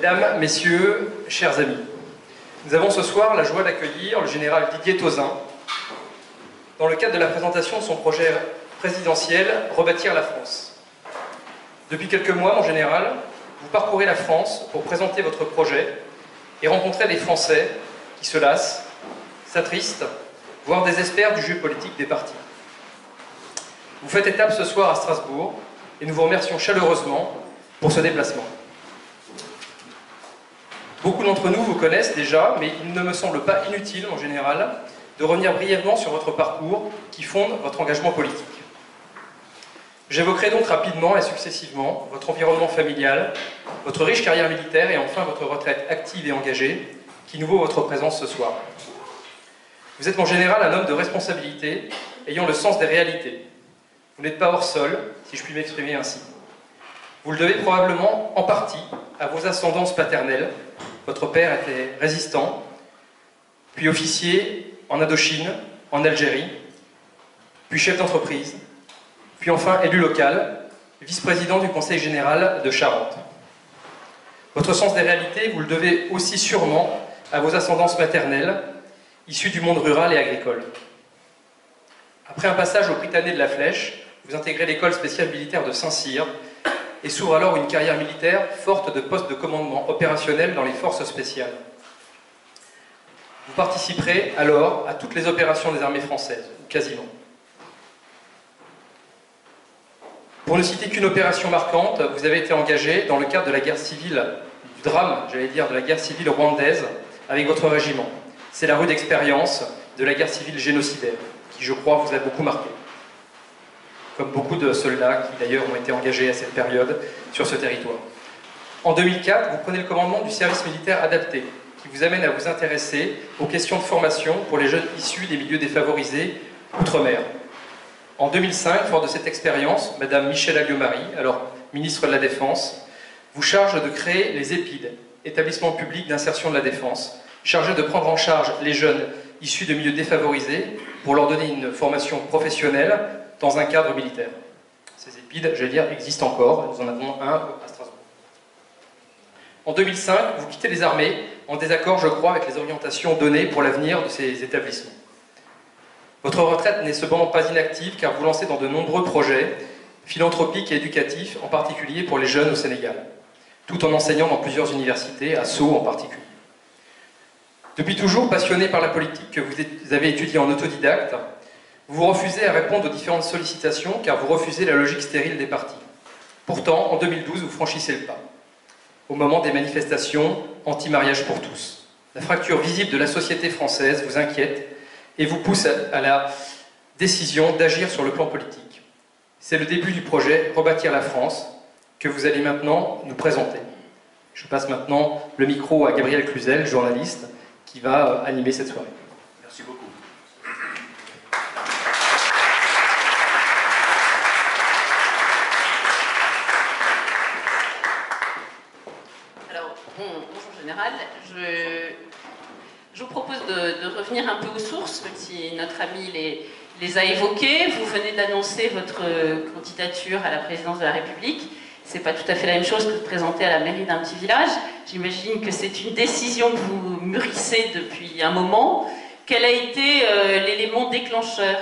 Mesdames, Messieurs, chers amis, nous avons ce soir la joie d'accueillir le général Didier Tauzin dans le cadre de la présentation de son projet présidentiel « Rebâtir la France ». Depuis quelques mois, mon général, vous parcourez la France pour présenter votre projet et rencontrer des Français qui se lassent, s'attristent, voire désespèrent du jeu politique des partis. Vous faites étape ce soir à Strasbourg et nous vous remercions chaleureusement pour ce déplacement. Beaucoup d'entre nous vous connaissent déjà, mais il ne me semble pas inutile, en général, de revenir brièvement sur votre parcours qui fonde votre engagement politique. J'évoquerai donc rapidement et successivement votre environnement familial, votre riche carrière militaire et enfin votre retraite active et engagée, qui nous vaut votre présence ce soir. Vous êtes en général un homme de responsabilité, ayant le sens des réalités. Vous n'êtes pas hors sol, si je puis m'exprimer ainsi. Vous le devez probablement en partie à vos ascendances paternelles. Votre père était résistant, puis officier en Indochine, en Algérie, puis chef d'entreprise, puis enfin élu local, vice-président du Conseil général de Charente. Votre sens des réalités, vous le devez aussi sûrement à vos ascendances maternelles, issues du monde rural et agricole. Après un passage au Prytanée de la Flèche, vous intégrez l'école spéciale militaire de Saint-Cyr et s'ouvre alors une carrière militaire forte de postes de commandement opérationnel dans les forces spéciales. Vous participerez alors à toutes les opérations des armées françaises, ou quasiment. Pour ne citer qu'une opération marquante, vous avez été engagé dans le cadre de la guerre civile, du drame, j'allais dire, de la guerre civile rwandaise avec votre régiment. C'est la rude expérience de la guerre civile génocidaire, qui, je crois, vous a beaucoup marqué. Comme beaucoup de soldats qui, d'ailleurs, ont été engagés à cette période sur ce territoire. En 2004, vous prenez le commandement du service militaire adapté, qui vous amène à vous intéresser aux questions de formation pour les jeunes issus des milieux défavorisés outre-mer. En 2005, fort de cette expérience, Madame Michèle Alliot-Marie, alors ministre de la Défense, vous charge de créer les EPID, établissements publics d'insertion de la défense, chargés de prendre en charge les jeunes issus de milieux défavorisés pour leur donner une formation professionnelle dans un cadre militaire. Ces EPID, j'allais dire, existent encore, nous en avons un à Strasbourg. En 2005, vous quittez les armées, en désaccord, je crois, avec les orientations données pour l'avenir de ces établissements. Votre retraite n'est cependant pas inactive, car vous lancez dans de nombreux projets philanthropiques et éducatifs, en particulier pour les jeunes au Sénégal, tout en enseignant dans plusieurs universités, à Sceaux en particulier. Depuis toujours passionné par la politique que vous avez étudiée en autodidacte, vous vous refusez à répondre aux différentes sollicitations car vous refusez la logique stérile des partis. Pourtant, en 2012, vous franchissez le pas, au moment des manifestations anti-mariage pour tous. La fracture visible de la société française vous inquiète et vous pousse à la décision d'agir sur le plan politique. C'est le début du projet Rebâtir la France que vous allez maintenant nous présenter. Je passe maintenant le micro à Gabriel Cluzel, journaliste, qui va animer cette soirée. Merci beaucoup. Alors, bonjour général. Je vous propose de revenir un peu aux sources, même si notre ami les a évoquées. Vous venez d'annoncer votre candidature à la présidence de la République. C'est pas tout à fait la même chose que de présenter à la mairie d'un petit village. J'imagine que c'est une décision que vous mûrissez depuis un moment. Quel a été l'élément déclencheur?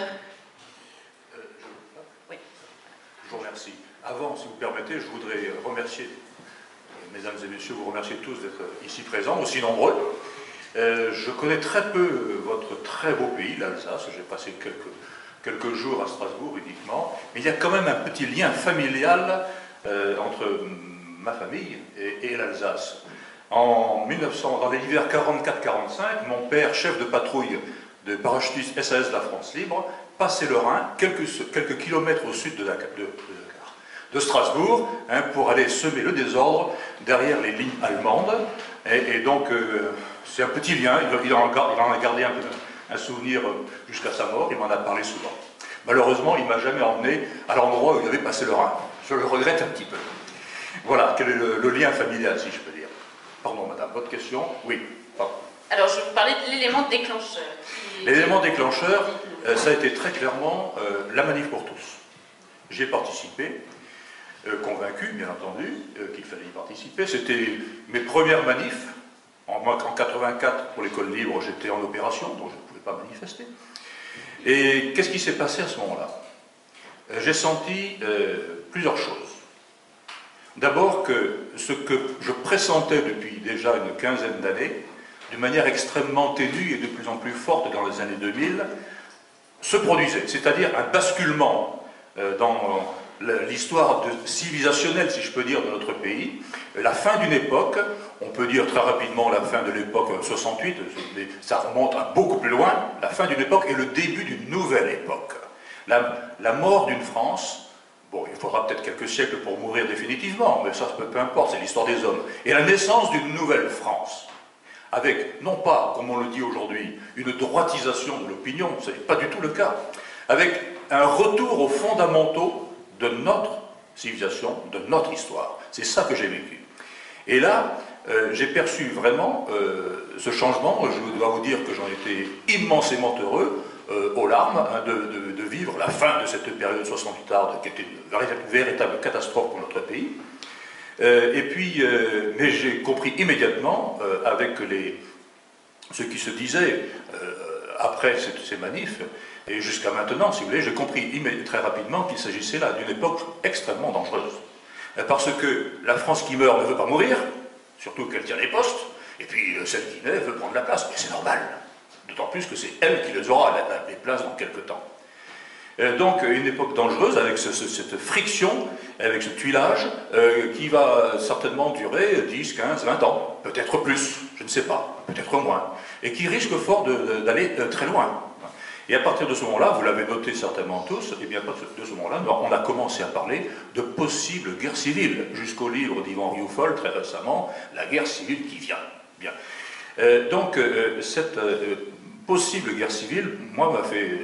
Oui. Je vous remercie. Avant, si vous permettez, je voudrais remercier, mesdames et messieurs, vous remercier tous d'être ici présents, aussi nombreux. Je connais très peu votre très beau pays, l'Alsace. J'ai passé quelques jours à Strasbourg uniquement. Mais il y a quand même un petit lien familial entre ma famille et l'Alsace. Dans l'hiver 44-45, mon père, chef de patrouille de parachutistes SAS de la France Libre, passait le Rhin, quelques kilomètres au sud de Strasbourg, pour aller semer le désordre derrière les lignes allemandes. Et donc, c'est un petit lien, il en a gardé un souvenir jusqu'à sa mort, il m'en a parlé souvent. Malheureusement, il ne m'a jamais emmené à l'endroit où il avait passé le Rhin. Je le regrette un petit peu. Voilà, quel est le lien familial, si je peux dire. Pardon, madame, votre question? Oui, pardon. Alors, je vous parlais de l'élément déclencheur. L'élément déclencheur, ça a été très clairement la manif pour tous. J'ai participé. convaincu, bien entendu, qu'il fallait y participer. C'était mes premières manifs. En 84, pour l'école libre, j'étais en opération, donc je ne pouvais pas manifester. Et qu'est-ce qui s'est passé à ce moment-là? J'ai senti plusieurs choses. D'abord que ce que je pressentais depuis déjà une quinzaine d'années, d'une manière extrêmement ténue et de plus en plus forte dans les années 2000, se produisait. C'est-à-dire un basculement dans l'histoire civilisationnelle, si je peux dire, de notre pays, la fin d'une époque, on peut dire très rapidement la fin de l'époque 68, mais ça remonte à beaucoup plus loin, la fin d'une époque et le début d'une nouvelle époque. La mort d'une France, bon, il faudra peut-être quelques siècles pour mourir définitivement, mais ça, peu importe, c'est l'histoire des hommes, et la naissance d'une nouvelle France, avec, non pas, comme on le dit aujourd'hui, une droitisation de l'opinion, ce n'est pas du tout le cas, avec un retour aux fondamentaux de notre civilisation, de notre histoire. C'est ça que j'ai vécu. Et là, j'ai perçu vraiment ce changement. Je dois vous dire que j'en étais immensément heureux, aux larmes, hein, de vivre la fin de cette période 68arde, qui était une véritable catastrophe pour notre pays. Et puis, mais j'ai compris immédiatement, avec ce qui se disait après ces manifs, et jusqu'à maintenant, si vous voulez, j'ai compris très rapidement qu'il s'agissait là d'une époque extrêmement dangereuse. Parce que la France qui meurt ne veut pas mourir, surtout qu'elle tient les postes, et puis celle qui naît veut prendre la place, et c'est normal. D'autant plus que c'est elle qui les aura, les places, dans quelques temps. Donc une époque dangereuse, avec cette friction, avec ce tuilage, qui va certainement durer 10, 15, 20 ans, peut-être plus, je ne sais pas, peut-être moins, et qui risque fort d'aller très loin. Et à partir de ce moment-là, vous l'avez noté certainement tous, et bien à partir de ce moment-là, on a commencé à parler de possible guerre civile, jusqu'au livre d'Yvan Rioufol, très récemment, La guerre civile qui vient. Bien. Donc, cette possible guerre civile, moi, m'a fait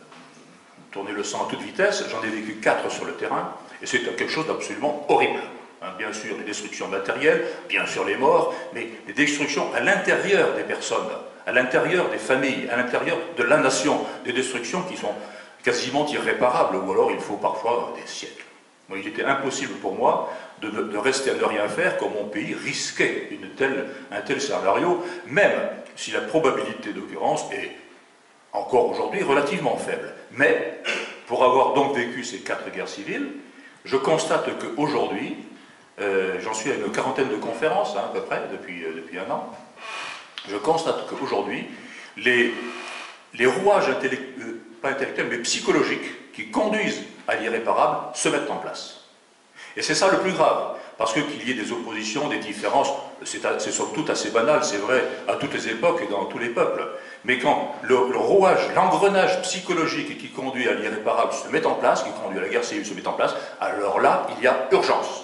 tourner le sang à toute vitesse. J'en ai vécu 4 sur le terrain, et c'est quelque chose d'absolument horrible. Hein, bien sûr, les destructions matérielles, bien sûr les morts, mais les destructions à l'intérieur des personnes, à l'intérieur des familles, à l'intérieur de la nation, des destructions qui sont quasiment irréparables, ou alors il faut parfois des siècles. Moi, il était impossible pour moi de rester à ne rien faire quand mon pays risquait un tel scénario, même si la probabilité d'occurrence est encore aujourd'hui relativement faible. Mais, pour avoir donc vécu ces 4 guerres civiles, je constate qu'aujourd'hui, j'en suis à une quarantaine de conférences, hein, à peu près, depuis un an, je constate qu'aujourd'hui, les rouages pas intellectuels, mais psychologiques, qui conduisent à l'irréparable, se mettent en place. Et c'est ça le plus grave, parce que qu'il y ait des oppositions, des différences, c'est somme toute assez banal, c'est vrai à toutes les époques et dans tous les peuples. Mais quand le rouage, l'engrenage psychologique qui conduit à l'irréparable se met en place, qui conduit à la guerre civile se met en place, alors là, il y a urgence.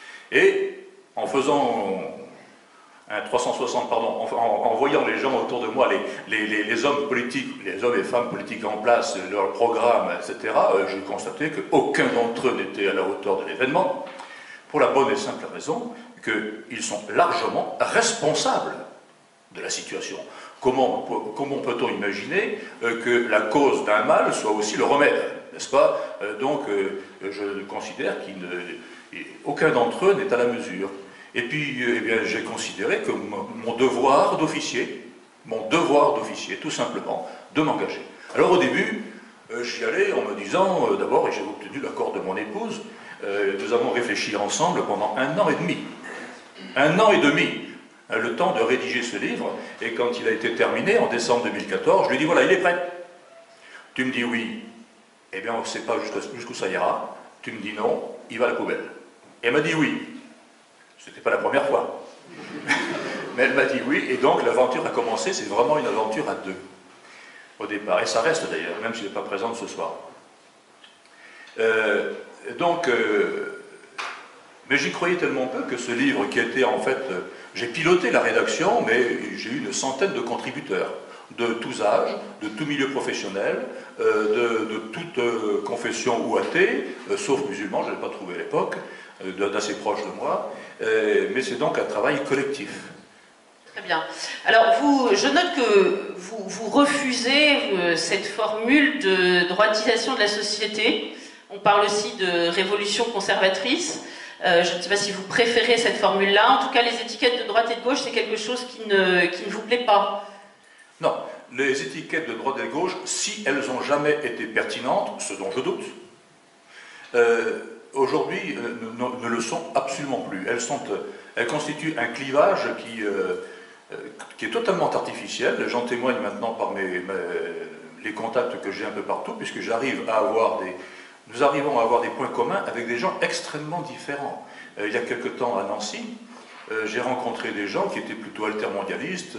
Et en faisant un 360, pardon, en voyant les gens autour de moi, les hommes politiques, les hommes et femmes politiques en place, leurs programmes, etc., j'ai constaté qu'aucun d'entre eux n'était à la hauteur de l'événement, pour la bonne et simple raison qu'ils sont largement responsables de la situation. Comment peut-on imaginer que la cause d'un mal soit aussi le remède, n'est-ce pas? Donc, je considère qu'aucun d'entre eux n'est à la mesure. Et puis, eh bien, j'ai considéré que mon devoir d'officier, tout simplement, de m'engager. Alors au début, j'y allais en me disant, d'abord, et j'ai obtenu l'accord de mon épouse, nous avons réfléchi ensemble pendant 1 an et demi. 1 an et demi, le temps de rédiger ce livre, et quand il a été terminé, en décembre 2014, je lui ai dit, voilà, il est prêt. Tu me dis oui, eh bien, on ne sait pas jusqu'où ça ira. Tu me dis non, il va à la poubelle. Et elle m'a dit oui. Ce n'était pas la première fois. Mais elle m'a dit oui, et donc l'aventure a commencé, c'est vraiment une aventure à 2, au départ. Et ça reste d'ailleurs, même si je n'ai pas présente ce soir. Mais j'y croyais tellement peu que ce livre qui était en fait... j'ai piloté la rédaction, mais j'ai eu une centaine de contributeurs, de tous âges, de tout milieu professionnel, de toute confession ou athée, sauf musulmans, je n'ai pas trouvé à l'époque, d'assez proche de moi, mais c'est donc un travail collectif. Très bien. Alors, je note que vous refusez cette formule de droitisation de la société. On parle aussi de révolution conservatrice. Je ne sais pas si vous préférez cette formule-là. En tout cas, les étiquettes de droite et de gauche, c'est quelque chose qui ne vous plaît pas. Non, les étiquettes de droite et de gauche, si elles n'ont jamais été pertinentes, ce dont je doute, aujourd'hui ne le sont absolument plus. Elles constituent un clivage qui est totalement artificiel. J'en témoigne maintenant par les contacts que j'ai un peu partout, puisque nous arrivons à avoir des points communs avec des gens extrêmement différents. Il y a quelque temps à Nancy, j'ai rencontré des gens qui étaient plutôt altermondialistes,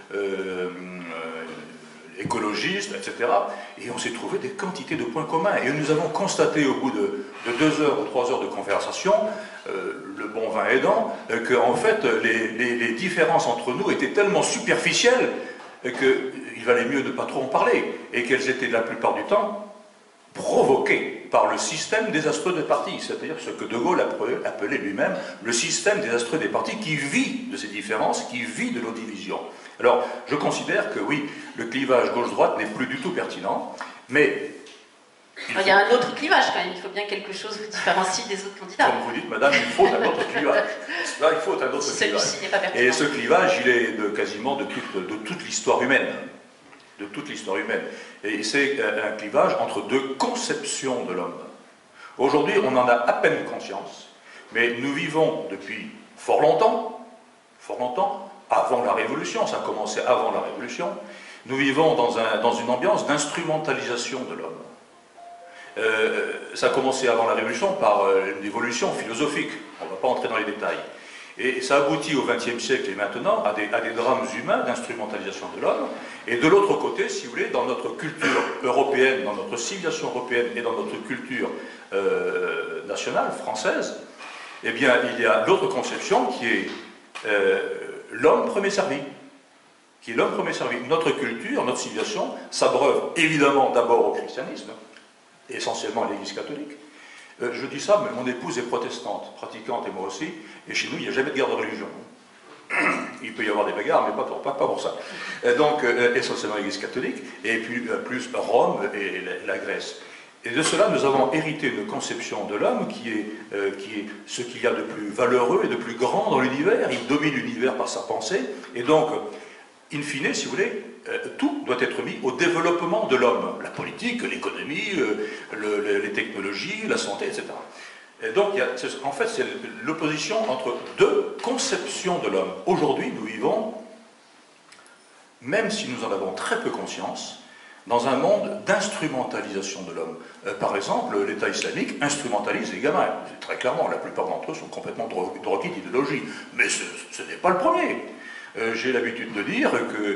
écologistes, etc. Et on s'est trouvé des quantités de points communs. Et nous avons constaté au bout de 2 heures ou 3 heures de conversation, le bon vin aidant, que en fait les différences entre nous étaient tellement superficielles qu'il valait mieux ne pas trop en parler. Et qu'elles étaient la plupart du temps provoquées par le système désastreux des partis, c'est-à-dire ce que De Gaulle appelait lui-même le système désastreux des partis, qui vit de ces différences, qui vit de nos divisions. Alors, je considère que oui, le clivage gauche-droite n'est plus du tout pertinent, mais... Il y a un autre clivage quand même, il faut bien quelque chose vous différencie des autres candidats. Comme vous dites, madame, il faut un autre clivage. Là, il faut un autre clivage. Celui-ci n'est pas pertinent. Et ce clivage, il est quasiment de toute l'histoire humaine. De toute l'histoire humaine. Et c'est un clivage entre 2 conceptions de l'homme. Aujourd'hui, on en a à peine conscience, mais nous vivons depuis fort longtemps, avant la Révolution, ça a commencé avant la Révolution, nous vivons dans une ambiance d'instrumentalisation de l'homme. Ça a commencé avant la Révolution par une évolution philosophique, on ne va pas entrer dans les détails. Et ça aboutit au XXe siècle et maintenant à des drames humains d'instrumentalisation de l'homme. Et de l'autre côté, si vous voulez, dans notre culture européenne, dans notre civilisation européenne et dans notre culture nationale, française, eh bien, il y a l'autre conception qui est l'homme premier servi. Notre culture, notre civilisation s'abreuve évidemment d'abord au christianisme, essentiellement à l'Église catholique. Je dis ça, mais mon épouse est protestante, pratiquante, et moi aussi, et chez nous, il n'y a jamais de guerre de religion. Il peut y avoir des bagarres, mais pas pour ça. Donc, essentiellement l'Église catholique, et puis plus Rome et la Grèce. Et de cela, nous avons hérité une conception de l'homme qui est ce qu'il y a de plus valeureux et de plus grand dans l'univers. Il domine l'univers par sa pensée, et donc, in fine, si vous voulez, tout doit être mis au développement de l'homme. La politique, l'économie, les technologies, la santé, etc. Et donc, en fait, c'est l'opposition entre 2 conceptions de l'homme. Aujourd'hui, nous vivons, même si nous en avons très peu conscience, dans un monde d'instrumentalisation de l'homme. Par exemple, l'État islamique instrumentalise les gamins. Très clairement, la plupart d'entre eux sont complètement drogués d'idéologie. Mais ce n'est pas le premier. J'ai l'habitude de dire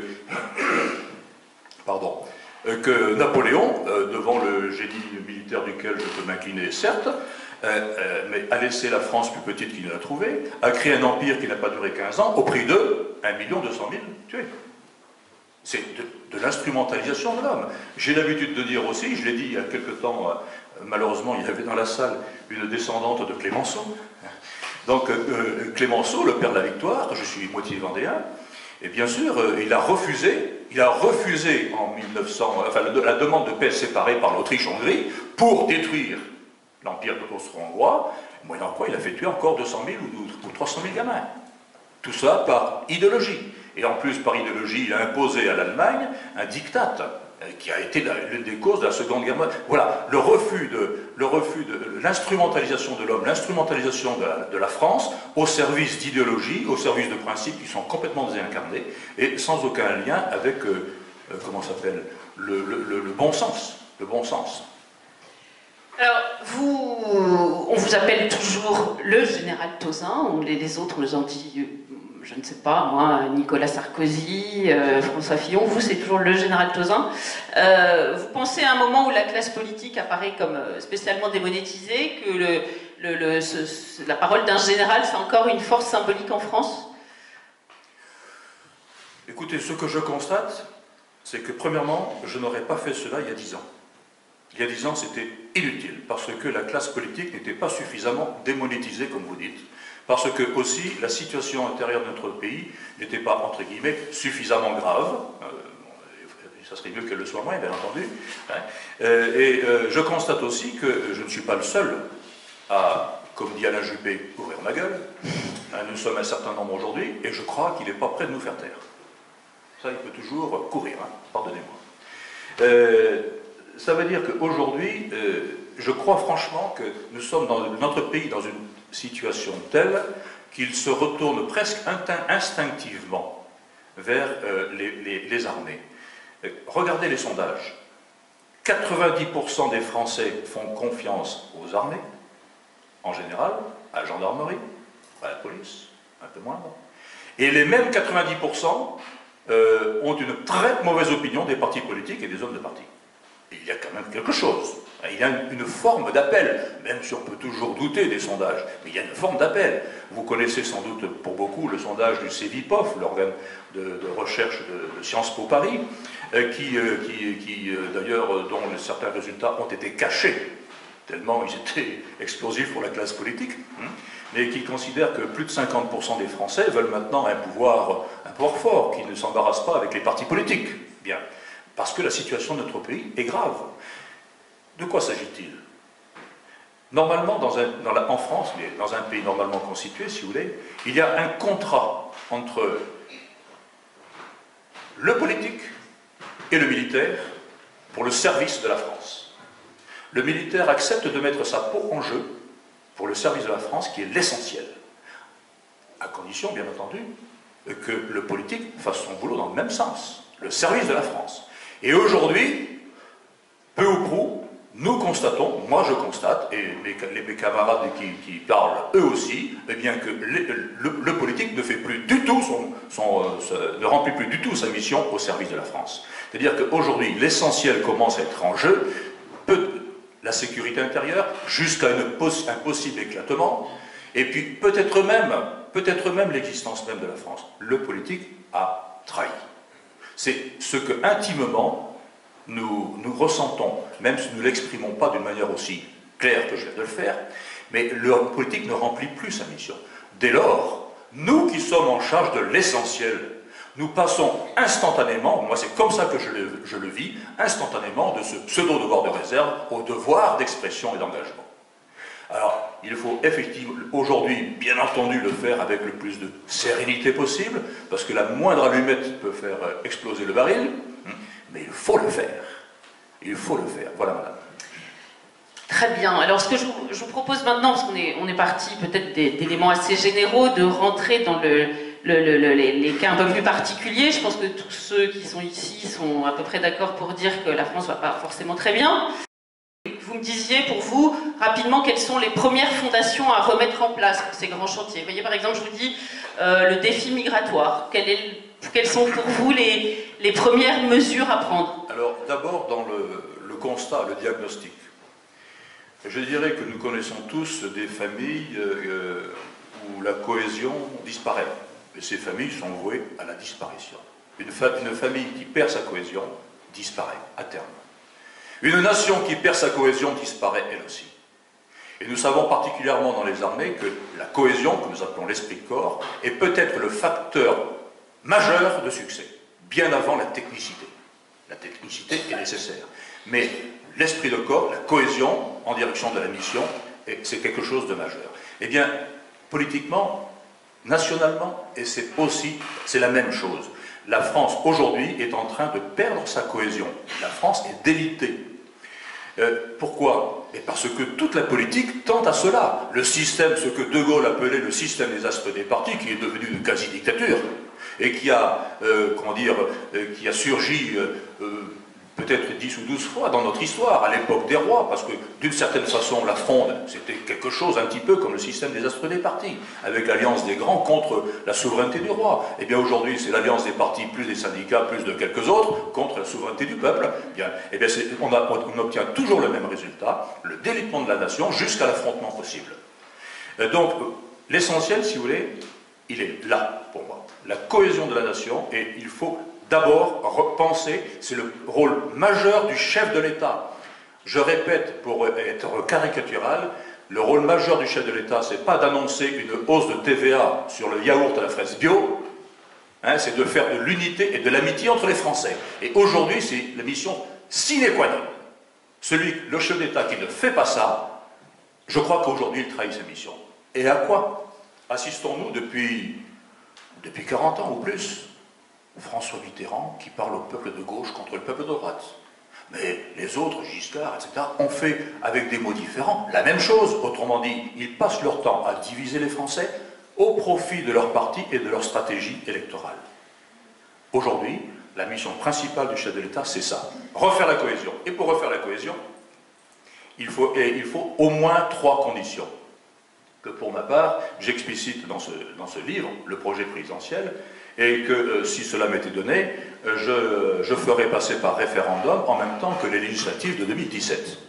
que Napoléon, devant le génie militaire duquel je peux m'incliner, certes, mais a laissé la France plus petite qu'il ne l'a trouvée, a créé un empire qui n'a pas duré 15 ans, au prix de 1 200 000 tués. C'est de l'instrumentalisation de l'homme. J'ai l'habitude de dire aussi, je l'ai dit il y a quelque temps, malheureusement il y avait dans la salle une descendante de Clémenceau. Donc Clémenceau, le père de la victoire, je suis moitié vendéen, et bien sûr, il a refusé en 1900, enfin la demande de paix séparée par l'Autriche-Hongrie pour détruire l'empire austro-hongrois, moyennant quoi il a fait tuer encore 200 000 ou 300 000 gamins. Tout ça par idéologie. Et en plus, par idéologie, il a imposé à l'Allemagne un diktat qui a été l'une des causes de la Seconde Guerre mondiale. Voilà, le refus de l'instrumentalisation de l'homme, l'instrumentalisation de la France au service d'idéologie, au service de principes qui sont complètement désincarnés et sans aucun lien avec, comment ça s'appelle, le bon sens. Le bon sens. Alors, on vous appelle toujours le général Tauzin, les autres nous ont dit, je ne sais pas, moi, Nicolas Sarkozy, François Fillon, vous c'est toujours le général Tauzin. Vous pensez à un moment où la classe politique apparaît comme spécialement démonétisée, que la parole d'un général, c'est encore une force symbolique en France? Écoutez, ce que je constate, c'est que premièrement, je n'aurais pas fait cela il y a 10 ans. Il y a 10 ans, c'était inutile, parce que la classe politique n'était pas suffisamment démonétisée, comme vous dites. Parce que, aussi, la situation intérieure de notre pays n'était pas, entre guillemets, suffisamment grave. ça serait mieux qu'elle le soit moins, bien entendu. Hein. Je constate aussi que je ne suis pas le seul à, comme dit Alain Juppé, ouvrir ma gueule. Hein, nous sommes un certain nombre aujourd'hui, et je crois qu'il n'est pas prêt de nous faire taire. Ça, il peut toujours courir, hein, pardonnez-moi. Ça veut dire qu'aujourd'hui, je crois franchement que nous sommes dans notre pays dans une situation telle qu'il se retourne presque instinctivement vers les armées. Regardez les sondages. 90% des Français font confiance aux armées, en général, à la gendarmerie, à la police, un peu moins. Et les mêmes 90% ont une très mauvaise opinion des partis politiques et des hommes de parti. Il y a quand même quelque chose. Il y a une forme d'appel, même si on peut toujours douter des sondages, mais il y a une forme d'appel. Vous connaissez sans doute pour beaucoup le sondage du CEVIPOF, l'organe de recherche de Sciences Po Paris, d'ailleurs, dont certains résultats ont été cachés, tellement ils étaient explosifs pour la classe politique, mais qui considère que plus de 50% des Français veulent maintenant un pouvoir fort, qui ne s'embarrasse pas avec les partis politiques. Bien. Parce que la situation de notre pays est grave. De quoi s'agit-il? Normalement, en France, mais dans un pays normalement constitué, si vous voulez, il y a un contrat entre le politique et le militaire pour le service de la France. Le militaire accepte de mettre sa peau en jeu pour le service de la France, qui est l'essentiel. À condition, bien entendu, que le politique fasse son boulot dans le même sens, le service de la France. Et aujourd'hui, peu ou prou, nous constatons, moi je constate, et mes camarades qui parlent eux aussi, eh bien que le politique ne fait plus du tout ne remplit plus du tout sa mission au service de la France. C'est-à-dire qu'aujourd'hui, l'essentiel commence à être en jeu, la sécurité intérieure, jusqu'à un possible éclatement, et puis peut-être même l'existence même de la France. Le politique a trahi. C'est ce que intimement nous ressentons, même si nous ne l'exprimons pas d'une manière aussi claire que je viens de le faire, mais le politique ne remplit plus sa mission. Dès lors, nous qui sommes en charge de l'essentiel, nous passons instantanément, moi c'est comme ça que je le vis, instantanément de ce pseudo-devoir de réserve au devoir d'expression et d'engagement. Alors, il faut effectivement, aujourd'hui, bien entendu, le faire avec le plus de sérénité possible, parce que la moindre allumette peut faire exploser le baril, mais il faut le faire. Il faut le faire. Voilà, madame. Très bien. Alors, ce que je vous propose maintenant, parce qu'on est parti peut-être d'éléments assez généraux, de rentrer dans les cas un peu plus particuliers. Je pense que tous ceux qui sont ici sont à peu près d'accord pour dire que la France ne va pas forcément très bien. Vous me disiez, pour vous, rapidement, quelles sont les premières fondations à remettre en place pour ces grands chantiers. Vous voyez, par exemple, je vous dis, le défi migratoire. Quelles sont pour vous les premières mesures à prendre? Alors, d'abord, dans le constat, le diagnostic. Je dirais que nous connaissons tous des familles où la cohésion disparaît. Et ces familles sont vouées à la disparition. Une famille qui perd sa cohésion disparaît à terme. Une nation qui perd sa cohésion disparaît elle aussi. Et nous savons particulièrement dans les armées que la cohésion, que nous appelons l'esprit de corps, est peut-être le facteur majeur de succès, bien avant la technicité. La technicité est nécessaire. Mais l'esprit de corps, la cohésion en direction de la mission, c'est quelque chose de majeur. Eh bien, politiquement, nationalement, et c'est la même chose. La France, aujourd'hui, est en train de perdre sa cohésion. La France est délitée. Pourquoi? Parce que toute la politique tente à cela. Le système, ce que De Gaulle appelait le système des astres des partis, qui est devenu une quasi-dictature, et qui a surgi peut-être 10 ou 12 fois dans notre histoire, à l'époque des rois, parce que d'une certaine façon, la fronde, c'était quelque chose un petit peu comme le système des astres des partis, avec l'alliance des grands contre la souveraineté du roi. Et bien aujourd'hui, c'est l'alliance des partis, plus des syndicats, plus de quelques autres, contre la souveraineté du peuple. Bien, et bien on obtient toujours le même résultat, le délitement de la nation, jusqu'à l'affrontement possible. Donc, l'essentiel, si vous voulez, il est là, pour moi. La cohésion de la nation, et il faut d'abord repenser, c'est le rôle majeur du chef de l'État. Je répète, pour être caricatural, le rôle majeur du chef de l'État, c'est pas d'annoncer une hausse de TVA sur le yaourt à la fraise bio, Hein, c'est de faire de l'unité et de l'amitié entre les Français. Et aujourd'hui, c'est la mission sine qua non. Le chef d'État qui ne fait pas ça, je crois qu'aujourd'hui, il trahit sa mission. Et à quoi assistons-nous depuis 40 ans ou plus? François Mitterrand qui parle au peuple de gauche contre le peuple de droite. Mais les autres, Giscard, etc., ont fait, avec des mots différents, la même chose. Autrement dit, ils passent leur temps à diviser les Français au profit de leur parti et de leur stratégie électorale. Aujourd'hui, la mission principale du chef de l'État, c'est ça, refaire la cohésion. Et pour refaire la cohésion, il faut au moins 3 conditions, que pour ma part, j'explicite dans ce livre, le projet présidentiel, et que si cela m'était donné, je ferai passer par référendum en même temps que les législatives de 2017.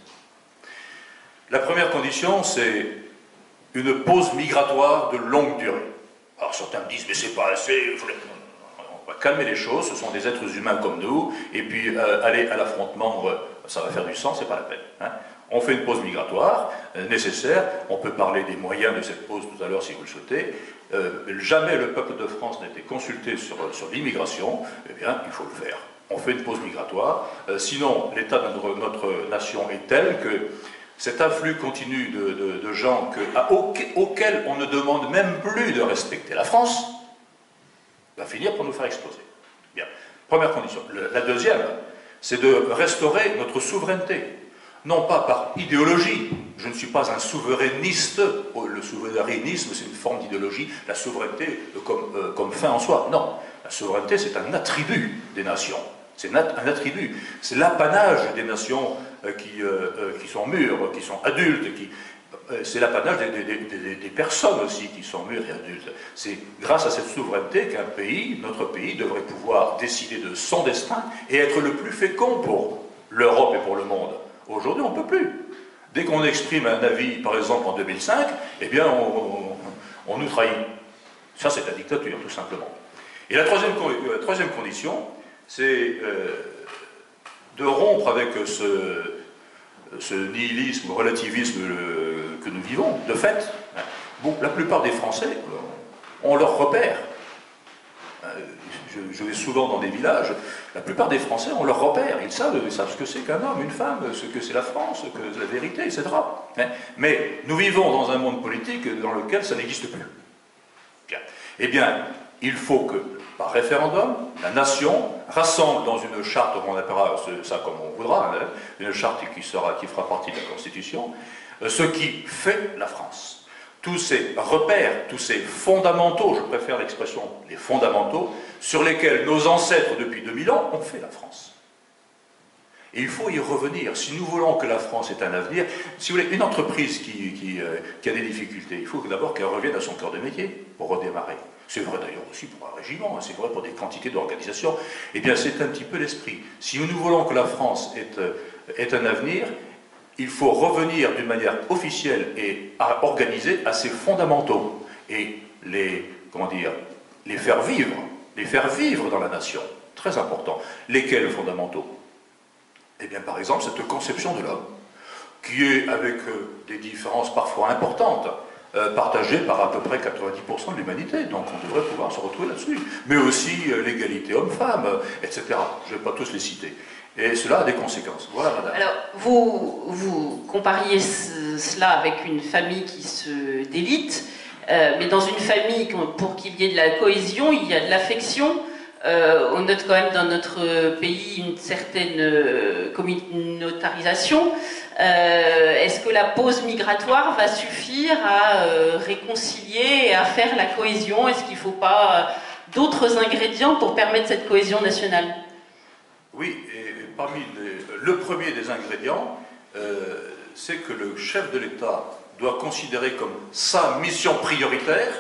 La première condition, c'est une pause migratoire de longue durée. Alors certains me disent, mais c'est pas assez, on va calmer les choses, ce sont des êtres humains comme nous, et puis aller à l'affrontement, ça va faire du sang, c'est pas la peine. Hein. On fait une pause migratoire nécessaire, on peut parler des moyens de cette pause tout à l'heure si vous le souhaitez. Jamais le peuple de France n'a été consulté sur l'immigration, eh bien il faut le faire. On fait une pause migratoire, sinon l'état de notre nation est tel que cet afflux continu de gens auxquels on ne demande même plus de respecter la France va finir par nous faire exploser. Bien, première condition. La deuxième, c'est de restaurer notre souveraineté. Non pas par idéologie, je ne suis pas un souverainiste, le souverainisme c'est une forme d'idéologie, la souveraineté comme fin en soi, non. La souveraineté c'est un attribut des nations, c'est un attribut, c'est l'apanage des nations qui sont mûres, qui sont adultes, c'est l'apanage des personnes aussi qui sont mûres et adultes. C'est grâce à cette souveraineté qu'un pays, notre pays, devrait pouvoir décider de son destin et être le plus fécond pour l'Europe et pour le monde. Aujourd'hui, on ne peut plus. Dès qu'on exprime un avis, par exemple en 2005, eh bien, on nous trahit. Ça, c'est la dictature, tout simplement. Et la troisième condition, c'est de rompre avec ce nihilisme, relativisme que nous vivons, de fait. Bon, la plupart des Français ont leur repère. Je vais souvent dans des villages, la plupart des Français ont leur repère, ils savent ce que c'est qu'un homme, une femme, ce que c'est la France, ce que c'est la vérité, etc. Mais nous vivons dans un monde politique dans lequel ça n'existe plus. Bien. Eh bien, il faut que, par référendum, la nation rassemble dans une charte, on appellera ça comme on voudra, hein, une charte qui fera partie de la Constitution, ce qui fait la France. Tous ces repères, tous ces fondamentaux, je préfère l'expression les fondamentaux, sur lesquels nos ancêtres depuis 2000 ans ont fait la France. Et il faut y revenir. Si nous voulons que la France ait un avenir, si vous voulez, une entreprise qui a des difficultés, il faut d'abord qu'elle revienne à son cœur de métier pour redémarrer. C'est vrai d'ailleurs aussi pour un régiment, c'est vrai pour des quantités d'organisations. Eh bien, c'est un petit peu l'esprit. Si nous voulons que la France ait un avenir, il faut revenir d'une manière officielle et organisée à ces fondamentaux et les faire vivre dans la nation. Très important. Lesquels fondamentaux? Eh bien, par exemple, cette conception de l'homme, qui est, avec des différences parfois importantes, partagée par à peu près 90% de l'humanité. Donc on devrait pouvoir se retrouver là-dessus. Mais aussi l'égalité homme-femme, etc. Je ne vais pas tous les citer. Et cela a des conséquences. Voilà, madame. Alors, vous compariez cela avec une famille qui se délite, mais dans une famille, pour qu'il y ait de la cohésion, il y a de l'affection. On note quand même dans notre pays une certaine communautarisation. Est-ce que la pause migratoire va suffire à réconcilier et à faire la cohésion? Est-ce qu'il ne faut pas d'autres ingrédients pour permettre cette cohésion nationale? Oui, et parmi le premier des ingrédients, c'est que le chef de l'État doit considérer comme sa mission prioritaire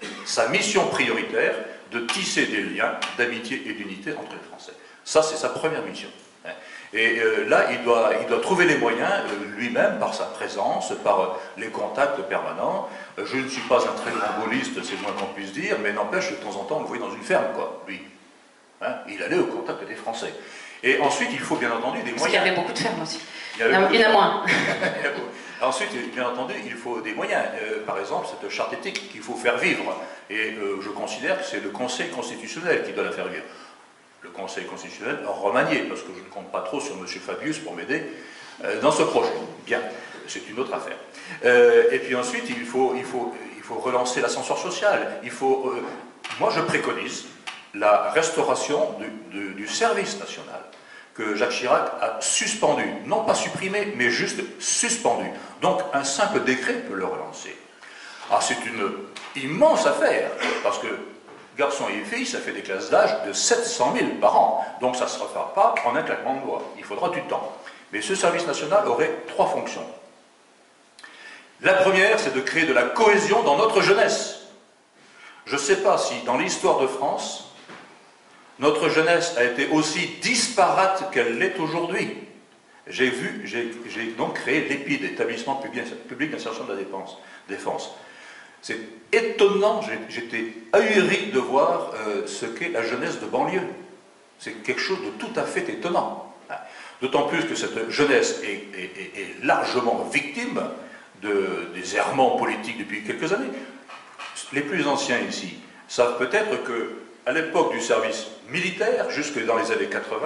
de tisser des liens d'amitié et d'unité entre les Français. Ça, c'est sa première mission. Et là, il doit trouver les moyens, lui-même, par sa présence, par les contacts permanents. Je ne suis pas un très grand gaulliste, c'est le moins qu'on puisse dire, mais n'empêche, de temps en temps, on le voyait dans une ferme, quoi, lui. Il allait au contact des Français. Et ensuite, il faut bien entendu des moyens. Parce qu'il y avait beaucoup de fermes aussi. Il y en a moins. Ensuite, bien entendu, il faut des moyens. Par exemple, cette charte éthique qu'il faut faire vivre. Et je considère que c'est le Conseil constitutionnel qui doit la faire vivre. Le Conseil constitutionnel remanié, parce que je ne compte pas trop sur M. Fabius pour m'aider dans ce projet. Bien, c'est une autre affaire. Et puis ensuite, il faut relancer l'ascenseur social. Moi, je préconise la restauration du service national que Jacques Chirac a suspendu, non pas supprimé, mais juste suspendu. Donc un simple décret peut le relancer. Ah, c'est une immense affaire, parce que garçons et filles, ça fait des classes d'âge de 700 000 par an. Donc ça ne se refera pas en un claquement de doigts. Il faudra du temps. Mais ce service national aurait 3 fonctions. La première, c'est de créer de la cohésion dans notre jeunesse. Je ne sais pas si, dans l'histoire de France, notre jeunesse a été aussi disparate qu'elle l'est aujourd'hui. J'ai donc créé l'EPID, Établissement public d'insertion de la défense. C'est étonnant, j'étais ahuri de voir ce qu'est la jeunesse de banlieue. C'est quelque chose de tout à fait étonnant. D'autant plus que cette jeunesse est largement victime des errements politiques depuis quelques années. Les plus anciens ici savent peut-être qu'à l'époque du service militaire, jusque dans les années 80,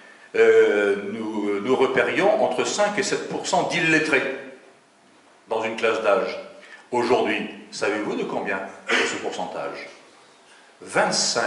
nous repérions entre 5 et 7% d'illettrés dans une classe d'âge. Aujourd'hui, savez-vous de combien est ce pourcentage? 25%.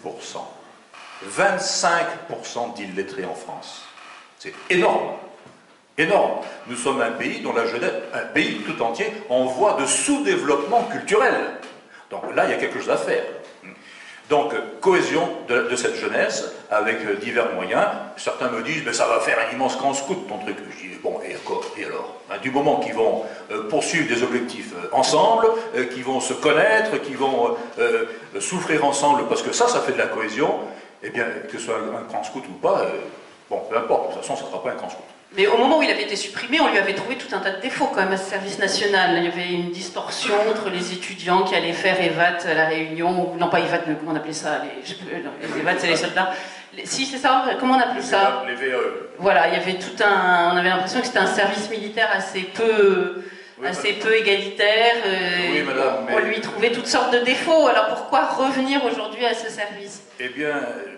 25% d'illettrés en France. C'est énorme. Énorme. Nous sommes un pays dont la jeunesse, un pays tout entier, en voie de sous-développement culturel. Donc là, il y a quelque chose à faire. Donc, cohésion de cette jeunesse avec divers moyens. Certains me disent, mais ça va faire un immense camp scout, ton truc. Je dis, bon, et alors du moment qu'ils vont poursuivre des objectifs ensemble, qu'ils vont se connaître, qu'ils vont souffrir ensemble, parce que ça fait de la cohésion, eh bien, que ce soit un camp scout ou pas, bon, peu importe, de toute façon, ça ne sera pas un camp scout. Mais au moment où il avait été supprimé, on lui avait trouvé tout un tas de défauts quand même à ce service national. Il y avait une distorsion entre les étudiants qui allaient faire EVAT à la Réunion, ou non pas EVAT, mais comment on appelait ça, les EVAT c'est les soldats. Si c'est ça, comment on appelait ça? Les VAE. Voilà, il y avait on avait l'impression que c'était un service militaire assez peu égalitaire. Oui, madame, on lui trouvait toutes sortes de défauts. Alors pourquoi revenir aujourd'hui à ce service? Eh bien,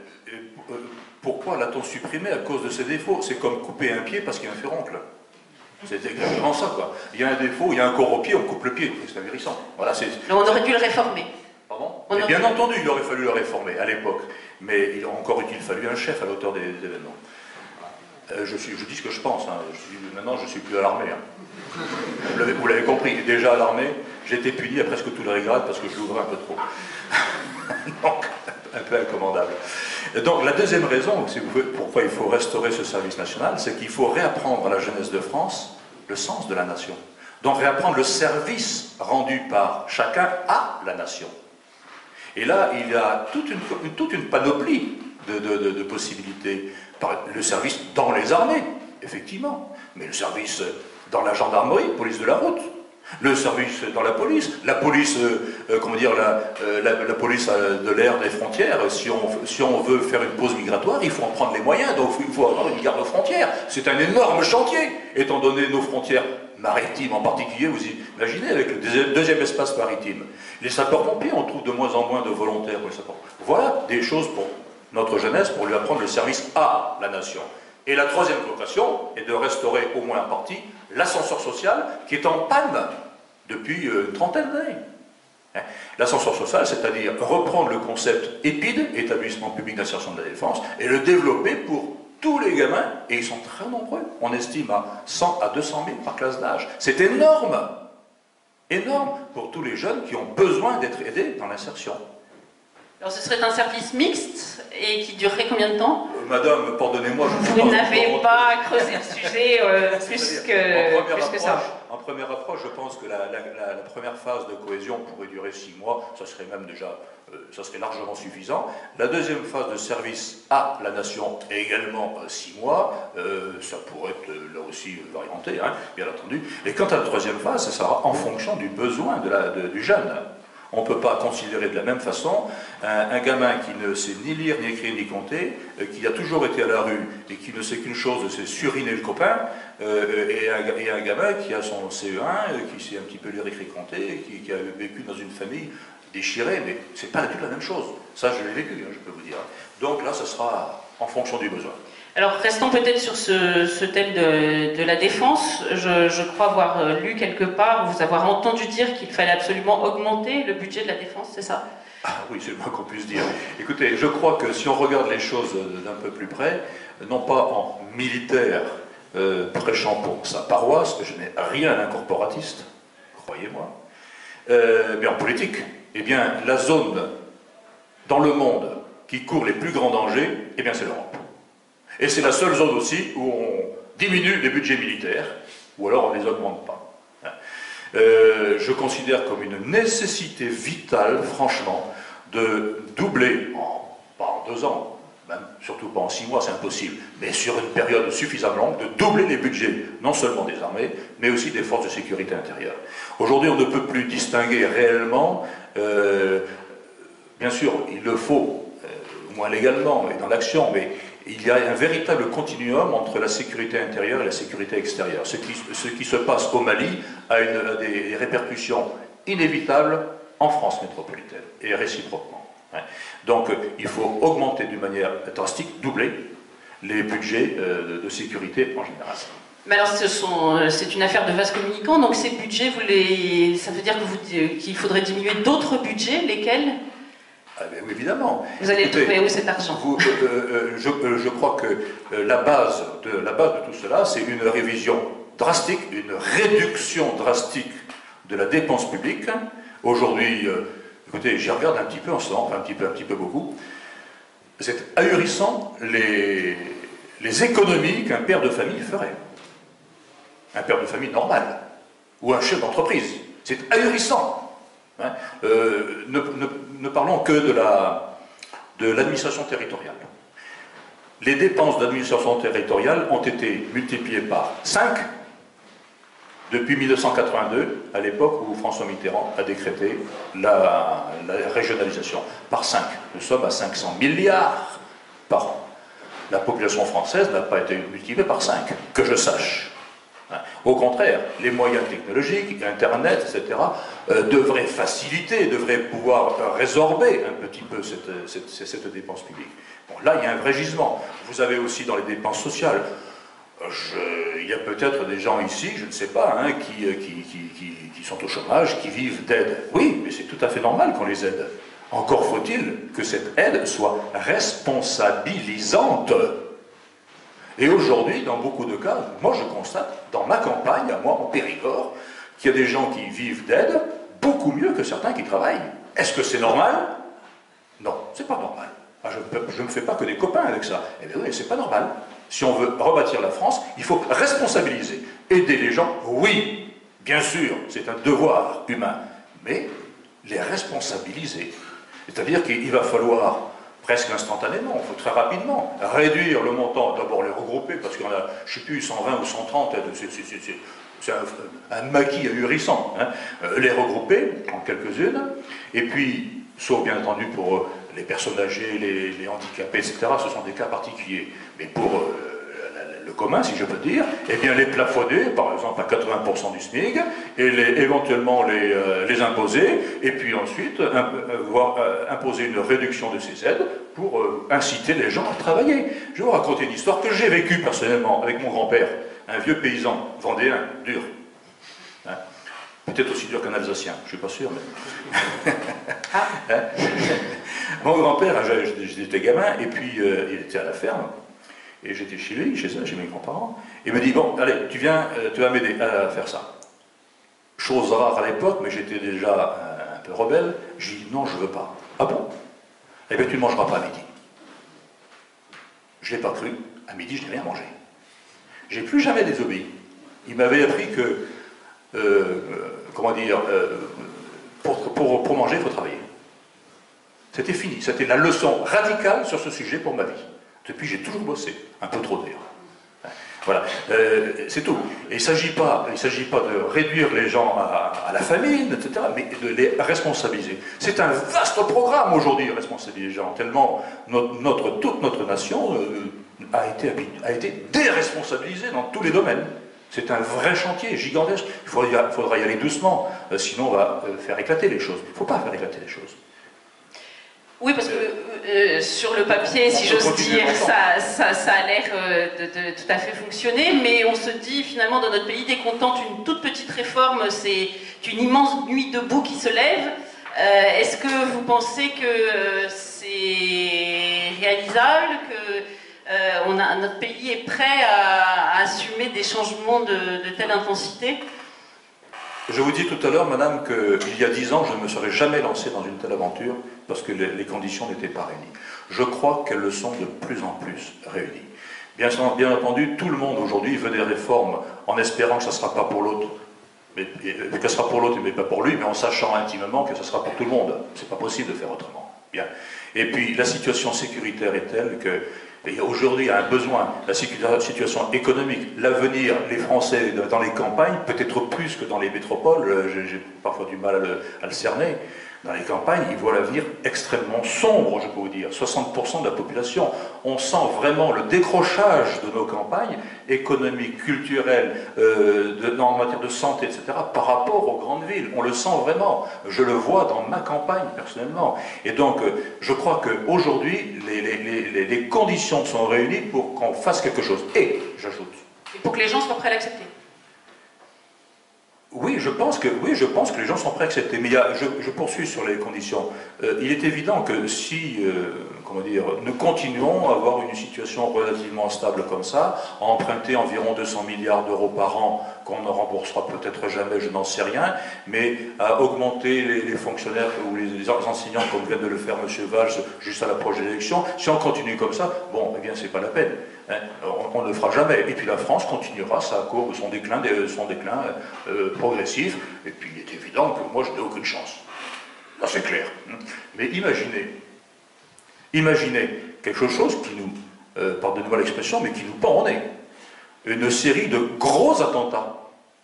pourquoi l'a-t-on supprimé à cause de ses défauts? C'est comme couper un pied parce qu'il y a un furoncle. C'est exactement ça, quoi. Il y a un défaut, il y a un corps au pied, on coupe le pied. C'est ahurissant. Voilà, on aurait dû le réformer. Pardon? Bien entendu, il aurait fallu le réformer à l'époque. Mais il aurait encore fallu un chef à l'auteur des événements. Je dis ce que je pense. Hein. Maintenant, je ne suis plus à l'armée. Hein. Vous l'avez compris. Déjà à l'armée, j'ai été puni à presque tous les grades parce que je l'ouvrais un peu trop. Donc, un peu incommandable. Donc, la deuxième raison, si vous voulez, pourquoi il faut restaurer ce service national, c'est qu'il faut réapprendre à la jeunesse de France le sens de la nation. Donc, réapprendre le service rendu par chacun à la nation. Et là, il y a toute une panoplie de possibilités. Le service dans les armées, effectivement, mais le service dans la gendarmerie, police de la route, le service dans la police comment dire, la police de l'air des frontières. Si on veut faire une pause migratoire, il faut en prendre les moyens, donc il faut avoir une garde frontière. C'est un énorme chantier, étant donné nos frontières maritimes en particulier. Vous imaginez avec le deuxième espace maritime. Les sapeurs-pompiers, on trouve de moins en moins de volontaires pour les sapeurs-pompiers. Voilà des choses pour notre jeunesse, pour lui apprendre le service à la nation. Et la troisième vocation est de restaurer au moins en partie l'ascenseur social qui est en panne depuis une trentaine d'années. L'ascenseur social, c'est-à-dire reprendre le concept EPID, Établissement public d'insertion de la défense, et le développer pour tous les gamins, et ils sont très nombreux. On estime à 100 à 200 000 par classe d'âge. C'est énorme, énorme pour tous les jeunes qui ont besoin d'être aidés dans l'insertion. Alors ce serait un service mixte et qui durerait combien de temps? Madame, pardonnez-moi, je vous n'avez pas creusé le sujet plus que ça. En première approche, je pense que la première phase de cohésion pourrait durer 6 mois, ça serait même déjà, ça serait largement suffisant. La deuxième phase de service à la nation est également 6 mois, ça pourrait être là aussi varianté, hein, bien entendu. Et quant à la troisième phase, ça sera en fonction du besoin du jeune. On ne peut pas considérer de la même façon un gamin qui ne sait ni lire, ni écrire, ni compter, qui a toujours été à la rue et qui ne sait qu'une chose, c'est suriner le copain, et un gamin qui a son CE1, qui sait un petit peu lire, écrire, compter, qui a vécu dans une famille déchirée, mais c'est pas du tout la même chose. Ça, je l'ai vécu, je peux vous dire. Donc là, ce sera en fonction du besoin. Alors, restons peut-être sur ce thème de la défense. Je crois avoir lu quelque part, vous avoir entendu dire qu'il fallait absolument augmenter le budget de la défense, c'est ça? Ah oui, c'est le moins qu'on puisse dire. Écoutez, je crois que si on regarde les choses d'un peu plus près, non pas en militaire prêchant pour sa paroisse, je n'ai rien d'un corporatiste, croyez-moi, mais en politique, eh bien, la zone dans le monde qui court les plus grands dangers, eh bien, c'est l'Europe. Et c'est la seule zone aussi où on diminue les budgets militaires, ou alors on ne les augmente pas. Je considère comme une nécessité vitale, franchement, de doubler, pas en 2 ans, même, surtout pas en 6 mois, c'est impossible, mais sur une période suffisamment longue, de doubler les budgets, non seulement des armées, mais aussi des forces de sécurité intérieure. Aujourd'hui, on ne peut plus distinguer réellement, bien sûr, il le faut, moins légalement et dans l'action, mais il y a un véritable continuum entre la sécurité intérieure et la sécurité extérieure. Ce qui se passe au Mali a des répercussions inévitables en France métropolitaine, et réciproquement. Donc il faut augmenter d'une manière drastique, doubler, les budgets de sécurité en général. Mais alors, c'est une affaire de vase communicant, donc ces budgets, ça veut dire qu'il faudrait diminuer d'autres budgets, lesquels? Ah bien, oui, évidemment. Vous allez trouver où cet argent? Je crois que la base de tout cela, c'est une révision drastique, une réduction drastique de la dépense publique. Aujourd'hui, écoutez, j'y regarde un petit peu en ce moment, enfin un petit peu beaucoup. C'est ahurissant les économies qu'un père de famille ferait. Un père de famille normal, ou un chef d'entreprise. C'est ahurissant. Hein, ne parlons que de l'administration territoriale. Les dépenses d'administration territoriale ont été multipliées par 5 depuis 1982, à l'époque où François Mitterrand a décrété la régionalisation. Par 5. Nous sommes à 500 milliards par an. La population française n'a pas été multipliée par 5, que je sache. Au contraire, les moyens technologiques, Internet, etc., devraient faciliter, devraient pouvoir résorber un petit peu cette dépense publique. Bon, là, il y a un vrai gisement. Vous avez aussi dans les dépenses sociales, il y a peut-être des gens ici, je ne sais pas, hein, qui sont au chômage, qui vivent d'aide. Oui, mais c'est tout à fait normal qu'on les aide. Encore faut-il que cette aide soit responsabilisante. Et aujourd'hui, dans beaucoup de cas, moi je constate, dans ma campagne, à moi, en Périgord, qu'il y a des gens qui vivent d'aide beaucoup mieux que certains qui travaillent. Est-ce que c'est normal? Non, c'est pas normal. Ah, je ne me fais pas que des copains avec ça. Eh bien oui, c'est pas normal. Si on veut rebâtir la France, il faut responsabiliser. Aider les gens, oui, bien sûr, c'est un devoir humain. Mais les responsabiliser. C'est-à-dire qu'il va falloir presque instantanément, il faut très rapidement réduire le montant, d'abord les regrouper, parce qu'on a, je ne sais plus, 120 ou 130, c'est un maquis ahurissant, hein, les regrouper en quelques-unes, et puis, sauf bien entendu pour les personnes âgées, les handicapés, etc., ce sont des cas particuliers, mais pour le commun, si je peux dire, eh bien les plafonner, par exemple, à 80% du SMIC, et éventuellement les imposer, et puis ensuite imposer une réduction de ces aides pour inciter les gens à travailler. Je vais vous raconter une histoire que j'ai vécue personnellement avec mon grand-père, un vieux paysan vendéen, dur. Hein, peut-être aussi dur qu'un Alsacien, je ne suis pas sûr, mais... Hein, mon grand-père, j'étais gamin, et puis il était à la ferme, et j'étais chez lui, chez mes grands-parents, et il me dit, bon, allez, tu vas m'aider à faire ça. Chose rare à l'époque, mais j'étais déjà un peu rebelle, j'ai dit, non, je ne veux pas. Ah bon? Eh bien, tu ne mangeras pas à midi. Je ne l'ai pas cru, à midi, je n'ai rien mangé. J'ai plus jamais désobéi. Il m'avait appris que, comment dire, pour manger, il faut travailler. C'était fini, c'était la leçon radicale sur ce sujet pour ma vie. Depuis, j'ai toujours bossé, un peu trop d'ailleurs. Voilà, c'est tout. Et il ne s'agit pas de réduire les gens à la famine, etc., mais de les responsabiliser. C'est un vaste programme aujourd'hui, responsabiliser les gens, tellement toute notre nation a été déresponsabilisée dans tous les domaines. C'est un vrai chantier gigantesque. Il faudra y aller doucement, sinon on va faire éclater les choses. Il ne faut pas faire éclater les choses. Oui, parce que sur le papier, si j'ose dire, ça a l'air de tout à fait fonctionner, mais on se dit finalement dans notre pays, dès qu'on tente une toute petite réforme, c'est une immense nuit debout qui se lève. Est-ce que vous pensez que c'est réalisable, que notre pays est prêt à assumer des changements de telle intensité ? Je vous dis tout à l'heure, madame, qu'il y a 10 ans, je ne me serais jamais lancé dans une telle aventure parce que les conditions n'étaient pas réunies. Je crois qu'elles le sont de plus en plus réunies. Bien entendu, tout le monde aujourd'hui veut des réformes en espérant que ça ne sera pas pour l'autre, mais que ça sera pour l'autre mais pas pour lui, mais en sachant intimement que ça sera pour tout le monde. C'est pas possible de faire autrement. Bien. Et puis, la situation sécuritaire est telle que aujourd'hui, il y a un besoin, la situation économique, l'avenir, les Français dans les campagnes, peut-être plus que dans les métropoles, j'ai parfois du mal à le cerner. Dans les campagnes, ils voient l'avenir extrêmement sombre, je peux vous dire. 60% de la population. On sent vraiment le décrochage de nos campagnes, économiques, culturelles, en matière de santé, etc., par rapport aux grandes villes. On le sent vraiment. Je le vois dans ma campagne, personnellement. Et donc, je crois qu'aujourd'hui, les conditions sont réunies pour qu'on fasse quelque chose. Et, j'ajoute... Et pour que les gens soient prêts à l'accepter. Oui, je pense que les gens sont prêts à accepter. Mais je poursuis sur les conditions. Il est évident que si, nous continuons à avoir une situation relativement stable comme ça, à emprunter environ 200 milliards d'euros par an, qu'on ne remboursera peut-être jamais, je n'en sais rien, mais à augmenter les fonctionnaires ou les enseignants, comme vient de le faire M. Valls, juste à la prochaine élection, si on continue comme ça, bon, eh bien, c'est pas la peine. Hein, on ne le fera jamais. Et puis la France continuera sa courbe, son déclin progressif. Et puis il est évident que moi je n'ai aucune chance. Là c'est clair. Mais imaginez quelque chose qui nous, pardonnez-moi l'expression, mais qui nous pend au nez. Une série de gros attentats.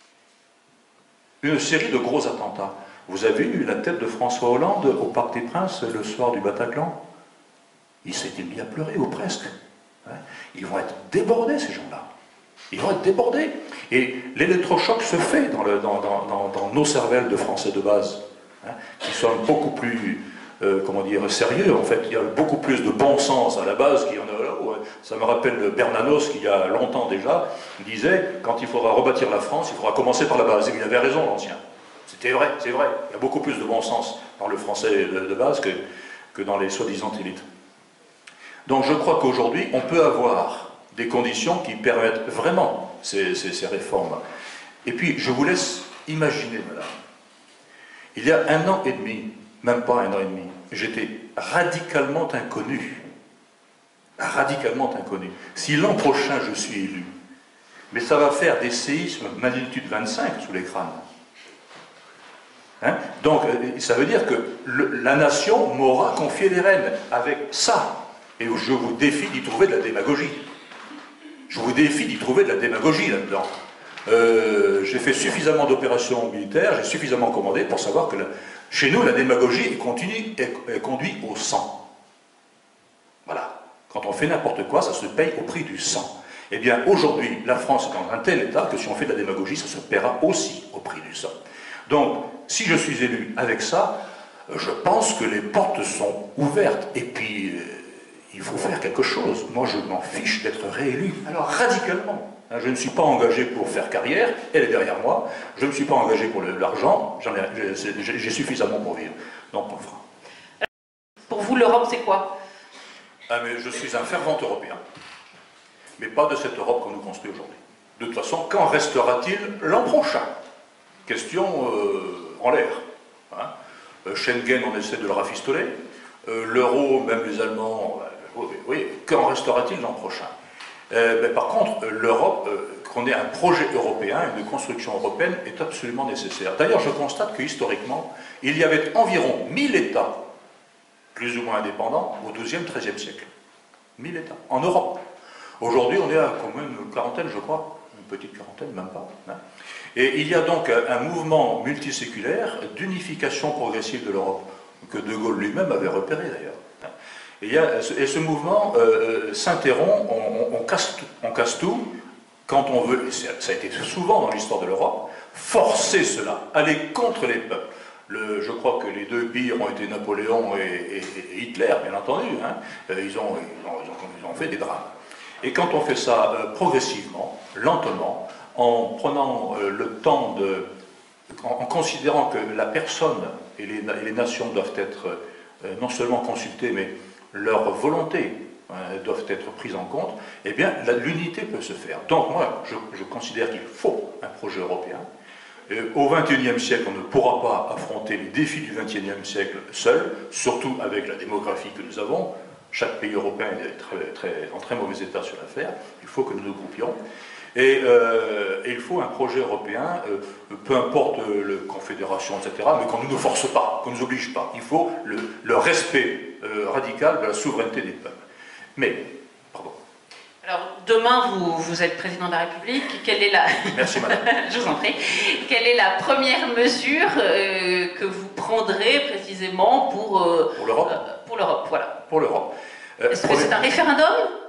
Une série de gros attentats. Vous avez eu la tête de François Hollande au Parc des Princes le soir du Bataclan? Il s'était mis à pleurer, ou presque. Ils vont être débordés, ces gens-là. Ils vont être débordés. Et l'électrochoc se fait dans nos cervelles de Français de base, qui sont beaucoup plus, sérieux. En fait, il y a beaucoup plus de bon sens à la base qu'il y en a là-haut. Ça me rappelle Bernanos, qui il y a longtemps déjà, disait, quand il faudra rebâtir la France, il faudra commencer par la base. Et il avait raison, l'ancien. C'était vrai, c'est vrai. Il y a beaucoup plus de bon sens dans le français de base que dans les soi-disant élites. Donc je crois qu'aujourd'hui, on peut avoir des conditions qui permettent vraiment ces réformes. Et puis, je vous laisse imaginer, madame, il y a 1 an et demi, même pas 1 an et demi, j'étais radicalement inconnu. Radicalement inconnu. Si l'an prochain je suis élu, mais ça va faire des séismes magnitude 25 sous les crânes. Hein? Donc, ça veut dire que la nation m'aura confié les rênes avec ça. Et je vous défie d'y trouver de la démagogie. Je vous défie d'y trouver de la démagogie là-dedans. J'ai fait suffisamment d'opérations militaires, j'ai suffisamment commandé pour savoir que chez nous, la démagogie est conduite au sang. Voilà. Quand on fait n'importe quoi, ça se paye au prix du sang. Eh bien, aujourd'hui, la France est dans un tel état que si on fait de la démagogie, ça se paiera aussi au prix du sang. Donc, si je suis élu avec ça, je pense que les portes sont ouvertes. Et puis... il faut faire quelque chose. Moi, je m'en fiche d'être réélu. Alors, radicalement. Je ne suis pas engagé pour faire carrière, elle est derrière moi. Je ne me suis pas engagé pour l'argent, j'ai suffisamment pour vivre. Donc, on le fera. Pour vous, l'Europe, c'est quoi? Mais je suis un fervent européen. Mais pas de cette Europe qu'on nous construit aujourd'hui. De toute façon, quand restera-t-il l'an prochain? Question en l'air. Schengen, on essaie de le rafistoler. L'euro, même les Allemands... Oui, quand restera-t-il l'an prochain? Mais par contre, l'Europe, qu'on ait un projet européen, une construction européenne, est absolument nécessaire. D'ailleurs, je constate que historiquement, il y avait environ 1000 États, plus ou moins indépendants, au XIIe, XIIIe siècle. 1000 États, en Europe. Aujourd'hui, on est à quand même une quarantaine, je crois, une petite quarantaine, même pas. Hein. Et il y a donc un mouvement multiséculaire d'unification progressive de l'Europe, que De Gaulle lui-même avait repéré d'ailleurs. Et ce mouvement s'interrompt, on casse tout, quand on veut, et ça a été souvent dans l'histoire de l'Europe, forcer cela, aller contre les peuples. Je crois que les deux pires ont été Napoléon et Hitler, bien entendu. Hein. Ils ont fait des drames. Et quand on fait ça progressivement, lentement, en prenant le temps en considérant que la personne et les nations doivent être non seulement consultées, mais leur volonté doivent être prises en compte, eh bien l'unité peut se faire. Donc moi, je considère qu'il faut un projet européen. Au XXIe siècle, on ne pourra pas affronter les défis du XXIe siècle seul, surtout avec la démographie que nous avons. Chaque pays européen est en très mauvais état sur l'affaire. Il faut que nous nous groupions. Et il faut un projet européen, peu importe la confédération, etc., mais qu'on ne nous force pas, qu'on ne nous oblige pas. Il faut le respect radical de la souveraineté des peuples. Mais, pardon. Alors, demain, vous êtes président de la République. Quelle est la... Merci, madame. Je vous en prie. Quelle est la première mesure que vous prendrez précisément pour l'Europe pour l'Europe, voilà. Pour l'Europe. Est-ce que c'est un référendum?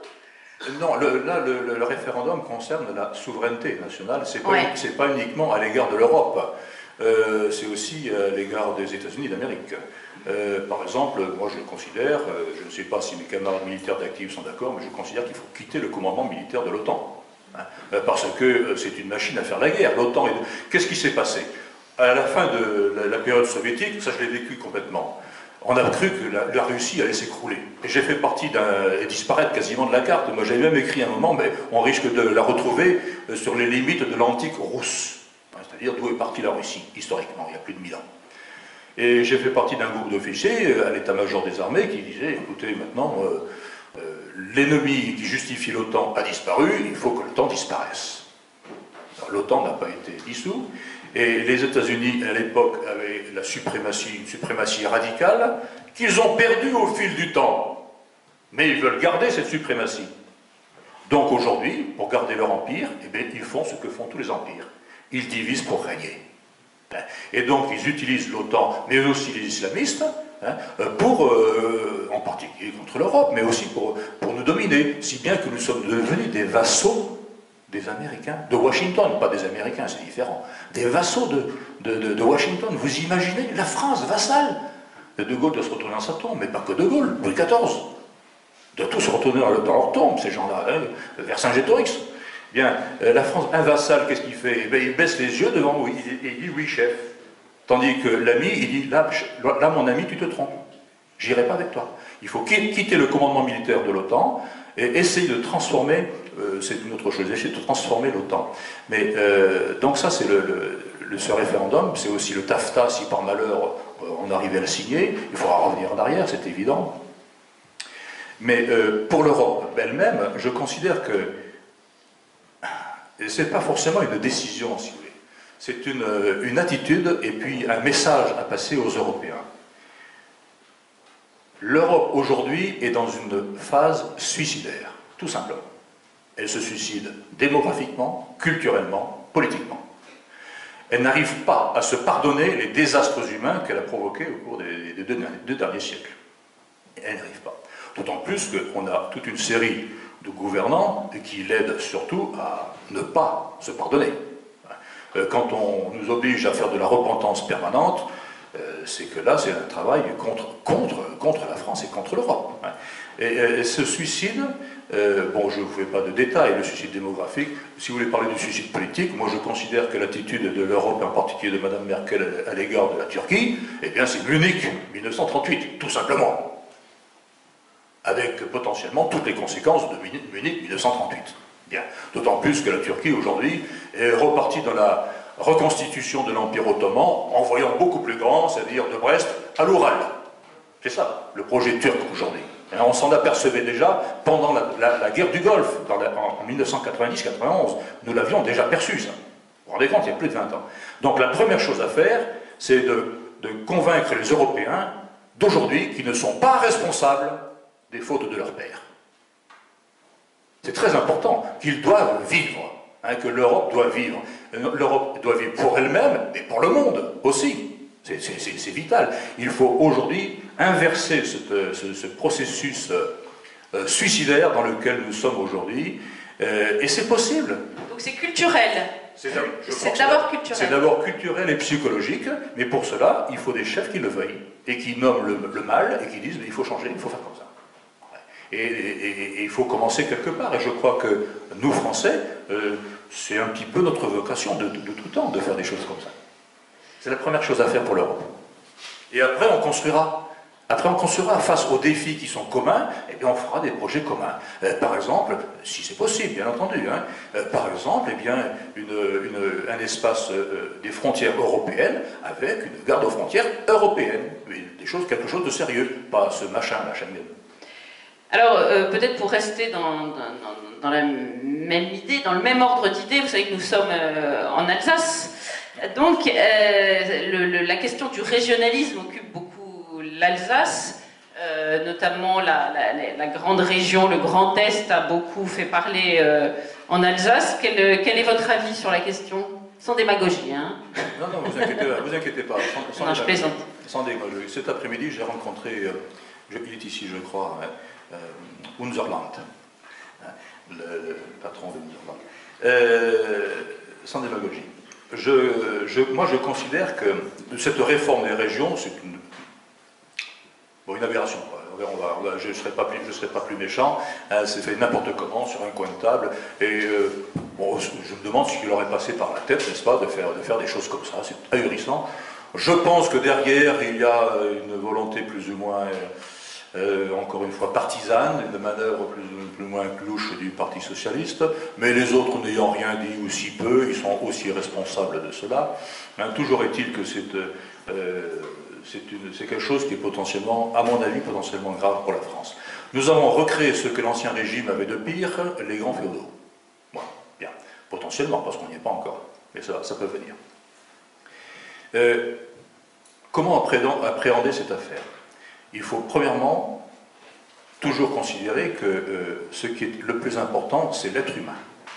Non, le référendum concerne la souveraineté nationale. C'est pas uniquement à l'égard de l'Europe. C'est aussi à l'égard des États-Unis d'Amérique. Par exemple, moi je le considère, je ne sais pas si mes camarades militaires d'actifs sont d'accord, mais je considère qu'il faut quitter le commandement militaire de l'OTAN. Hein, parce que c'est une machine à faire la guerre. L'OTAN, qu'est-ce qui s'est passé? À la fin de la période soviétique, ça je l'ai vécu complètement. On a cru que la Russie allait s'écrouler. Et j'ai fait partie et disparaître quasiment de la carte. Moi j'avais même écrit à un moment, mais on risque de la retrouver sur les limites de l'antique russe. C'est-à-dire d'où est partie la Russie, historiquement, il y a plus de 1000 ans. Et j'ai fait partie d'un groupe d'officiers à l'état-major des armées qui disait, écoutez, maintenant, l'ennemi qui justifie l'OTAN a disparu, il faut que l'OTAN disparaisse. L'OTAN n'a pas été dissous, et les États-Unis, à l'époque, avaient une suprématie radicale, qu'ils ont perdue au fil du temps. Mais ils veulent garder cette suprématie. Donc aujourd'hui, pour garder leur empire, eh bien, ils font ce que font tous les empires. Ils divisent pour régner. Et donc ils utilisent l'OTAN, mais aussi les islamistes, en particulier contre l'Europe, mais aussi pour nous dominer, si bien que nous sommes devenus des vassaux des Américains, de Washington, pas des Américains, c'est différent, des vassaux de Washington. Vous imaginez la France, vassale de Gaulle doit se retourner dans sa tombe, mais pas que De Gaulle, Louis XIV, doit tous se retourner dans leur tombe, ces gens-là, Vercingétorix. Bien, la France, un vassal, qu'est-ce qu'il fait? Il baisse les yeux devant vous, il dit oui, chef. Tandis que l'ami, il dit là, mon ami, tu te trompes. J'irai pas avec toi. Il faut quitter le commandement militaire de l'OTAN et essayer de transformer, c'est une autre chose, essayer de transformer l'OTAN. Mais donc ça, c'est ce référendum, c'est aussi le TAFTA, si par malheur on arrivait à le signer, il faudra revenir en arrière, c'est évident. Mais pour l'Europe elle-même, je considère que ce n'est pas forcément une décision, si vous voulez. C'est une attitude et puis un message à passer aux Européens. L'Europe, aujourd'hui, est dans une phase suicidaire, tout simplement. Elle se suicide démographiquement, culturellement, politiquement. Elle n'arrive pas à se pardonner les désastres humains qu'elle a provoqués au cours des deux derniers siècles. Elle n'arrive pas. D'autant plus qu'on a toute une série de gouvernants qui l'aident surtout à ne pas se pardonner. Quand on nous oblige à faire de la repentance permanente, c'est que là, c'est un travail contre la France et contre l'Europe. Et ce suicide, bon, je ne vous fais pas de détails, le suicide démographique, si vous voulez parler du suicide politique, moi je considère que l'attitude de l'Europe, en particulier de Mme Merkel à l'égard de la Turquie, eh bien c'est Munich 1938, tout simplement. Avec potentiellement toutes les conséquences de Munich 1938. Bien. D'autant plus que la Turquie, aujourd'hui, est repartie dans la reconstitution de l'Empire ottoman, en voyant beaucoup plus grand, c'est-à-dire de Brest à l'Oural. C'est ça, le projet turc aujourd'hui. On s'en apercevait déjà pendant la guerre du Golfe, en 1990-91. Nous l'avions déjà perçu, ça. Vous vous rendez compte, il y a plus de 20 ans. Donc la première chose à faire, c'est de convaincre les Européens d'aujourd'hui qui ne sont pas responsables des fautes de leur père. C'est très important qu'ils doivent vivre, hein, que l'Europe doit vivre. L'Europe doit vivre pour elle-même, mais pour le monde aussi. C'est vital. Il faut aujourd'hui inverser ce processus suicidaire dans lequel nous sommes aujourd'hui, et c'est possible. Donc c'est culturel. C'est d'abord culturel. C'est d'abord culturel et psychologique, mais pour cela, il faut des chefs qui le veuillent, et qui nomment le mal, et qui disent il faut changer, il faut faire comme ça. Et il faut commencer quelque part, et je crois que nous, Français, c'est un petit peu notre vocation de tout temps, de faire des choses comme ça. C'est la première chose à faire pour l'Europe. Et après, on construira. Après, on construira face aux défis qui sont communs, et bien on fera des projets communs. Par exemple, si c'est possible, bien entendu, hein, par exemple, eh bien, un espace des frontières européennes avec une garde aux frontières européenne. Quelque chose de sérieux, pas ce machin, la Schengen. Alors, peut-être pour rester dans la même idée, dans le même ordre d'idée, vous savez que nous sommes en Alsace. Donc, la question du régionalisme occupe beaucoup l'Alsace, notamment la grande région, le Grand Est a beaucoup fait parler en Alsace. Quel est votre avis sur la question? Sans démagogie, hein? Non, vous inquiétez pas. Non, je plaisante. Sans démagogie. Cet après-midi, j'ai rencontré, il est ici, je crois, Unserland, le patron de Unserland. Sans démagogie. Moi, je considère que cette réforme des régions, c'est une aberration. Je ne serai pas plus méchant. Hein, c'est fait n'importe comment sur un coin de table. Et je me demande ce qui leur est passé par la tête, n'est-ce pas, de faire des choses comme ça. C'est ahurissant. Je pense que derrière, il y a une volonté plus ou moins, encore une fois, partisane, une manœuvre plus ou moins louche du Parti socialiste, mais les autres n'ayant rien dit ou si peu, ils sont aussi responsables de cela. Hein, toujours est-il que c'est quelque chose qui est potentiellement, à mon avis, potentiellement grave pour la France. Nous avons recréé ce que l'ancien régime avait de pire, les grands féodaux. Bon, bien, potentiellement, parce qu'on n'y est pas encore, mais ça peut venir. Comment appréhender cette affaire? Il faut premièrement toujours considérer que ce qui est le plus important, c'est l'être humain.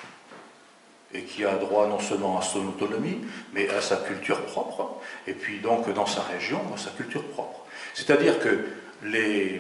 Et qui a droit non seulement à son autonomie, mais à sa culture propre, et puis donc dans sa région, à sa culture propre. C'est-à-dire que les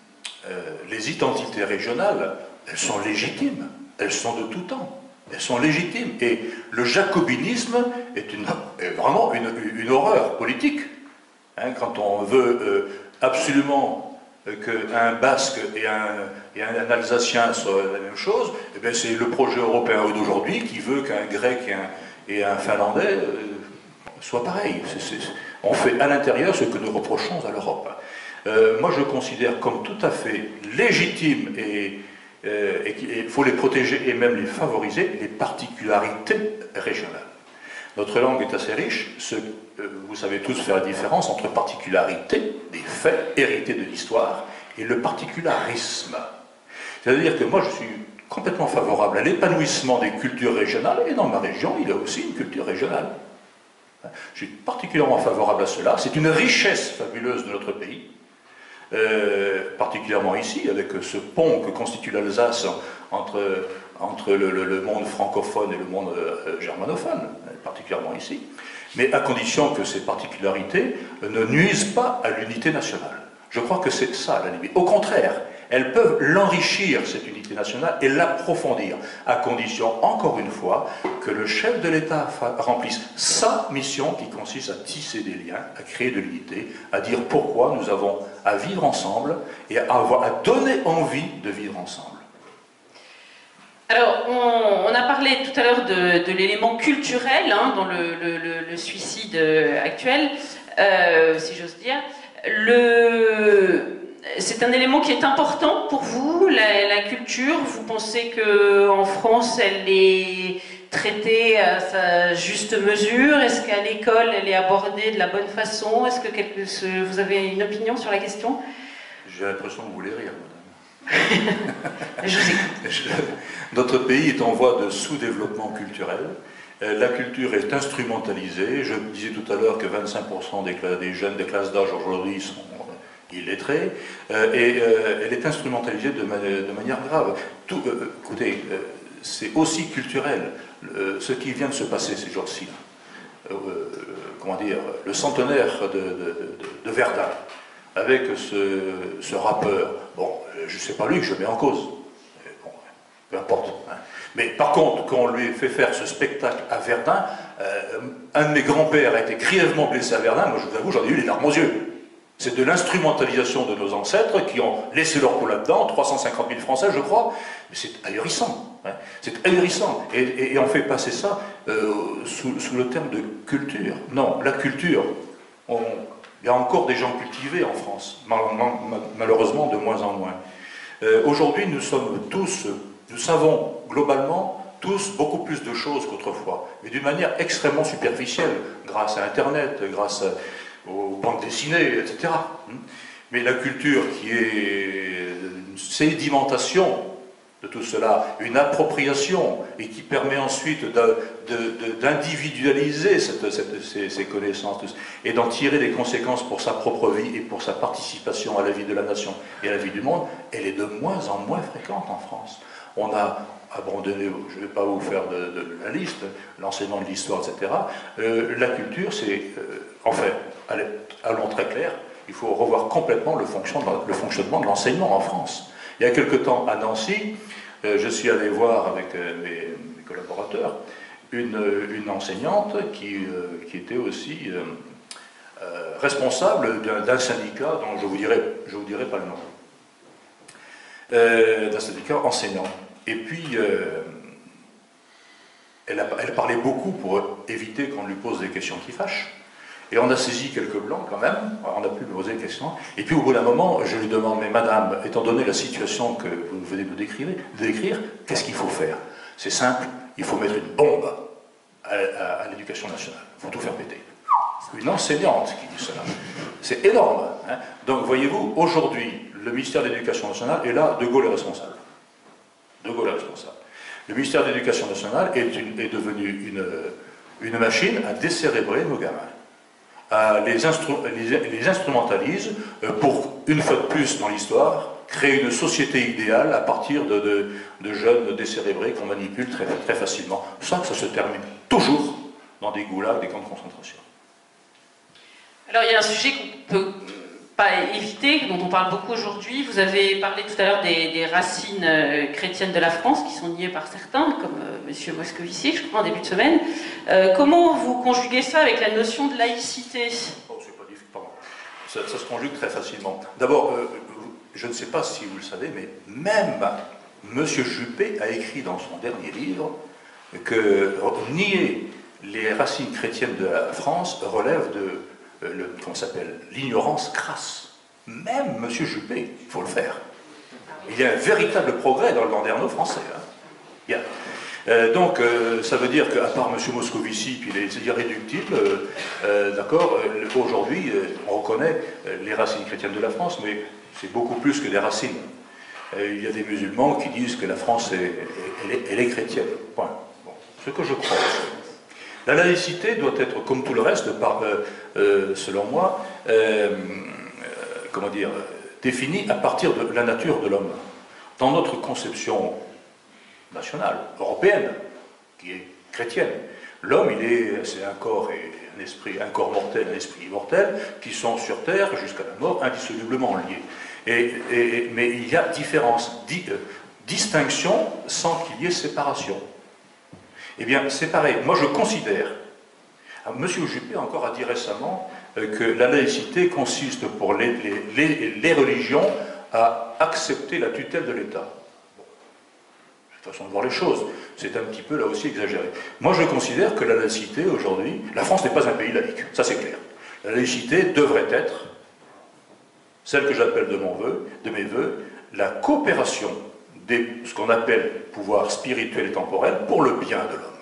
identités régionales, elles sont légitimes, elles sont de tout temps, elles sont légitimes. Et le jacobinisme est vraiment une horreur politique. Hein, quand on veut absolument qu'un Basque et un Alsacien soient la même chose, eh bien c'est le projet européen d'aujourd'hui qui veut qu'un Grec et un Finlandais soient pareils. On fait à l'intérieur ce que nous reprochons à l'Europe. Moi je considère comme tout à fait légitime et qu'il faut les protéger et même les favoriser, les particularités régionales. Notre langue est assez riche, vous savez tous faire la différence entre particularité, des faits hérités de l'histoire, et le particularisme. C'est-à-dire que moi je suis complètement favorable à l'épanouissement des cultures régionales, et dans ma région il y a aussi une culture régionale. Je suis particulièrement favorable à cela, c'est une richesse fabuleuse de notre pays, particulièrement ici, avec ce pont que constitue l'Alsace entre le monde francophone et le monde germanophone, particulièrement ici, mais à condition que ces particularités ne nuisent pas à l'unité nationale. Je crois que c'est ça la limite. Au contraire, elles peuvent l'enrichir, cette unité nationale, et l'approfondir, à condition, encore une fois, que le chef de l'État remplisse sa mission qui consiste à tisser des liens, à créer de l'unité, à dire pourquoi nous avons à vivre ensemble et à donner envie de vivre ensemble. Alors, on a parlé tout à l'heure de l'élément culturel hein, dans le suicide actuel, si j'ose dire. C'est un élément qui est important pour vous, la culture. Vous pensez qu'en France, elle est traitée à sa juste mesure? Est-ce qu'à l'école, elle est abordée de la bonne façon? Est-ce que vous avez une opinion sur la question? J'ai l'impression que vous voulez rire, madame. Je vous écoute. Notre pays est en voie de sous-développement culturel. La culture est instrumentalisée. Je disais tout à l'heure que 25% des jeunes des classes d'âge aujourd'hui illettrée, et elle est instrumentalisée de manière grave. Écoutez, c'est aussi culturel. Ce qui vient de se passer ces jours-ci, comment dire, le centenaire de Verdun, avec ce rappeur, bon, je ne sais pas lui que je mets en cause, bon, peu importe. Hein. Mais par contre, quand on lui fait faire ce spectacle à Verdun, un de mes grands-pères a été grièvement blessé à Verdun, moi je vous avoue, j'en ai eu les larmes aux yeux. C'est de l'instrumentalisation de nos ancêtres qui ont laissé leur peau là-dedans, 350 000 Français je crois, mais c'est ahurissant. Hein. C'est ahurissant. Et on fait passer ça sous le terme de culture. Non, la culture, il y a encore des gens cultivés en France, malheureusement de moins en moins. Aujourd'hui nous savons globalement tous beaucoup plus de choses qu'autrefois, mais d'une manière extrêmement superficielle, grâce à Internet, grâce aux bandes dessinées, etc. Mais la culture qui est une sédimentation de tout cela, une appropriation, et qui permet ensuite d'individualiser ces connaissances, et d'en tirer des conséquences pour sa propre vie et pour sa participation à la vie de la nation et à la vie du monde, elle est de moins en moins fréquente en France. On a abandonné, je ne vais pas vous faire de la liste, l'enseignement de l'histoire, etc. La culture, c'est, en fait, allons très clair, il faut revoir complètement le fonctionnement de l'enseignement en France. Il y a quelque temps, à Nancy, je suis allé voir avec mes collaborateurs une enseignante qui était aussi responsable d'un syndicat dont je vous dirai pas le nom. D'un syndicat enseignant. Et puis, elle parlait beaucoup pour éviter qu'on lui pose des questions qui fâchent. Et on a saisi quelques blancs quand même, on a pu me poser des questions. Et puis au bout d'un moment, je lui demande, mais madame, étant donné la situation que vous venez de décrire, qu'est-ce qu'il faut faire? C'est simple, il faut mettre une bombe à l'éducation nationale. Il faut tout faire péter. Une enseignante qui dit cela. C'est énorme. Hein. Donc voyez-vous, aujourd'hui, le ministère de l'Éducation nationale est là, De Gaulle est responsable. De Gaulle est responsable. Le ministère de l'Éducation nationale est devenu une machine à décérébrer nos gamins. Les instrumentalise pour, une fois de plus dans l'histoire, créer une société idéale à partir de jeunes décérébrés qu'on manipule très, très facilement. Sans que ça se termine toujours dans des goulags, des camps de concentration. Alors il y a un sujet qu'on ne peut pas éviter, dont on parle beaucoup aujourd'hui. Vous avez parlé tout à l'heure des racines chrétiennes de la France, qui sont niées par certains, comme M. Moscovici, je crois, en début de semaine. Comment vous conjuguez ça avec la notion de laïcité? Oh, c'est pas difficile, pardon. Ça se conjugue très facilement. D'abord, je ne sais pas si vous le savez, mais même M. Juppé a écrit dans son dernier livre que nier les racines chrétiennes de la France relève de comment s'appelle, l'ignorance crasse. Même M. Juppé, il faut le faire. Il y a un véritable progrès dans le landerneau français. Hein. Il y a. Donc, ça veut dire qu'à part M. Moscovici, puis les irréductibles, d'accord, aujourd'hui, on reconnaît les racines chrétiennes de la France, mais c'est beaucoup plus que des racines. Il y a des musulmans qui disent que la France, elle est chrétienne. Point. Bon. Ce que je crois. La laïcité doit être, comme tout le reste, selon moi, comment dire, définie à partir de la nature de l'homme. Dans notre conception nationale, européenne, qui est chrétienne, l'homme, c'est un corps et un esprit, un corps mortel, un esprit immortel, qui sont sur terre jusqu'à la mort indissolublement liés. Mais il y a différence, distinction sans qu'il y ait séparation. Eh bien, c'est pareil. Moi, je considère, M. Juppé encore a dit récemment que la laïcité consiste pour les religions à accepter la tutelle de l'État. Bon, c'est une façon de voir les choses. C'est un petit peu, là aussi, exagéré. Moi, je considère que la laïcité, aujourd'hui, la France n'est pas un pays laïque, ça c'est clair. La laïcité devrait être, celle que j'appelle de mes voeux, la coopération ce qu'on appelle pouvoir spirituel et temporel pour le bien de l'homme.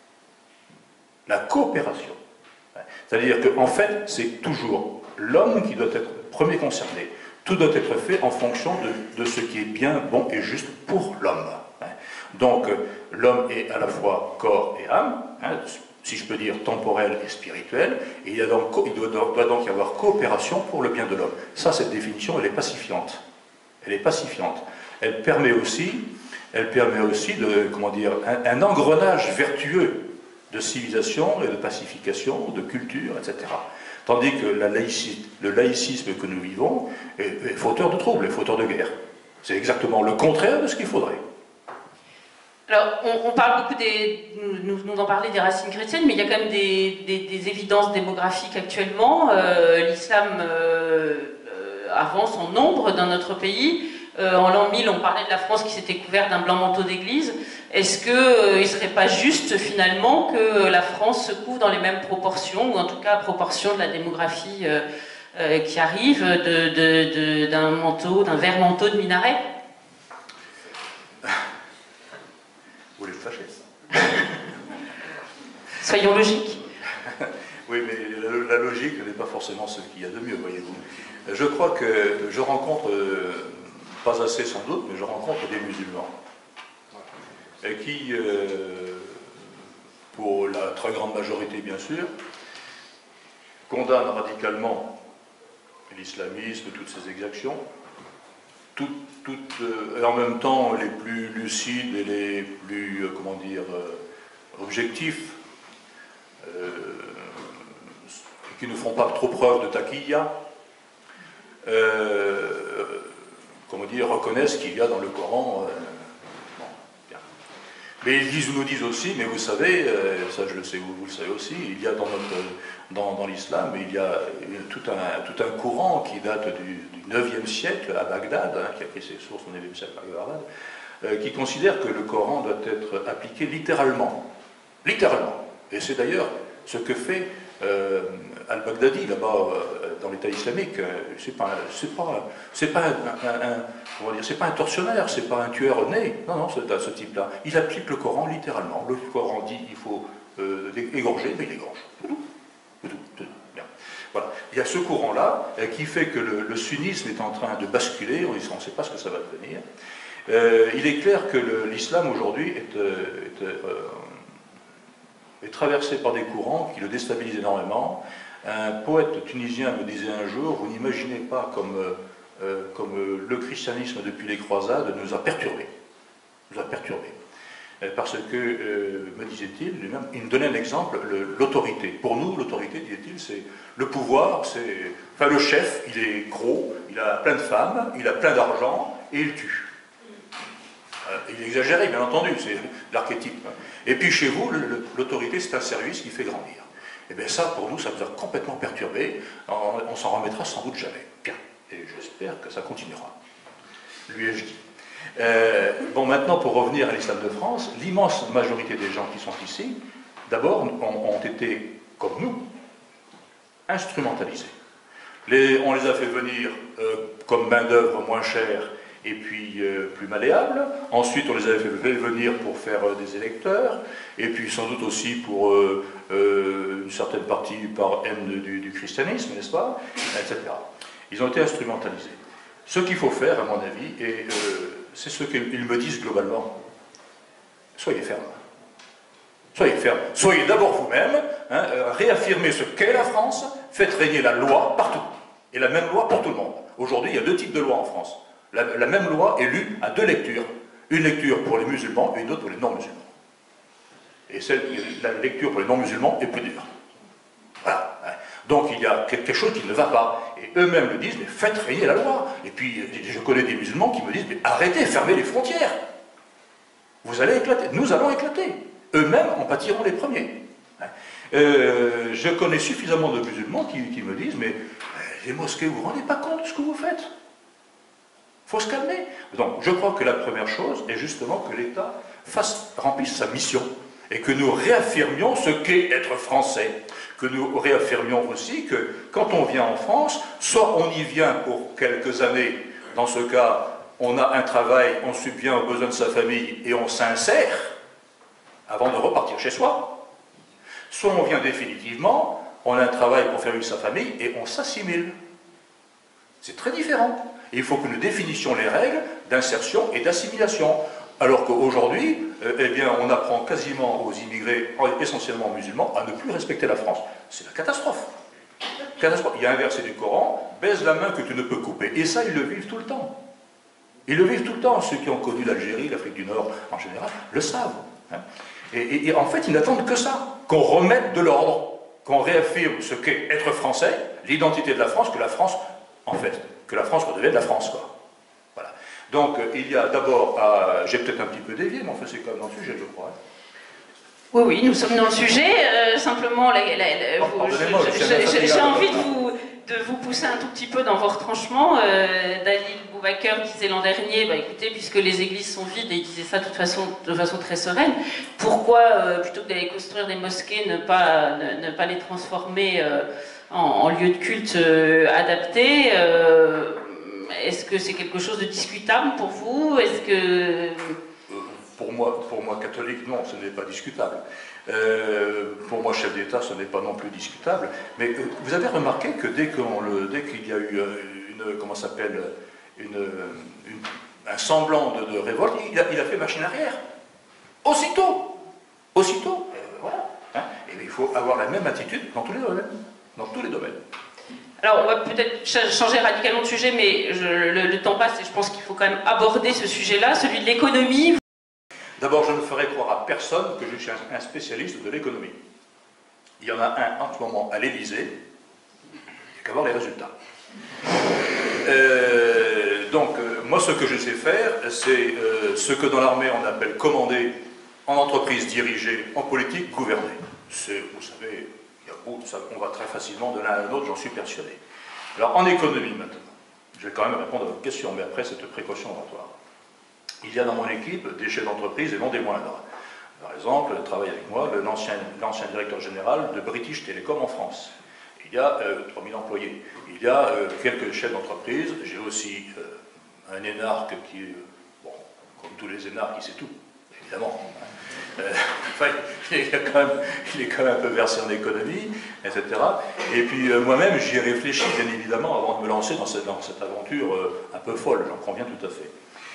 La coopération. C'est-à-dire qu'en fait, c'est toujours l'homme qui doit être le premier concerné. Tout doit être fait en fonction de ce qui est bien, bon et juste pour l'homme. Donc, l'homme est à la fois corps et âme, si je peux dire, temporelle et spirituelle, et il doit donc y avoir coopération pour le bien de l'homme. Ça, cette définition, elle est pacifiante. Elle est pacifiante. Elle permet aussi de, comment dire, un engrenage vertueux de civilisation et de pacification, de culture, etc. Tandis que le laïcisme que nous vivons est fauteur de troubles, est fauteur de guerre. C'est exactement le contraire de ce qu'il faudrait. Alors, on parle beaucoup nous en parler des racines chrétiennes, mais il y a quand même des évidences démographiques actuellement. L'islam avance en nombre dans notre pays. En l'an 1000, on parlait de la France qui s'était couverte d'un blanc manteau d'église. Est-ce qu'il ne serait pas juste, finalement, que la France se couvre dans les mêmes proportions, ou en tout cas à proportion de la démographie qui arrive, d'un manteau, d'un vert manteau de minaret? Vous voulez le fâcher? Soyons logiques. Oui, mais la logique n'est pas forcément ce qu'il y a de mieux, voyez-vous. Je crois que je rencontre, pas assez sans doute, mais je rencontre des musulmans qui, pour la très grande majorité bien sûr, condamnent radicalement l'islamisme, toutes ses exactions, et en même temps les plus lucides et les plus, comment dire, objectifs, qui ne font pas trop preuve de taquilla, comment dire, reconnaissent qu'il y a dans le Coran. Bon, bien. Mais ils nous disent aussi, mais vous savez, ça je le sais, vous le savez aussi, il y a dans l'islam, il y a tout un courant qui date du 9e siècle à Bagdad, hein, qui a pris ses sources au 9e siècle à Bagdad, qui considère que le Coran doit être appliqué littéralement. Littéralement. Et c'est d'ailleurs ce que fait al-Baghdadi, là-bas, dans l'État islamique. C'est pas un tortionnaire, c'est pas un tueur né. Non, ce type-là. Il applique le Coran littéralement. Le Coran dit qu'il faut égorger, mais il égorge. C'est tout. Bien. Voilà. Il y a ce courant-là qui fait que le sunnisme est en train de basculer, on ne sait pas ce que ça va devenir. Il est clair que l'islam aujourd'hui est traversé par des courants qui le déstabilisent énormément. Un poète tunisien me disait un jour, vous n'imaginez pas comme le christianisme depuis les croisades nous a perturbés. Parce que, me disait-il, il me donnait un exemple, l'autorité. Pour nous, l'autorité, disait-il, c'est le pouvoir, enfin le chef, il est gros, il a plein de femmes, il a plein d'argent, et il tue. Il exagérait, bien entendu, c'est l'archétype. Et puis chez vous, l'autorité, c'est un service qui fait grandir. Et bien ça, pour nous, ça nous a complètement perturbés. On s'en remettra sans doute jamais. Bien. Et j'espère que ça continuera. Lui ai-je dit. Bon, maintenant, pour revenir à l'islam de France, l'immense majorité des gens qui sont ici, d'abord, ont été, comme nous, instrumentalisés. On les a fait venir comme main-d'œuvre moins chère et puis plus malléable. Ensuite, on les a fait venir pour faire des électeurs, et puis sans doute aussi pour une certaine partie par haine du christianisme, n'est-ce pas, etc. Ils ont été instrumentalisés. Ce qu'il faut faire, à mon avis, et c'est ce qu'ils me disent globalement, soyez fermes. Soyez fermes. Soyez d'abord vous-même, hein, réaffirmez ce qu'est la France, faites régner la loi partout. Et la même loi pour tout le monde. Aujourd'hui, il y a 2 types de lois en France. La même loi est lue à 2 lectures. Une lecture pour les musulmans et une autre pour les non-musulmans. Et la lecture pour les non-musulmans est plus dure. Voilà. Donc il y a quelque chose qui ne va pas. Et eux-mêmes le disent, mais faites régner la loi. Et puis je connais des musulmans qui me disent, mais arrêtez, fermez les frontières. Vous allez éclater. Nous allons éclater. Eux-mêmes en pâtiront les premiers. Je connais suffisamment de musulmans qui me disent, mais les mosquées, vous ne vous rendez pas compte de ce que vous faites? Il faut se calmer. Donc je crois que la première chose est justement que l'État remplisse sa mission et que nous réaffirmions ce qu'est être français. Que nous réaffirmions aussi que quand on vient en France, soit on y vient pour quelques années, dans ce cas, on a un travail, on subvient aux besoins de sa famille et on s'insère avant de repartir chez soi. Soit on vient définitivement, on a un travail pour faire vivre sa famille et on s'assimile. C'est très différent. Et il faut que nous définissions les règles d'insertion et d'assimilation. Alors qu'aujourd'hui, eh bien, on apprend quasiment aux immigrés, essentiellement musulmans, à ne plus respecter la France. C'est la catastrophe. Catastrophe. Il y a un verset du Coran, baise la main que tu ne peux couper. Et ça, ils le vivent tout le temps. Ils le vivent tout le temps. Ceux qui ont connu l'Algérie, l'Afrique du Nord en général, le savent. Hein. Et en fait, ils n'attendent que ça, qu'on remette de l'ordre, qu'on réaffirme ce qu'est être français, l'identité de la France, que la France, en fait, que la France redevienne la France, quoi. Voilà. Donc, il y a d'abord, j'ai peut-être un petit peu dévié, mais enfin, c'est quand même dans le sujet, je crois. Hein. Oui, oui, nous sommes dans le sujet. Simplement, j'ai envie de vous pousser un tout petit peu dans vos retranchements. Dalil Boubaker disait l'an dernier, bah, écoutez, puisque les églises sont vides, et il disait ça de façon très sereine, pourquoi, plutôt que d'aller construire des mosquées, ne pas les transformer en lieux de culte adaptés? Est-ce que c'est quelque chose de discutable pour vous? Est-ce que... Pour moi, catholique, non, ce n'est pas discutable. Pour moi, chef d'État, ce n'est pas non plus discutable. Mais vous avez remarqué que dès qu'il y a eu comment s'appelle, un semblant de révolte, il a fait machine arrière. Aussitôt. Voilà. Hein. Et il faut avoir la même attitude dans tous les domaines. Dans tous les domaines. Alors, on va peut-être changer radicalement de sujet, mais le temps passe et je pense qu'il faut quand même aborder ce sujet-là, celui de l'économie. D'abord, je ne ferai croire à personne que je suis un spécialiste de l'économie. Il y en a un en ce moment à l'Élysée, il n'y a qu'à voir les résultats. Donc, moi, ce que je sais faire, c'est ce que dans l'armée on appelle commander, en entreprise diriger, en politique gouverner. Vous savez, on va très facilement de l'un à l'autre, j'en suis persuadé. Alors, en économie maintenant, je vais quand même répondre à votre question, mais après cette précaution oratoire. Il y a dans mon équipe des chefs d'entreprise et non des moindres. Par exemple, travaille avec moi l'ancien directeur général de British Telecom en France. Il y a 3000 employés. Il y a quelques chefs d'entreprise. J'ai aussi un énarque qui est, bon, comme tous les énarques, il sait tout, évidemment. Enfin, il est quand même un peu versé en économie, etc. Et puis moi-même, j'y ai réfléchi, bien évidemment, avant de me lancer dans cette aventure un peu folle, j'en conviens tout à fait.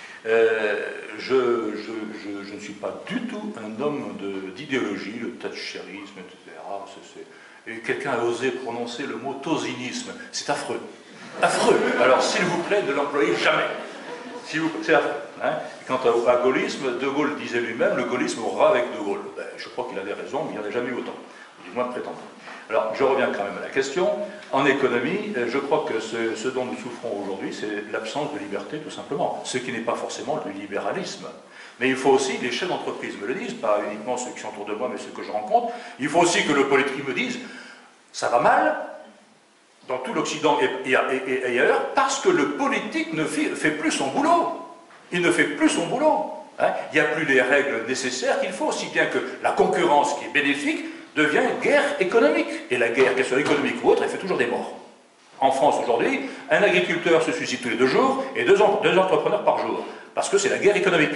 Je ne suis pas du tout un homme d'idéologie, le thatcherisme, etc. Et quelqu'un a osé prononcer le mot tosinisme. C'est affreux. Affreux. Alors, s'il vous plaît, ne l'employez jamais. C'est affreux. Hein. Quant à gaullisme, De Gaulle disait lui-même, le gaullisme aura avec De Gaulle. Ben, je crois qu'il avait raison, mais il n'y en a jamais eu autant. Du moins prétendu. Alors, je reviens quand même à la question. En économie, je crois que ce dont nous souffrons aujourd'hui, c'est l'absence de liberté, tout simplement. Ce qui n'est pas forcément le libéralisme. Mais il faut aussi, les chefs d'entreprise me le disent, pas uniquement ceux qui sont autour de moi, mais ceux que je rencontre, il faut aussi que le politique me dise, ça va mal, dans tout l'Occident et ailleurs, parce que le politique ne fait plus son boulot. Il ne fait plus son boulot. Hein. Il n'y a plus les règles nécessaires qu'il faut, si bien que la concurrence qui est bénéfique devient une guerre économique. Et la guerre, qu'elle soit économique ou autre, elle fait toujours des morts. En France aujourd'hui, un agriculteur se suicide tous les 2 jours et deux entrepreneurs par jour. Parce que c'est la guerre économique.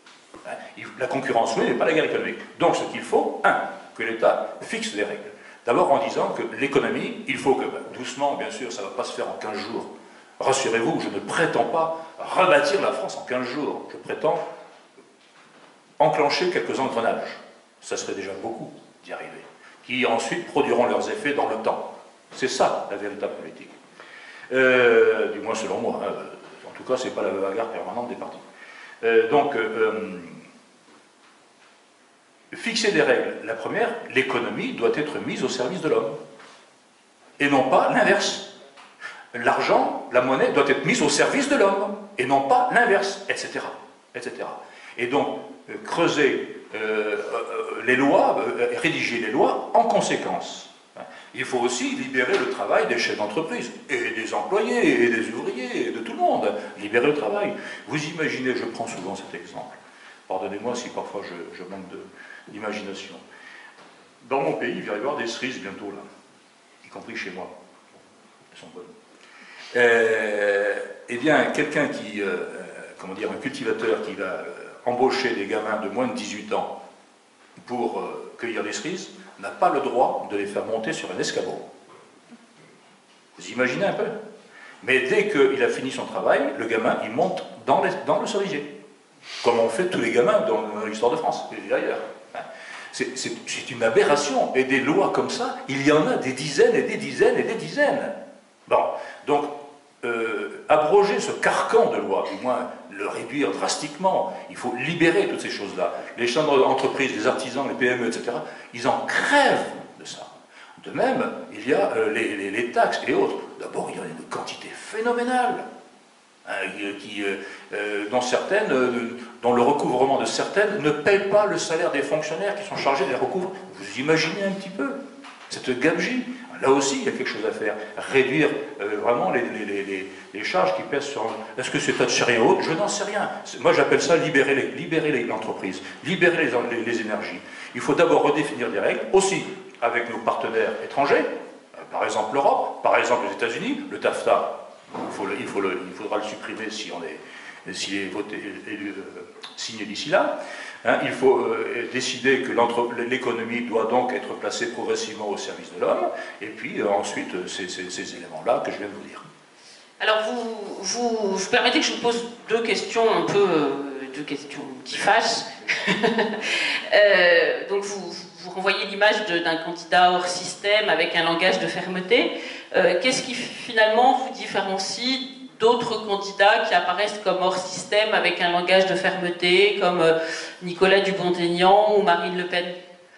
La concurrence, oui, mais pas la guerre économique. Donc ce qu'il faut, que l'État fixe des règles. D'abord en disant que l'économie, il faut que, doucement, bien sûr, ça ne va pas se faire en 15 jours. Rassurez-vous, je ne prétends pas rebâtir la France en 15 jours. Je prétends enclencher quelques engrenages. Ça serait déjà beaucoup d'y arriver. Qui ensuite produiront leurs effets dans le temps. C'est ça, la véritable politique. Du moins selon moi. Hein. En tout cas, ce n'est pas la bagarre permanente des partis. Fixer des règles. La première, l'économie doit être mise au service de l'homme. Et non pas l'inverse. L'argent, la monnaie, doit être mise au service de l'homme. Et non pas l'inverse, etc., etc. Et donc, creuser les lois, rédiger les lois en conséquence. Il faut aussi libérer le travail des chefs d'entreprise, et des employés, et des ouvriers, et de tout le monde. Libérer le travail. Vous imaginez, je prends souvent cet exemple, pardonnez-moi si parfois je manque d'imagination. Dans mon pays, il va y avoir des cerises bientôt, là, y compris chez moi. Elles sont bonnes. Eh bien, quelqu'un qui, comment dire, un cultivateur qui va embaucher des gamins de moins de 18 ans pour cueillir des cerises, n'a pas le droit de les faire monter sur un escabeau. Vous imaginez un peu? Mais dès qu'il a fini son travail, le gamin, il monte dans le cerisier. comme ont fait tous les gamins dans l'histoire de France et ailleurs. C'est une aberration. Et des lois comme ça, il y en a des dizaines et des dizaines et des dizaines. Bon, donc, abroger ce carcan de loi, du moins le réduire drastiquement, il faut libérer toutes ces choses-là. Les chambres d'entreprise, les artisans, les PME, etc., ils en crèvent de ça. De même, il y a les taxes et autres. D'abord, il y a une quantité phénoménale, dont le recouvrement de certaines ne paye pas le salaire des fonctionnaires qui sont chargés de les recouvrer. Vous imaginez un petit peu cette gabegie. Là aussi, il y a quelque chose à faire. Réduire vraiment les charges qui pèsent sur... Est-ce que c'est Thatcher et autres? Je n'en sais rien. Moi, j'appelle ça libérer l'entreprise, libérer les énergies. Il faut d'abord redéfinir des règles, aussi avec nos partenaires étrangers, par exemple l'Europe, par exemple les États-Unis, le TAFTA. Il faudra le supprimer s'il est signé d'ici là. Il faut décider que l'économie doit donc être placée progressivement au service de l'homme, et puis ensuite ces éléments-là que je viens de vous dire. Alors vous permettez que je vous pose deux questions deux questions qui fâchent. Donc vous renvoyez l'image d'un candidat hors système avec un langage de fermeté. Qu'est-ce qui finalement vous différencie d'autres candidats qui apparaissent comme hors système avec un langage de fermeté, comme Nicolas Dupont-Aignan ou Marine Le Pen?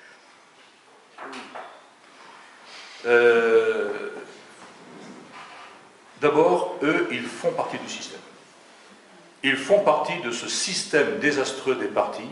D'abord, eux, ils font partie du système. Ils font partie de ce système désastreux des partis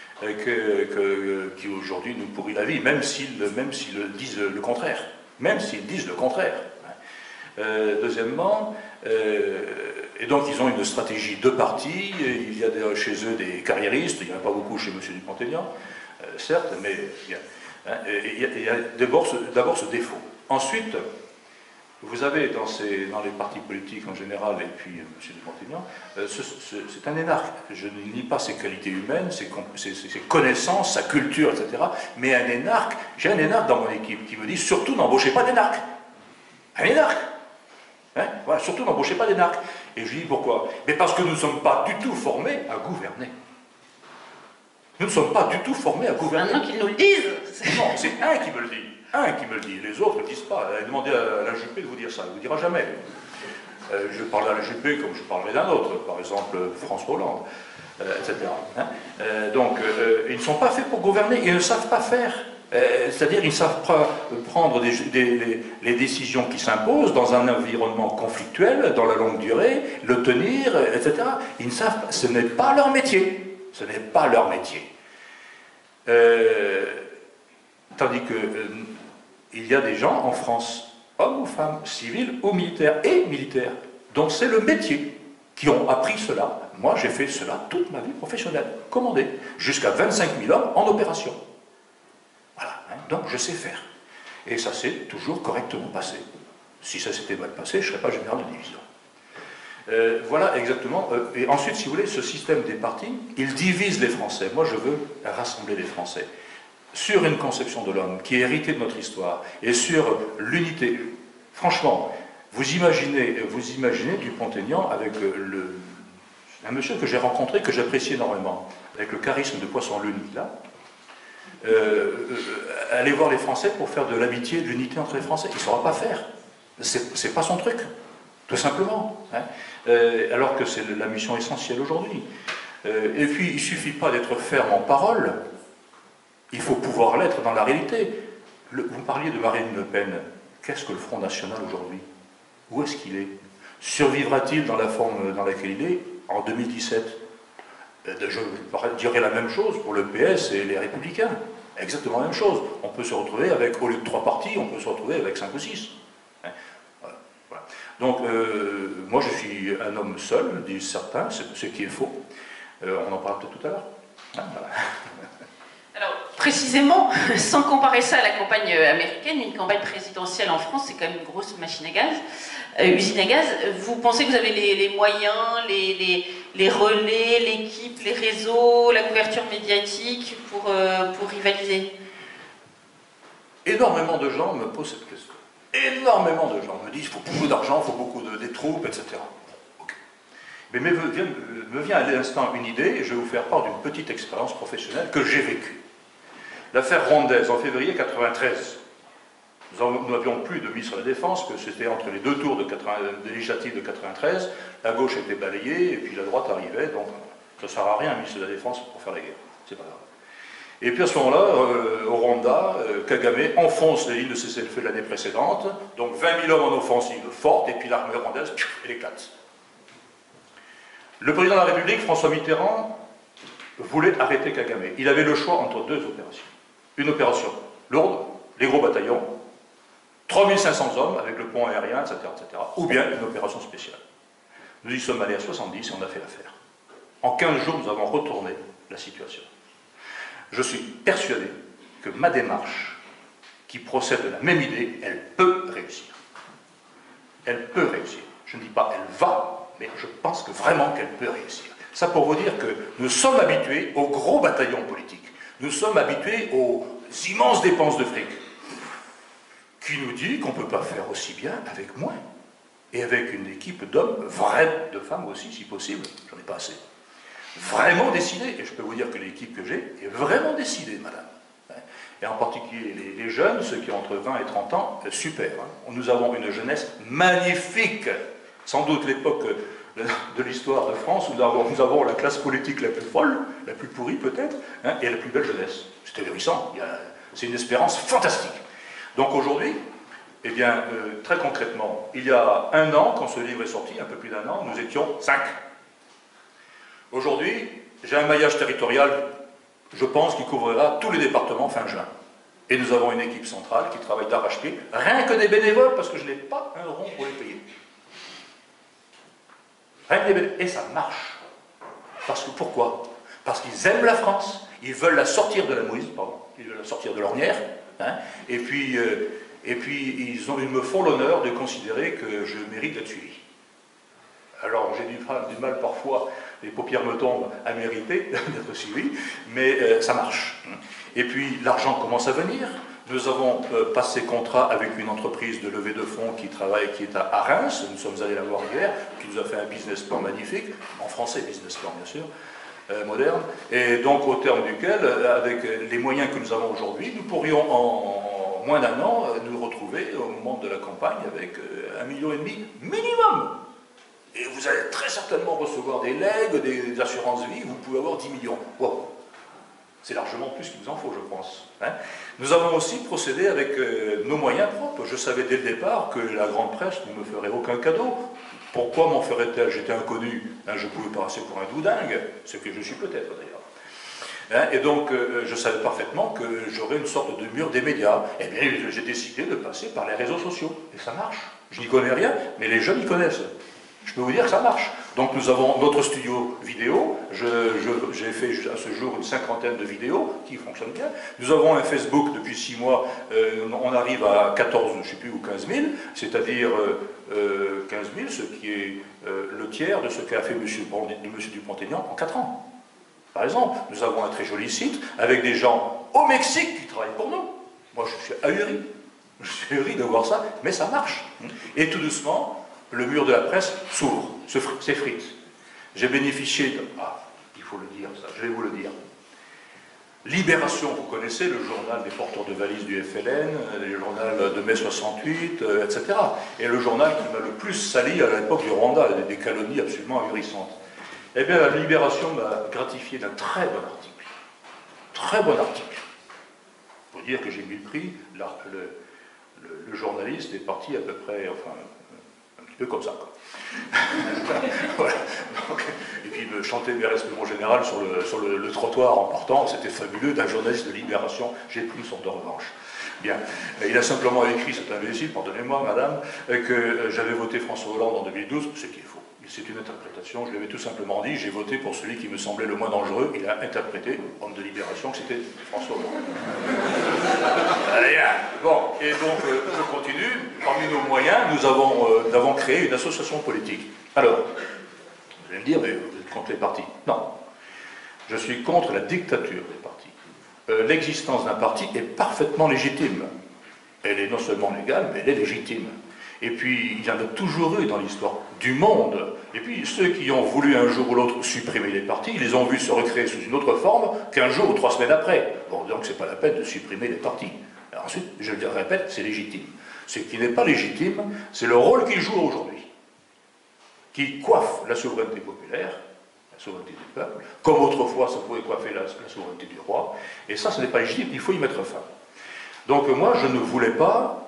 qui aujourd'hui nous pourrit la vie, même s'ils disent le contraire. Même s'ils disent le contraire. Deuxièmement, et donc ils ont une stratégie de parti. Il y a chez eux des carriéristes, il n'y en a pas beaucoup chez M. Dupont-Aignan, certes, mais il y a d'abord ce défaut. Ensuite, vous avez dans les partis politiques en général, et puis M. Dupont-Aignan, c'est un énarque. Je ne nie pas ses qualités humaines, ses connaissances, sa culture, etc. Mais un énarque, j'ai un énarque dans mon équipe qui me dit surtout n'embauchez pas d'énarque. Un énarque. Voilà, surtout n'embauchez pas d'énarque. Et je lui dis pourquoi? Mais parce que nous ne sommes pas du tout formés à gouverner. Nous ne sommes pas du tout formés à gouverner. Maintenant qu'ils nous le disent. Non, c'est un qui me le dit. Un qui me le dit. Les autres ne le disent pas. Demandez à la Juppé de vous dire ça. Il ne vous dira jamais. Je parle à la Juppé comme je parlerai d'un autre. Par exemple, François Hollande, etc. Donc, ils ne sont pas faits pour gouverner. Ils ne savent pas faire. C'est-à-dire ils ne savent pas prendre les décisions qui s'imposent dans un environnement conflictuel, dans la longue durée, le tenir, etc. Ils ne savent pas. Ce n'est pas leur métier. Ce n'est pas leur métier. Tandis que il y a des gens en France, hommes ou femmes, civils ou militaires, dont c'est le métier, qui ont appris cela. Moi, j'ai fait cela toute ma vie professionnelle, commandé, jusqu'à 25 000 hommes en opération. Voilà, donc je sais faire. Et ça s'est toujours correctement passé. Si ça s'était mal passé, je ne serais pas général de division. Voilà exactement. Et ensuite, si vous voulez, ce système des partis, il divise les Français. Moi, je veux rassembler les Français sur une conception de l'homme qui est héritée de notre histoire et sur l'unité. Franchement, vous imaginez Dupont-Aignan avec un monsieur que j'ai rencontré, que j'apprécie énormément, avec le charisme de Poisson-Lune qu'il a, aller voir les Français pour faire de l'amitié, de l'unité entre les Français. Il ne saura pas faire. C'est pas son truc, tout simplement. Alors que c'est la mission essentielle aujourd'hui. Et puis, il ne suffit pas d'être ferme en parole, il faut pouvoir l'être dans la réalité. Vous parliez de Marine Le Pen. Qu'est-ce que le Front National aujourd'hui? Où est-ce qu'il est? Survivra-t-il dans la forme dans laquelle il est en 2017? Je dirais la même chose pour le PS et les Républicains. Exactement la même chose. On peut se retrouver avec, au lieu de 3 partis, on peut se retrouver avec 5 ou 6. Voilà. Donc, moi je suis un homme seul, disent certains, ce qui est faux. On en parlera peut-être tout à l'heure. Voilà. Alors, précisément, sans comparer ça à la campagne américaine, une campagne présidentielle en France, c'est quand même une grosse machine à gaz, usine à gaz. Vous pensez que vous avez les moyens, les relais, l'équipe, les réseaux, la couverture médiatique pour rivaliser? Énormément de gens me posent cette question. Énormément de gens me disent il faut beaucoup d'argent, il faut beaucoup des troupes, etc. Okay. Mais me vient à l'instant une idée, et je vais vous faire part d'une petite expérience professionnelle que j'ai vécue. L'affaire Rondez, en février 1993. Nous n'avions plus de ministre de la Défense, que c'était entre les deux tours de législatives de 93, la gauche était balayée, et puis la droite arrivait, donc ça ne sert à rien, un ministre de la Défense, pour faire la guerre. C'est pas grave. Et puis à ce moment-là, au Rwanda, Kagame enfonce les lignes de cessez-le-feu de l'année précédente, donc 20 000 hommes en offensive forte, et puis l'armée rwandaise, elle éclate. Le président de la République, François Mitterrand, voulait arrêter Kagame. Il avait le choix entre deux opérations. Une opération lourde, les gros bataillons, 3500 hommes avec le pont aérien, etc., ou bien une opération spéciale. Nous y sommes allés à 70 et on a fait l'affaire. En 15 jours, nous avons retourné la situation. Je suis persuadé que ma démarche, qui procède de la même idée, elle peut réussir. Elle peut réussir. Je ne dis pas elle va, mais je pense que vraiment qu'elle peut réussir. Ça pour vous dire que nous sommes habitués aux gros bataillons politiques. Nous sommes habitués aux immenses dépenses de fric. Qui nous dit qu'on ne peut pas faire aussi bien avec moins. Et avec une équipe d'hommes, de femmes aussi, si possible, j'en ai pas assez. Vraiment décidés. Et je peux vous dire que l'équipe que j'ai est vraiment décidée, madame. Et en particulier les jeunes, ceux qui ont entre 20 et 30 ans, super. Nous avons une jeunesse magnifique. Sans doute l'époque de l'histoire de France où nous avons la classe politique la plus folle, la plus pourrie peut-être, et la plus belle jeunesse. C'est ahurissant. C'est une espérance fantastique. Donc aujourd'hui, eh bien, très concrètement, il y a un an, quand ce livre est sorti, un peu plus d'un an, nous étions 5. Aujourd'hui, j'ai un maillage territorial, je pense, qui couvrira tous les départements fin juin. Et nous avons une équipe centrale qui travaille d'arrache-pied, rien que des bénévoles, parce que je n'ai pas un rond pour les payer. Rien que des bénévoles. Et ça marche. Parce que pourquoi? Parce qu'ils aiment la France, ils veulent la sortir de la mouise, pardon, ils veulent la sortir de l'ornière, et puis ils me font l'honneur de considérer que je mérite d'être suivi. Alors j'ai du mal parfois, les paupières me tombent à mériter d'être suivi, mais ça marche. Et puis l'argent commence à venir. Nous avons passé contrat avec une entreprise de levée de fonds qui est à Reims. Nous sommes allés la voir hier, qui nous a fait un business plan magnifique, en français business plan bien sûr, moderne, et donc au terme duquel, avec les moyens que nous avons aujourd'hui, nous pourrions en moins d'un an nous retrouver au moment de la campagne avec 1,5 million minimum. Et vous allez très certainement recevoir des legs, des assurances vie, vous pouvez avoir 10 millions. Wow. C'est largement plus qu'il vous en faut, je pense. Nous avons aussi procédé avec nos moyens propres. Je savais dès le départ que la grande presse ne me ferait aucun cadeau. Pourquoi m'en ferait-elle? J'étais inconnu, je pouvais passer pour un doudingue, ce que je suis peut-être d'ailleurs. Et donc, je savais parfaitement que j'aurais une sorte de mur des médias. Eh bien, j'ai décidé de passer par les réseaux sociaux. Et ça marche. Je n'y connais rien, mais les jeunes y connaissent. Je peux vous dire que ça marche. Donc nous avons notre studio vidéo, j'ai fait à ce jour une 50aine de vidéos qui fonctionnent bien. Nous avons un Facebook depuis 6 mois, on arrive à 14, je ne sais plus, ou 15 000, c'est-à-dire 15 000, ce qui est le tiers de ce qu'a fait M. Dupont-Aignan en 4 ans. Par exemple, nous avons un très joli site avec des gens au Mexique qui travaillent pour nous. Moi je suis ahuri. Je suis ahuri de voir ça, mais ça marche. Et tout doucement, le mur de la presse s'ouvre, s'effrite. J'ai bénéficié de... Ah, il faut le dire, ça, je vais vous le dire. Libération, vous connaissez le journal des porteurs de valises du FLN, le journal de mai 68, etc. Et le journal qui m'a le plus sali à l'époque du Rwanda, des calomnies absolument ahurissantes. Eh bien, la Libération m'a gratifié d'un très bon article. Très bon article. Il faut dire que j'ai mis le prix, le journaliste est parti à peu près, enfin... comme ça. Voilà. Donc, et puis il me chantait mes respects mon général sur le trottoir en partant, c'était fabuleux, d'un journaliste de Libération, j'ai pris une sorte de revanche. Bien. Il a simplement écrit, cet imbécile, pardonnez-moi madame, que j'avais voté François Hollande en 2012, ce qui est faux. C'est une interprétation, je lui avais tout simplement dit, j'ai voté pour celui qui me semblait le moins dangereux, il a interprété, homme de Libération, que c'était François Hollande. Bon, et donc je continue, parmi nos moyens, nous avons créé une association politique. Alors, vous allez me dire, mais vous êtes contre les partis? Non, je suis contre la dictature des partis. L'existence d'un parti est parfaitement légitime. Elle est non seulement légale, mais elle est légitime. Et puis, il y en a toujours eu dans l'histoire du monde. Et puis, ceux qui ont voulu un jour ou l'autre supprimer les partis, ils les ont vus se recréer sous une autre forme qu'un jour ou 3 semaines après. Bon, donc c'est pas la peine de supprimer les partis. Alors ensuite, je le répète, c'est légitime. Ce qui n'est pas légitime, c'est le rôle qu'ils jouent aujourd'hui, qui coiffe la souveraineté populaire, la souveraineté du peuple, comme autrefois ça pouvait coiffer la souveraineté du roi. Et ça, ce n'est pas légitime, il faut y mettre fin. Donc moi, je ne voulais pas...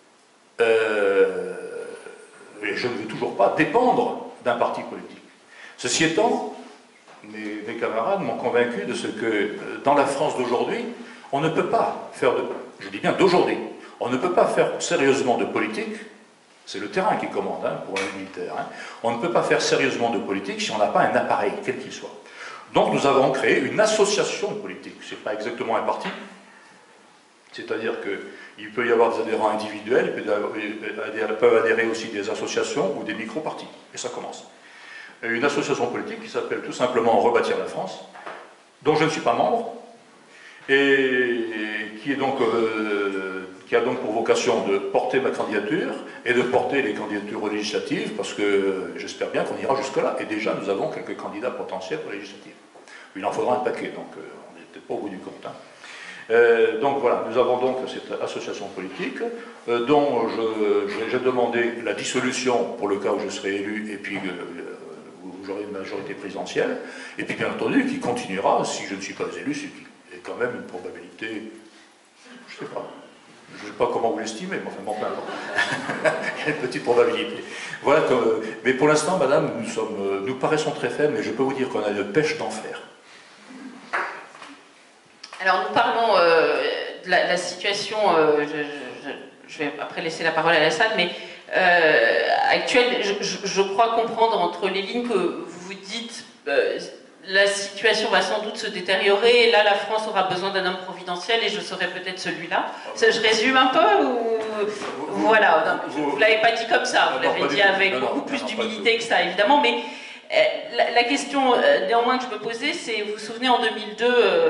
et je ne veux toujours pas dépendre d'un parti politique. Ceci étant, mes camarades m'ont convaincu de ce que, dans la France d'aujourd'hui, on ne peut pas faire de... Je dis bien d'aujourd'hui. On ne peut pas faire sérieusement de politique, c'est le terrain qui commande hein, pour un militaire. Hein. On ne peut pas faire sérieusement de politique si on n'a pas un appareil, quel qu'il soit. Donc nous avons créé une association politique. Ce n'est pas exactement un parti. C'est-à-dire qu'il peut y avoir des adhérents individuels, peuvent adhérer aussi des associations ou des micro-partis. Et ça commence. Une association politique qui s'appelle tout simplement Rebâtir la France, dont je ne suis pas membre, et qui a donc pour vocation de porter ma candidature et de porter les candidatures législatives, parce que j'espère bien qu'on ira jusque-là. Et déjà, nous avons quelques candidats potentiels pour les législatives. Il en faudra un paquet, donc on n'est peut-être pas au bout du compte. Hein. Donc voilà, nous avons donc cette association politique dont j'ai demandé la dissolution pour le cas où je serai élu et puis où j'aurai une majorité présidentielle, et puis bien entendu qui continuera si je ne suis pas élu, ce qui est quand même une probabilité, je ne sais pas. Je ne sais pas comment vous l'estimez, mais enfin bon, peu importe. Il y a une petite probabilité. Voilà, mais pour l'instant, madame, nous paraissons très faibles, mais je peux vous dire qu'on a une pêche d'enfer. Alors nous parlons de la situation, je vais après laisser la parole à la salle, mais actuelle, je crois comprendre entre les lignes que vous dites la situation va sans doute se détériorer et là la France aura besoin d'un homme providentiel et je serai peut-être celui-là. Je résume un peu ou... Voilà, vous ne l'avez pas dit comme ça, vous l'avez dit avec beaucoup plus d'humilité que ça évidemment, mais la question néanmoins que je me posais, c'est, vous vous souvenez en 2002,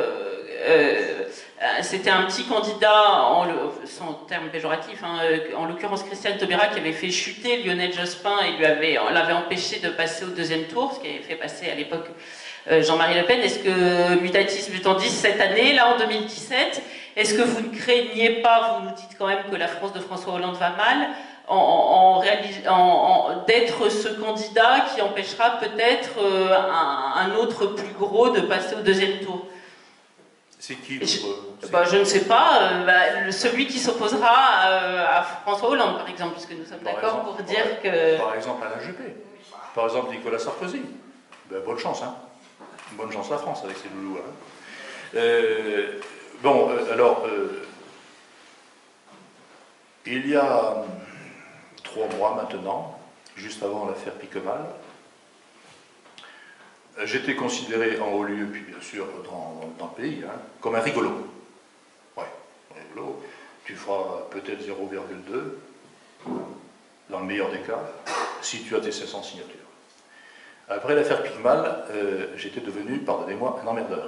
c'était un petit candidat, sans terme péjoratif, hein, en l'occurrence Christiane Taubira, qui avait fait chuter Lionel Jospin et l'avait empêché de passer au deuxième tour, ce qui avait fait passer à l'époque Jean-Marie Le Pen. Est-ce que mutatis mutandis cette année, là en 2017, est-ce que vous ne craignez pas, vous nous dites quand même que la France de François Hollande va mal, d'être ce candidat qui empêchera peut-être un autre plus gros de passer au deuxième tour? C'est qui je ne sais pas, celui qui s'opposera à François Hollande, par exemple, puisque nous sommes d'accord pour dire que... Par exemple, Alain Juppé, par exemple, Nicolas Sarkozy. Ben, bonne chance, hein. Bonne chance la France avec ces loulous. Hein. Il y a 3 mois maintenant, juste avant l'affaire Piquemal, j'étais considéré en haut lieu, puis bien sûr dans le pays, hein, comme un rigolo. Ouais, un rigolo. Tu feras peut-être 0,2, dans le meilleur des cas, si tu as tes 500 signatures. Après l'affaire Piquemal, j'étais devenu, pardonnez-moi, un emmerdeur.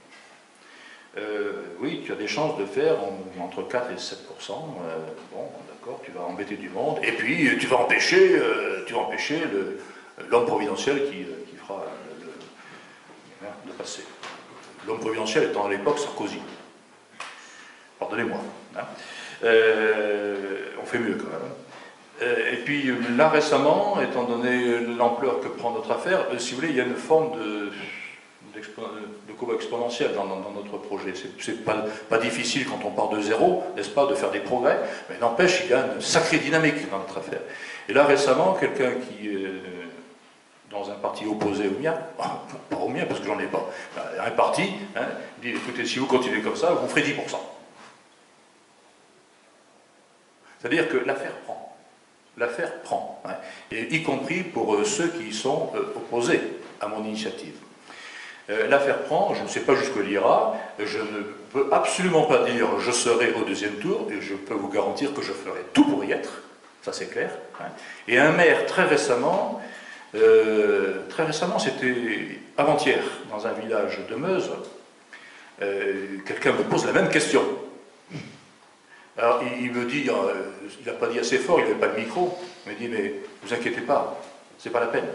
Oui, tu as des chances de faire entre 4 et 7%. Bon, d'accord, tu vas embêter du monde, et puis tu vas empêcher l'homme providentiel qui fera de passer. L'homme providentiel étant à l'époque Sarkozy. Pardonnez-moi. Hein. On fait mieux quand même. Et puis là récemment, étant donné l'ampleur que prend notre affaire, si vous voulez, il y a une forme de courbe exponentielle dans notre projet. C'est pas difficile quand on part de zéro, n'est-ce pas, de faire des progrès, mais n'empêche, il y a une sacrée dynamique dans notre affaire. Et là récemment, quelqu'un qui est dans un parti opposé au mien, pas au mien parce que j'en ai pas, un parti, hein, dit écoutez, si vous continuez comme ça, vous ferez 10%. C'est-à-dire que l'affaire prend. L'affaire prend, hein, et y compris pour ceux qui sont opposés à mon initiative. L'affaire prend, je ne sais pas jusqu'où elle ira, je ne peux absolument pas dire je serai au deuxième tour, et je peux vous garantir que je ferai tout pour y être, ça c'est clair. Hein. Et un maire très récemment, c'était avant-hier, dans un village de Meuse, quelqu'un me pose la même question. Alors il me dit, il n'a pas dit assez fort, il n'avait pas de micro, il me dit, mais vous inquiétez pas, c'est pas la peine.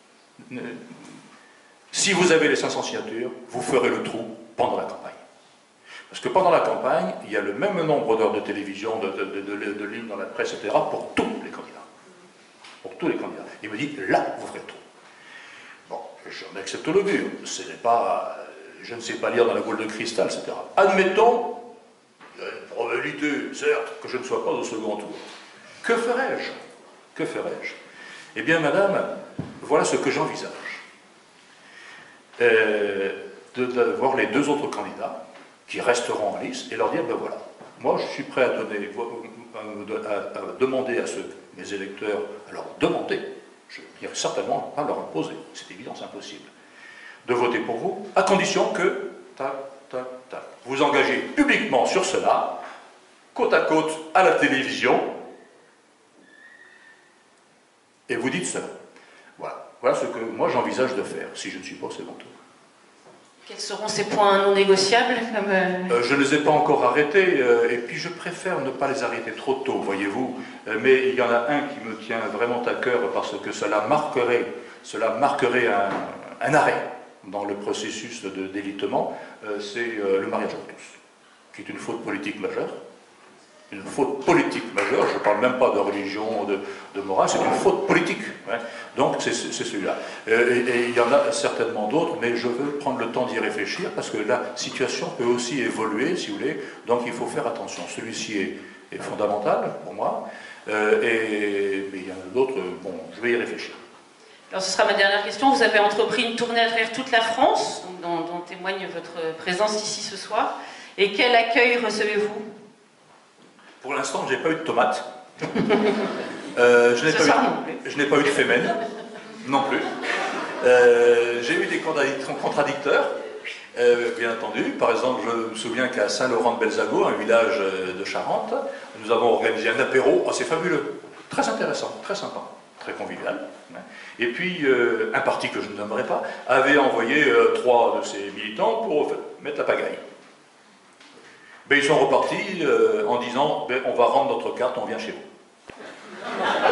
Si vous avez les 500 signatures, vous ferez le trou pendant la campagne. Parce que pendant la campagne, il y a le même nombre d'heures de télévision, de lignes dans la presse, etc., pour tous les candidats. Pour tous les candidats. Il me dit, là, vous ferez le trou. Bon, j'en accepte l'augure. Ce n'est pas, je ne sais pas lire dans la boule de cristal, etc. Admettons, il y a une probabilité, certes, que je ne sois pas au second tour. Que ferais-je? Que ferais-je? Eh bien, madame, voilà ce que j'envisage. De voir les deux autres candidats qui resteront en lice et leur dire, ben voilà, moi je suis prêt à demander à mes électeurs, à leur demander, je ne dirais certainement pas leur imposer, c'est évident, c'est impossible, de voter pour vous, à condition que, vous engagez publiquement sur cela, côte à côte à la télévision, et vous dites cela. Voilà. Voilà ce que moi j'envisage de faire, si je ne suis pas au second tour. Quels seront ces points non négociables je ne les ai pas encore arrêtés, et puis je préfère ne pas les arrêter trop tôt, voyez-vous. Mais il y en a un qui me tient vraiment à cœur, parce que cela marquerait un arrêt dans le processus d'élitement, c'est le mariage pour tous, qui est une faute politique majeure. Une faute politique majeure, je ne parle même pas de religion, de morale, c'est une faute politique. Ouais. Donc c'est celui-là. Et il y en a certainement d'autres, mais je veux prendre le temps d'y réfléchir, parce que la situation peut aussi évoluer, si vous voulez, donc il faut faire attention. Celui-ci est fondamental pour moi, mais il y en a d'autres, bon, je vais y réfléchir. Alors ce sera ma dernière question. Vous avez entrepris une tournée à travers toute la France, dont témoigne votre présence ici ce soir. Et quel accueil recevez-vous ? Pour l'instant, je n'ai pas eu de tomates. Je n'ai pas eu de fémène, non plus. J'ai eu des contradicteurs, bien entendu. Par exemple, je me souviens qu'à Saint-Laurent-de-Belzago, un village de Charente, nous avons organisé un apéro assez fabuleux, très intéressant, très sympa, très convivial. Et puis, un parti que je ne nommerai pas avait envoyé 3 de ses militants pour mettre la pagaille. Ben, ils sont repartis en disant, ben, on va rendre notre carte, on vient chez vous.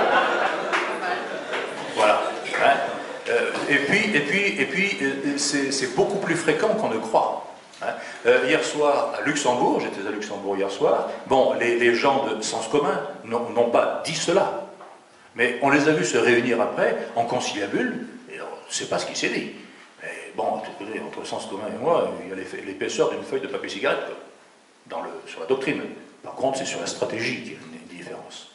Voilà. Hein. Et puis c'est beaucoup plus fréquent qu'on ne croit. Hein. Hier soir, à Luxembourg, j'étais à Luxembourg hier soir, bon, les gens de sens commun n'ont pas dit cela. Mais on les a vus se réunir après, en conciliabule, et on ne sait pas ce qui s'est dit. Mais bon, entre sens commun et moi, il y a l'épaisseur d'une feuille de papier cigarette, quoi. Sur la doctrine. Par contre, c'est sur la stratégie qu'il y a une différence.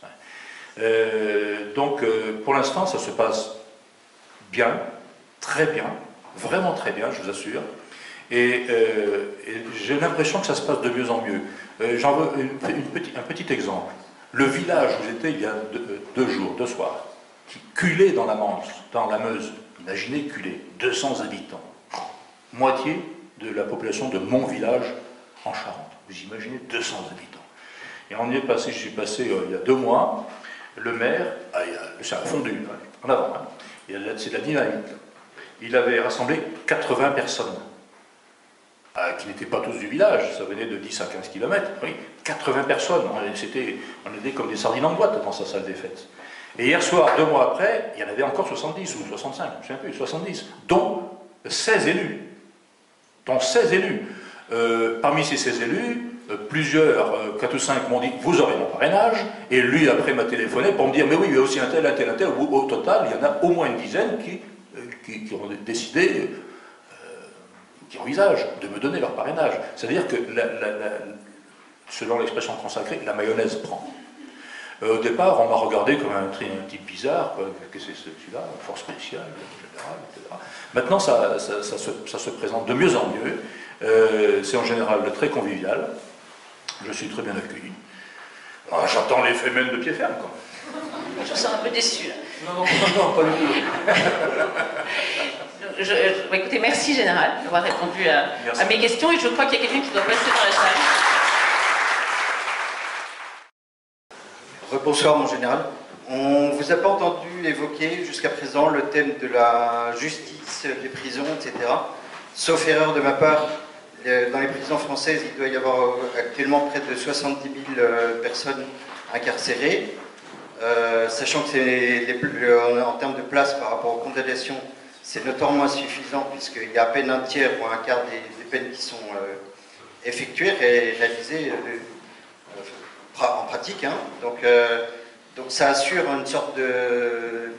Donc, pour l'instant, ça se passe bien, très bien, vraiment très bien, je vous assure. Et j'ai l'impression que ça se passe de mieux en mieux. J'en veux un petit exemple. Le village où j'étais il y a 2 jours, 2 soirs, qui culait dans la Meuse, imaginez culé, 200 habitants, moitié de la population de mon village en Charente. Vous imaginez 200 habitants. Et on y est passé, je suis passé il y a 2 mois, le maire, c'est un fondu, en avant, hein, c'est de la dynamite. Il avait rassemblé 80 personnes, qui n'étaient pas tous du village, ça venait de 10 à 15 km, oui, 80 personnes, on était comme des sardines en boîte dans sa salle des fêtes. Et hier soir, 2 mois après, il y en avait encore 70 ou 65, je ne sais plus, 70, dont 16 élus. Parmi ces 16 élus, plusieurs, 4 ou 5 m'ont dit « vous aurez mon parrainage », et lui après m'a téléphoné pour me dire « mais oui, il y a aussi un tel, au total, il y en a au moins une dizaine qui ont décidé, qui envisagent de me donner leur parrainage. C'est-à-dire que, selon l'expression consacrée, la mayonnaise prend. Au départ, on m'a regardé comme un type bizarre, que c'est celui-là, force spéciale, général, etc. Maintenant, ça se présente de mieux en mieux. C'est en général très convivial. Je suis très bien accueilli. Ah, j'entends les fémènes de pied ferme, quoi. Je suis un peu déçu, là. Non, pas du tout. Écoutez, merci Général d'avoir répondu à mes questions, et je crois qu'il y a quelqu'un qui doit passer dans la salle. Bonsoir mon Général. On ne vous a pas entendu évoquer jusqu'à présent le thème de la justice, des prisons, etc. Sauf erreur de ma part, Dans les prisons françaises, il doit y avoir actuellement près de 70 000 personnes incarcérées, sachant que en termes de place par rapport aux condamnations, c'est notoirement insuffisant puisqu'il y a à peine un tiers ou un quart des peines qui sont effectuées et réalisées en pratique. Hein. Donc ça assure une sorte de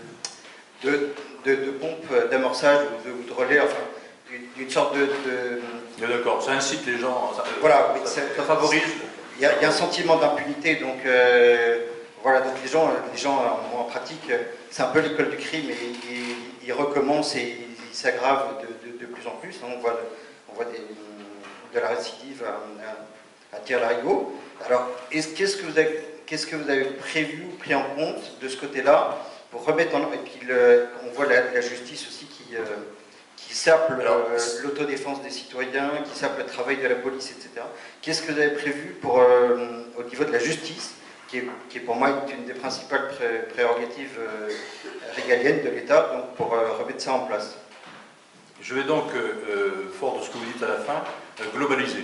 pompe d'amorçage ou de relais, enfin, d'une sorte de... D'accord, ça incite les gens, voilà, ça favorise. Il y a un sentiment d'impunité, donc voilà, donc les gens en pratique, c'est un peu l'école du crime, et ils recommencent et ils s'aggravent de plus en plus. On voit de la récidive à tire-larigot. Alors, qu'est-ce que vous avez prévu ou pris en compte de ce côté-là pour remettre en... Et puis on voit la justice aussi qui sape l'autodéfense des citoyens, qui sape le travail de la police, etc. Qu'est-ce que vous avez prévu pour, au niveau de la justice, qui est pour moi une des principales prérogatives régaliennes de l'État, donc pour remettre ça en place? Je vais donc, fort de ce que vous dites à la fin, globaliser.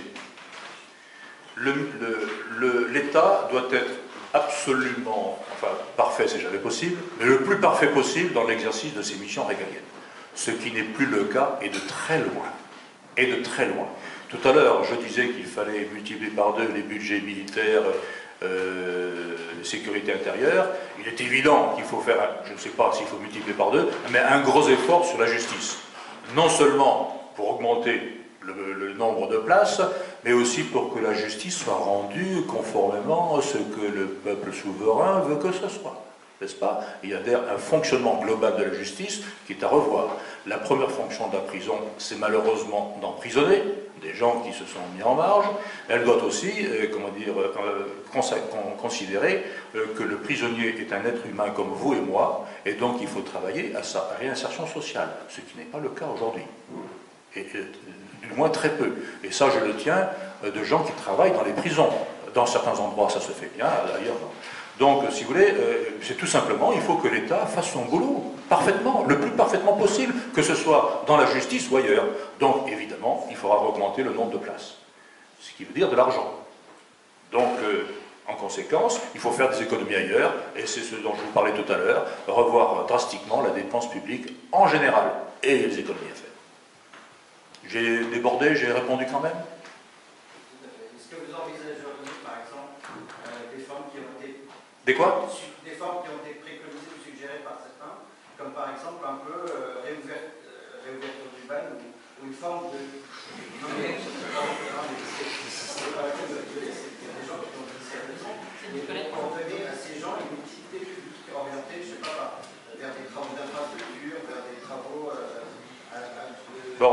L'État doit être absolument, enfin parfait c'est jamais possible, mais le plus parfait possible dans l'exercice de ses missions régaliennes. Ce qui n'est plus le cas et de très loin. Et de très loin. Tout à l'heure, je disais qu'il fallait multiplier par 2 les budgets militaires, sécurité intérieure. Il est évident qu'il faut faire, je ne sais pas s'il faut multiplier par 2, mais un gros effort sur la justice. Non seulement pour augmenter le nombre de places, mais aussi pour que la justice soit rendue conformément à ce que le peuple souverain veut que ce soit. N'est-ce pas? Il y a un fonctionnement global de la justice qui est à revoir. La première fonction de la prison, c'est malheureusement d'emprisonner des gens qui se sont mis en marge. Elle doit aussi, considérer que le prisonnier est un être humain comme vous et moi, et donc il faut travailler à sa réinsertion sociale, ce qui n'est pas le cas aujourd'hui. Et du moins très peu. Et ça, je le tiens de gens qui travaillent dans les prisons. Dans certains endroits, ça se fait bien, d'ailleurs, non. Donc, si vous voulez, c'est tout simplement, il faut que l'État fasse son boulot parfaitement, le plus parfaitement possible, que ce soit dans la justice ou ailleurs. Donc, évidemment, il faudra augmenter le nombre de places, ce qui veut dire de l'argent. Donc, en conséquence, il faut faire des économies ailleurs, et c'est ce dont je vous parlais tout à l'heure, revoir drastiquement la dépense publique en général, et les économies à faire. J'ai débordé, j'ai répondu quand même. Est-ce que vous envisageriez, par exemple, des formes qui ont été... Des quoi? Des formes qui ont été préconisées ou suggérées par certains, comme par exemple un peu réouverture du ban ou une forme de... Non, mais c'est pas la peine de rigoler, c'est qu'il y a des gens qui ont dit ça raison. Et pour donner à ces gens une utilité publique orientée, je ne sais pas, vers des travaux d'infrastructure, vers des travaux... Bon.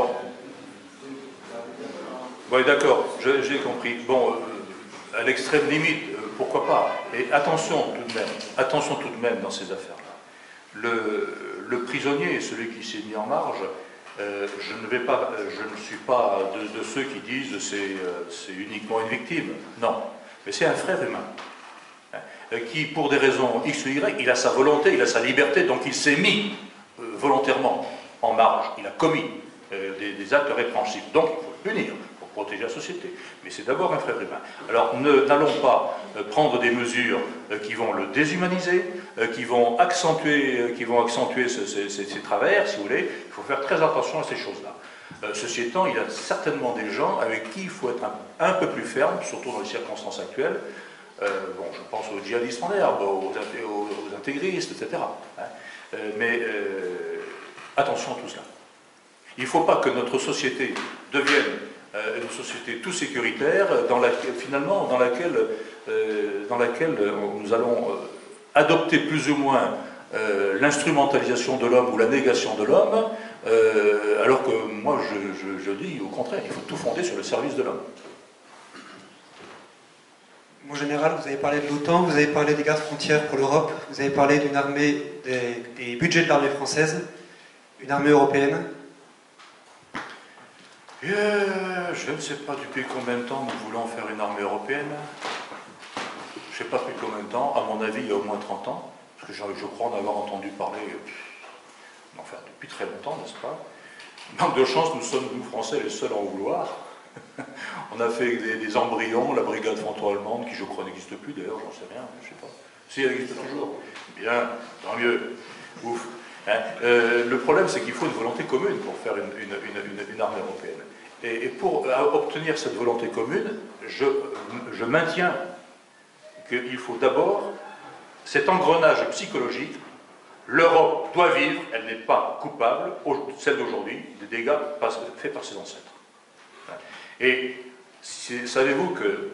Oui, d'accord, j'ai compris. Bon, à l'extrême limite, pourquoi pas. Et attention tout de même dans ces affaires-là. Le prisonnier, celui qui s'est mis en marge, je ne suis pas de ceux qui disent c'est uniquement une victime. Non, mais c'est un frère humain qui, pour des raisons X ou Y, il a sa volonté, il a sa liberté, donc il s'est mis volontairement en marge. Il a commis des actes répréhensibles. Donc il faut le punir pour protéger la société. Mais c'est d'abord un frère humain. Alors n'allons pas prendre des mesures qui vont le déshumaniser, qui vont accentuer ces travers, si vous voulez. Il faut faire très attention à ces choses-là. Ceci étant, il y a certainement des gens avec qui il faut être un peu plus ferme, surtout dans les circonstances actuelles. Bon, je pense aux djihadistes en herbe, aux intégristes, etc. Mais attention à tout cela. Il ne faut pas que notre société devienne une société tout sécuritaire, finalement, dans laquelle nous allons adopter plus ou moins l'instrumentalisation de l'homme ou la négation de l'homme, alors que moi je dis au contraire, il faut tout fonder sur le service de l'homme. Mon général, vous avez parlé de l'OTAN, vous avez parlé des gardes frontières pour l'Europe, vous avez parlé d'une armée, des budgets de l'armée française, une armée européenne. Je ne sais pas depuis combien de temps nous voulons faire une armée européenne. Je ne sais pas depuis combien de temps, à mon avis il y a au moins 30 ans, parce que je crois en avoir entendu parler enfin, depuis très longtemps, n'est-ce pas? Manque de chance, nous sommes, nous Français, les seuls à en vouloir. On a fait des embryons, la brigade franco-allemande, qui je crois n'existe plus d'ailleurs, j'en sais rien, je sais pas. Si, elle existe toujours. Bien, tant mieux. Ouf. Hein, le problème, c'est qu'il faut une volonté commune pour faire une armée européenne. Et pour obtenir cette volonté commune, je maintiens qu'il faut d'abord cet engrenage psychologique. L'Europe doit vivre, elle n'est pas coupable, celle d'aujourd'hui, des dégâts faits par ses ancêtres. Et savez-vous que,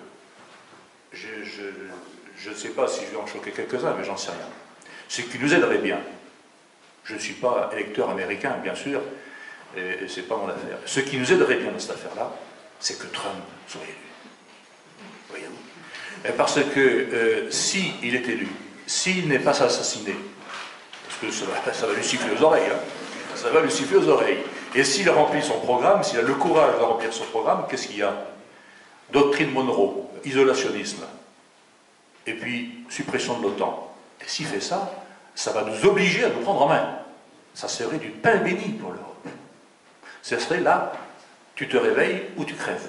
je ne sais pas si je vais en choquer quelques-uns, mais j'en sais rien. Ce qui nous aiderait bien, je ne suis pas électeur américain, bien sûr, et ce n'est pas mon affaire. Ce qui nous aiderait bien dans cette affaire-là, c'est que Trump soit élu. Voyez-vous. Parce que s'il est élu, s'il n'est pas assassiné, parce que ça va lui siffler aux oreilles, hein, ça va lui siffler aux oreilles. Et s'il remplit son programme, s'il a le courage de remplir son programme, qu'est-ce qu'il y a? Doctrine Monroe, isolationnisme, et puis suppression de l'OTAN. Et s'il fait ça, ça va nous obliger à nous prendre en main. Ça serait du pain béni pour l'Europe. Ce serait là, tu te réveilles ou tu crèves.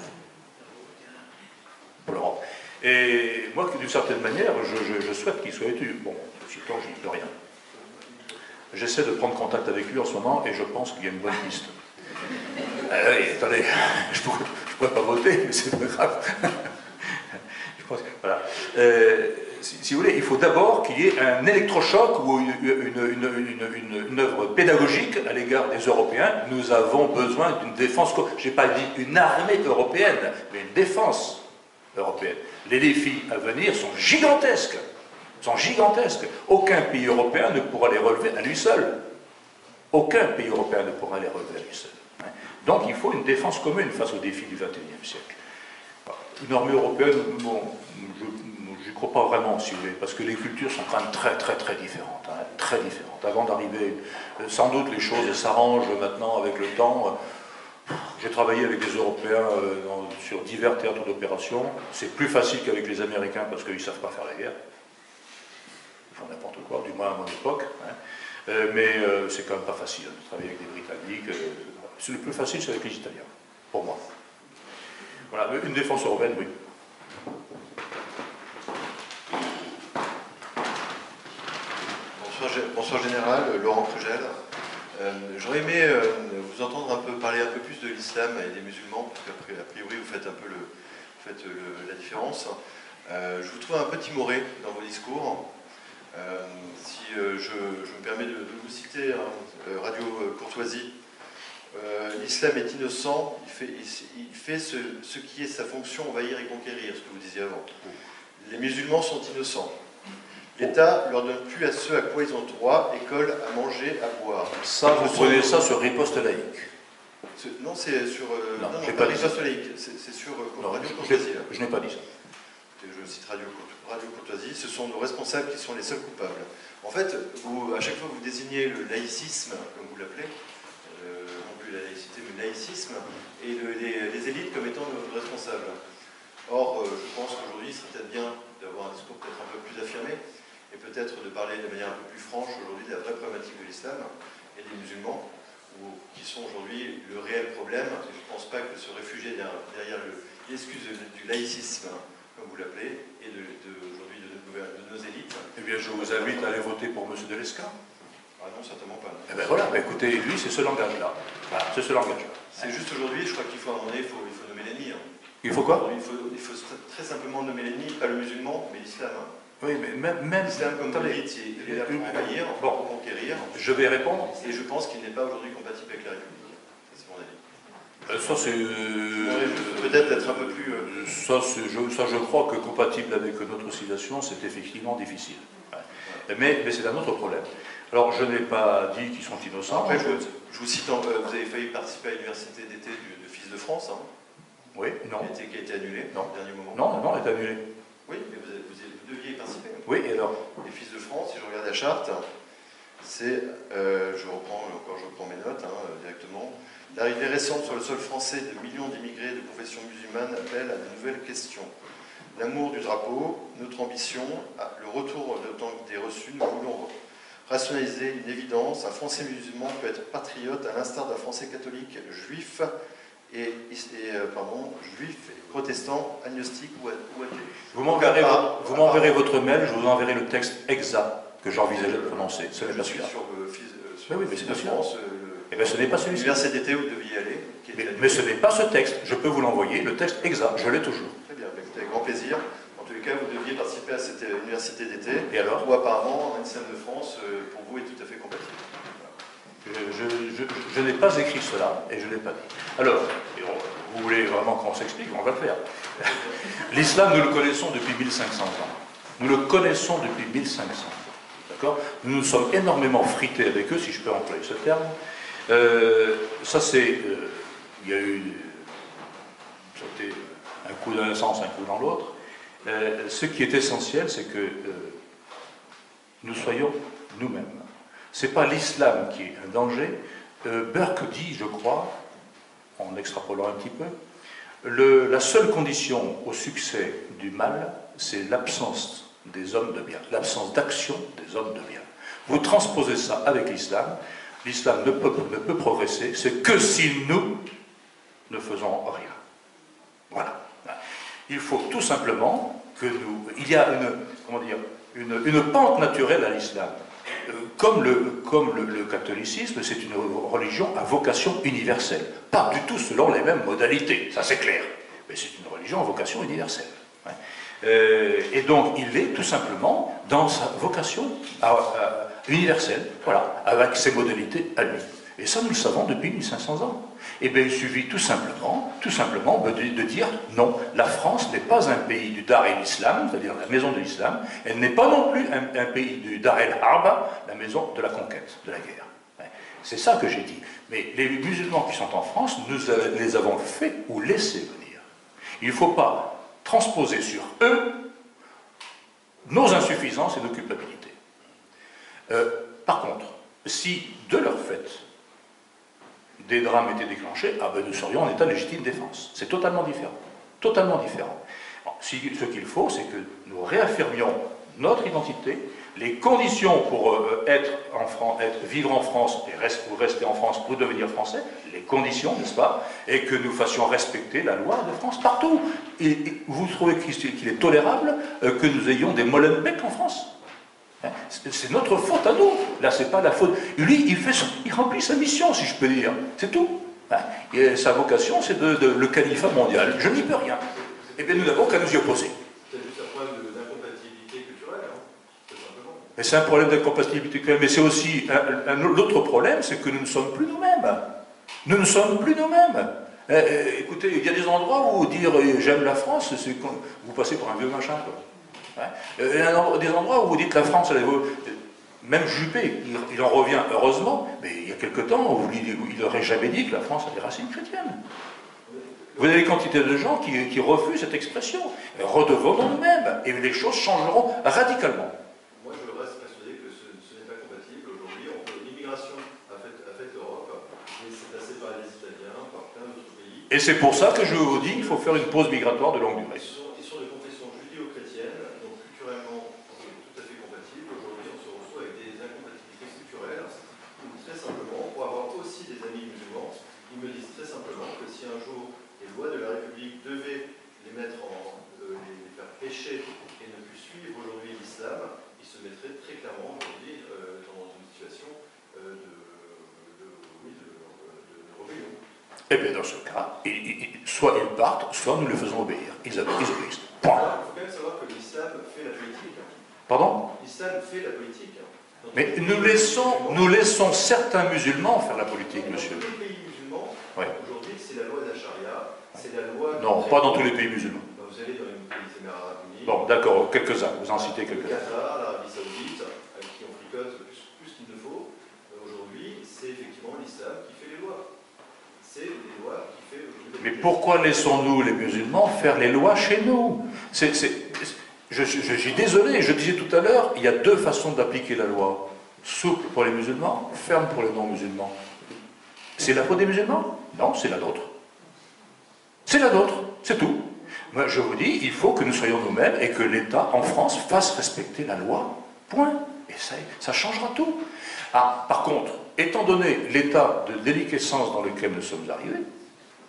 Pour l'Europe. Et moi, d'une certaine manière, je souhaite qu'il soit élu. Bon, aussitôt, je n'y peux rien. J'essaie de prendre contact avec lui en ce moment et je pense qu'il y a une bonne piste. Oui, attendez, je ne pourrais pas voter, mais c'est pas grave. Je pense que, voilà. Si vous voulez, il faut d'abord qu'il y ait un électrochoc ou une œuvre pédagogique à l'égard des Européens. Nous avons besoin d'une défense, je n'ai pas dit une armée européenne, mais une défense européenne. Les défis à venir sont gigantesques. Aucun pays européen ne pourra les relever à lui seul. Aucun pays européen ne pourra les relever à lui seul. Donc il faut une défense commune face aux défis du XXIe siècle. Une armée européenne, bon, je n'y crois pas vraiment, si vous voulez, parce que les cultures sont quand même très différentes. Hein, très différentes. Avant d'arriver, sans doute les choses s'arrangent maintenant avec le temps. J'ai travaillé avec des Européens sur divers théâtres d'opération. C'est plus facile qu'avec les Américains parce qu'ils ne savent pas faire la guerre. Ils font n'importe quoi, du moins à mon époque. Hein. Mais c'est quand même pas facile de travailler avec des Britanniques. Le plus facile, c'est avec les Italiens, pour moi. Voilà, une défense européenne, oui. Bonsoir Général, Laurent Crugel. J'aurais aimé vous entendre parler un peu plus de l'islam et des musulmans, parce qu'a priori vous faites un peu la différence. Je vous trouve un peu timoré dans vos discours. Si je me permets de vous citer, hein, Radio Courtoisie, l'islam est innocent, il fait ce qui est sa fonction, envahir et conquérir, ce que vous disiez avant. Les musulmans sont innocents. L'État ne leur donne plus à ceux à quoi ils ont droit, école, à manger, à boire. Ça, vous prenez ça sur Riposte laïque. Non, c'est sur... non, je n'ai pas dit ça. C'est sur Radio Courtoisie. Je n'ai pas dit ça. Je cite Radio Courtoisie, ce sont nos responsables qui sont les seuls coupables. En fait, à chaque fois que vous désignez le laïcisme, comme vous l'appelez, non plus la laïcité, mais le laïcisme, et les élites comme étant nos responsables. Or, je pense qu'aujourd'hui, il serait peut-être bien d'avoir un discours peut-être un peu plus affirmé, et peut-être de parler de manière un peu plus franche aujourd'hui de la vraie problématique de l'islam et des musulmans, qui sont aujourd'hui le réel problème. Je ne pense pas que se réfugier derrière l'excuse du laïcisme, comme vous l'appelez, et aujourd'hui de nos élites. Eh bien, je vous invite à aller voter pour M. Delesca. Ah non, certainement pas. Eh bien voilà, écoutez, lui, c'est ce langage-là. Voilà, c'est ce langage-là. C'est juste aujourd'hui, je crois qu'il faut à un moment donné, il faut nommer l'ennemi. Hein. Il faut quoi? Il faut très simplement nommer l'ennemi, pas le musulman, mais l'islam. Hein. Oui, mais même l'islam, comme vous dites, il est là pour envahir, pour conquérir. Je vais répondre. Et je pense qu'il n'est pas aujourd'hui compatible avec la République. C'est mon avis. Ça, c'est... Peut-être être un peu plus... Ça, je crois que compatible avec notre civilisation, c'est effectivement difficile. Ouais. Mais c'est un autre problème. Alors, je n'ai pas dit qu'ils sont innocents. Après, je vous cite, vous avez failli participer à l'université d'été de Fils de France. Hein. Oui, non. Qui a été annulée au dernier moment. Non, elle est annulée. Oui, mais vous deviez y participer. Oui, et alors? Les Fils de France, si je regarde la charte, c'est, je reprends mes notes directement. L'arrivée récente sur le sol français de millions d'immigrés de confession musulmane appelle à de nouvelles questions. L'amour du drapeau, notre ambition, le retour de temps des reçus, nous voulons rationaliser une évidence. Un Français musulman peut être patriote à l'instar d'un Français catholique, juif juifs, protestants, agnostiques ou athées. Vous m'enverrez votre mail, je vous enverrai le texte exact que j'envisage de prononcer. Ce n'est pas celui-là. Oui, mais c'est pas celui-là. Eh bien, ce n'est pas celui-ci. L'université d'été où vous deviez aller. Mais ce n'est pas ce texte. Je peux vous l'envoyer, le texte exact, je l'ai toujours. Très bien, avec grand plaisir. En tous les cas, vous deviez participer à cette université d'été. Et alors ? Où apparemment, un islam de France, pour vous, est tout à fait compatible. Je n'ai pas écrit cela et je ne l'ai pas dit. Alors, vous voulez vraiment qu'on s'explique, on va le faire. L'islam, nous le connaissons depuis 1500 ans. Nous le connaissons depuis 1500 ans. D'accord ? Nous nous sommes énormément frités avec eux, si je peux employer ce terme. Ça, c'est... il y a eu... C'était un coup dans un sens, un coup dans l'autre. Ce qui est essentiel, c'est que nous soyons nous-mêmes. Ce n'est pas l'islam qui est un danger. Burke dit, je crois, en extrapolant un petit peu, la seule condition au succès du mal, c'est l'absence des hommes de bien, l'absence d'action des hommes de bien. Vous transposez ça avec l'islam, l'islam ne peut progresser, c'est que si nous ne faisons rien. Voilà. Il faut tout simplement que nous... Il y a une pente naturelle à l'islam. Comme le catholicisme, c'est une religion à vocation universelle. Pas du tout selon les mêmes modalités, ça c'est clair. Mais c'est une religion à vocation universelle. Et donc, il est tout simplement dans sa vocation universelle, voilà, avec ses modalités à lui. Et ça, nous le savons depuis 1500 ans. Et bien, il suffit tout simplement de dire non, la France n'est pas un pays du Dar el-Islam, c'est-à-dire la maison de l'islam, elle n'est pas non plus un pays du Dar el-Harb, la maison de la conquête, de la guerre. C'est ça que j'ai dit. Mais les musulmans qui sont en France, nous les avons fait ou laissé venir. Il ne faut pas transposer sur eux nos insuffisances et nos culpabilités. Par contre, si de leur fait, des drames étaient déclenchés, nous serions en état de légitime défense. C'est totalement différent. Totalement différent. Bon, ce qu'il faut, c'est que nous réaffirmions notre identité, les conditions pour vivre en France et pour rester en France, pour devenir français, les conditions, n'est-ce pas, et que nous fassions respecter la loi de France partout. Et vous trouvez qu'il est tolérable que nous ayons des Molenbeek en France ? C'est notre faute à nous. Là, c'est pas la faute. Lui, il remplit sa mission, si je peux dire. C'est tout. Et sa vocation, c'est le califat mondial. Je n'y peux rien. Eh bien, nous n'avons qu'à nous y opposer. C'est juste un problème d'incompatibilité culturelle, tout simplement. Mais c'est un problème d'incompatibilité culturelle. Mais c'est aussi l'autre problème, c'est que nous ne sommes plus nous-mêmes. Nous ne sommes plus nous-mêmes. Écoutez, il y a des endroits où dire j'aime la France, c'est quand vous passez pour un vieux machin, quoi. Il y a des endroits où vous dites la France, même Juppé, il en revient heureusement, mais il y a quelque temps, il n'aurait jamais dit que la France a des racines chrétiennes. Vous avez des quantités de gens qui refusent cette expression. Redevenons nous-mêmes, et les choses changeront radicalement. Moi, je reste persuadé que ce n'est pas compatible. Aujourd'hui, l'immigration a fait l'Europe, mais c'est passé par les Italiens, par plein d'autres pays. Et c'est pour ça que je vous dis qu'il faut faire une pause migratoire de longue durée. Et ne plus suivre aujourd'hui l'islam, il se mettrait très clairement aujourd'hui dans une situation de rébellion. Eh bien, dans ce cas, soit ils partent, soit nous les faisons obéir. Ils obéissent. Point. Il faut quand même savoir que l'islam fait la politique. Pardon ? L'islam fait la politique. Mais nous laissons certains musulmans faire la politique, monsieur. Dans tous les pays musulmans, ouais. Aujourd'hui, c'est la loi de la charia, c'est la loi... Non, pas dans tous les pays musulmans. Vous allez dans les pays Émirats Arabes Unis... Bon, d'accord, quelques-uns, vous en citez quelques-uns. Le Qatar, l'Arabie Saoudite, qui en fricotent plus qu'il ne faut. Aujourd'hui, c'est effectivement l'islam qui fait les lois. C'est les lois qui fait... Mais pourquoi laissons-nous les musulmans faire les lois chez nous ? Je suis désolé, je disais tout à l'heure, il y a deux façons d'appliquer la loi. Souple pour les musulmans, ferme pour les non-musulmans. C'est la faute des musulmans ? Non, c'est la nôtre. C'est la nôtre, c'est tout. Moi, je vous dis, il faut que nous soyons nous-mêmes et que l'État, en France, fasse respecter la loi. Point. Et ça changera tout. Ah, par contre, étant donné l'état de déliquescence dans lequel nous sommes arrivés,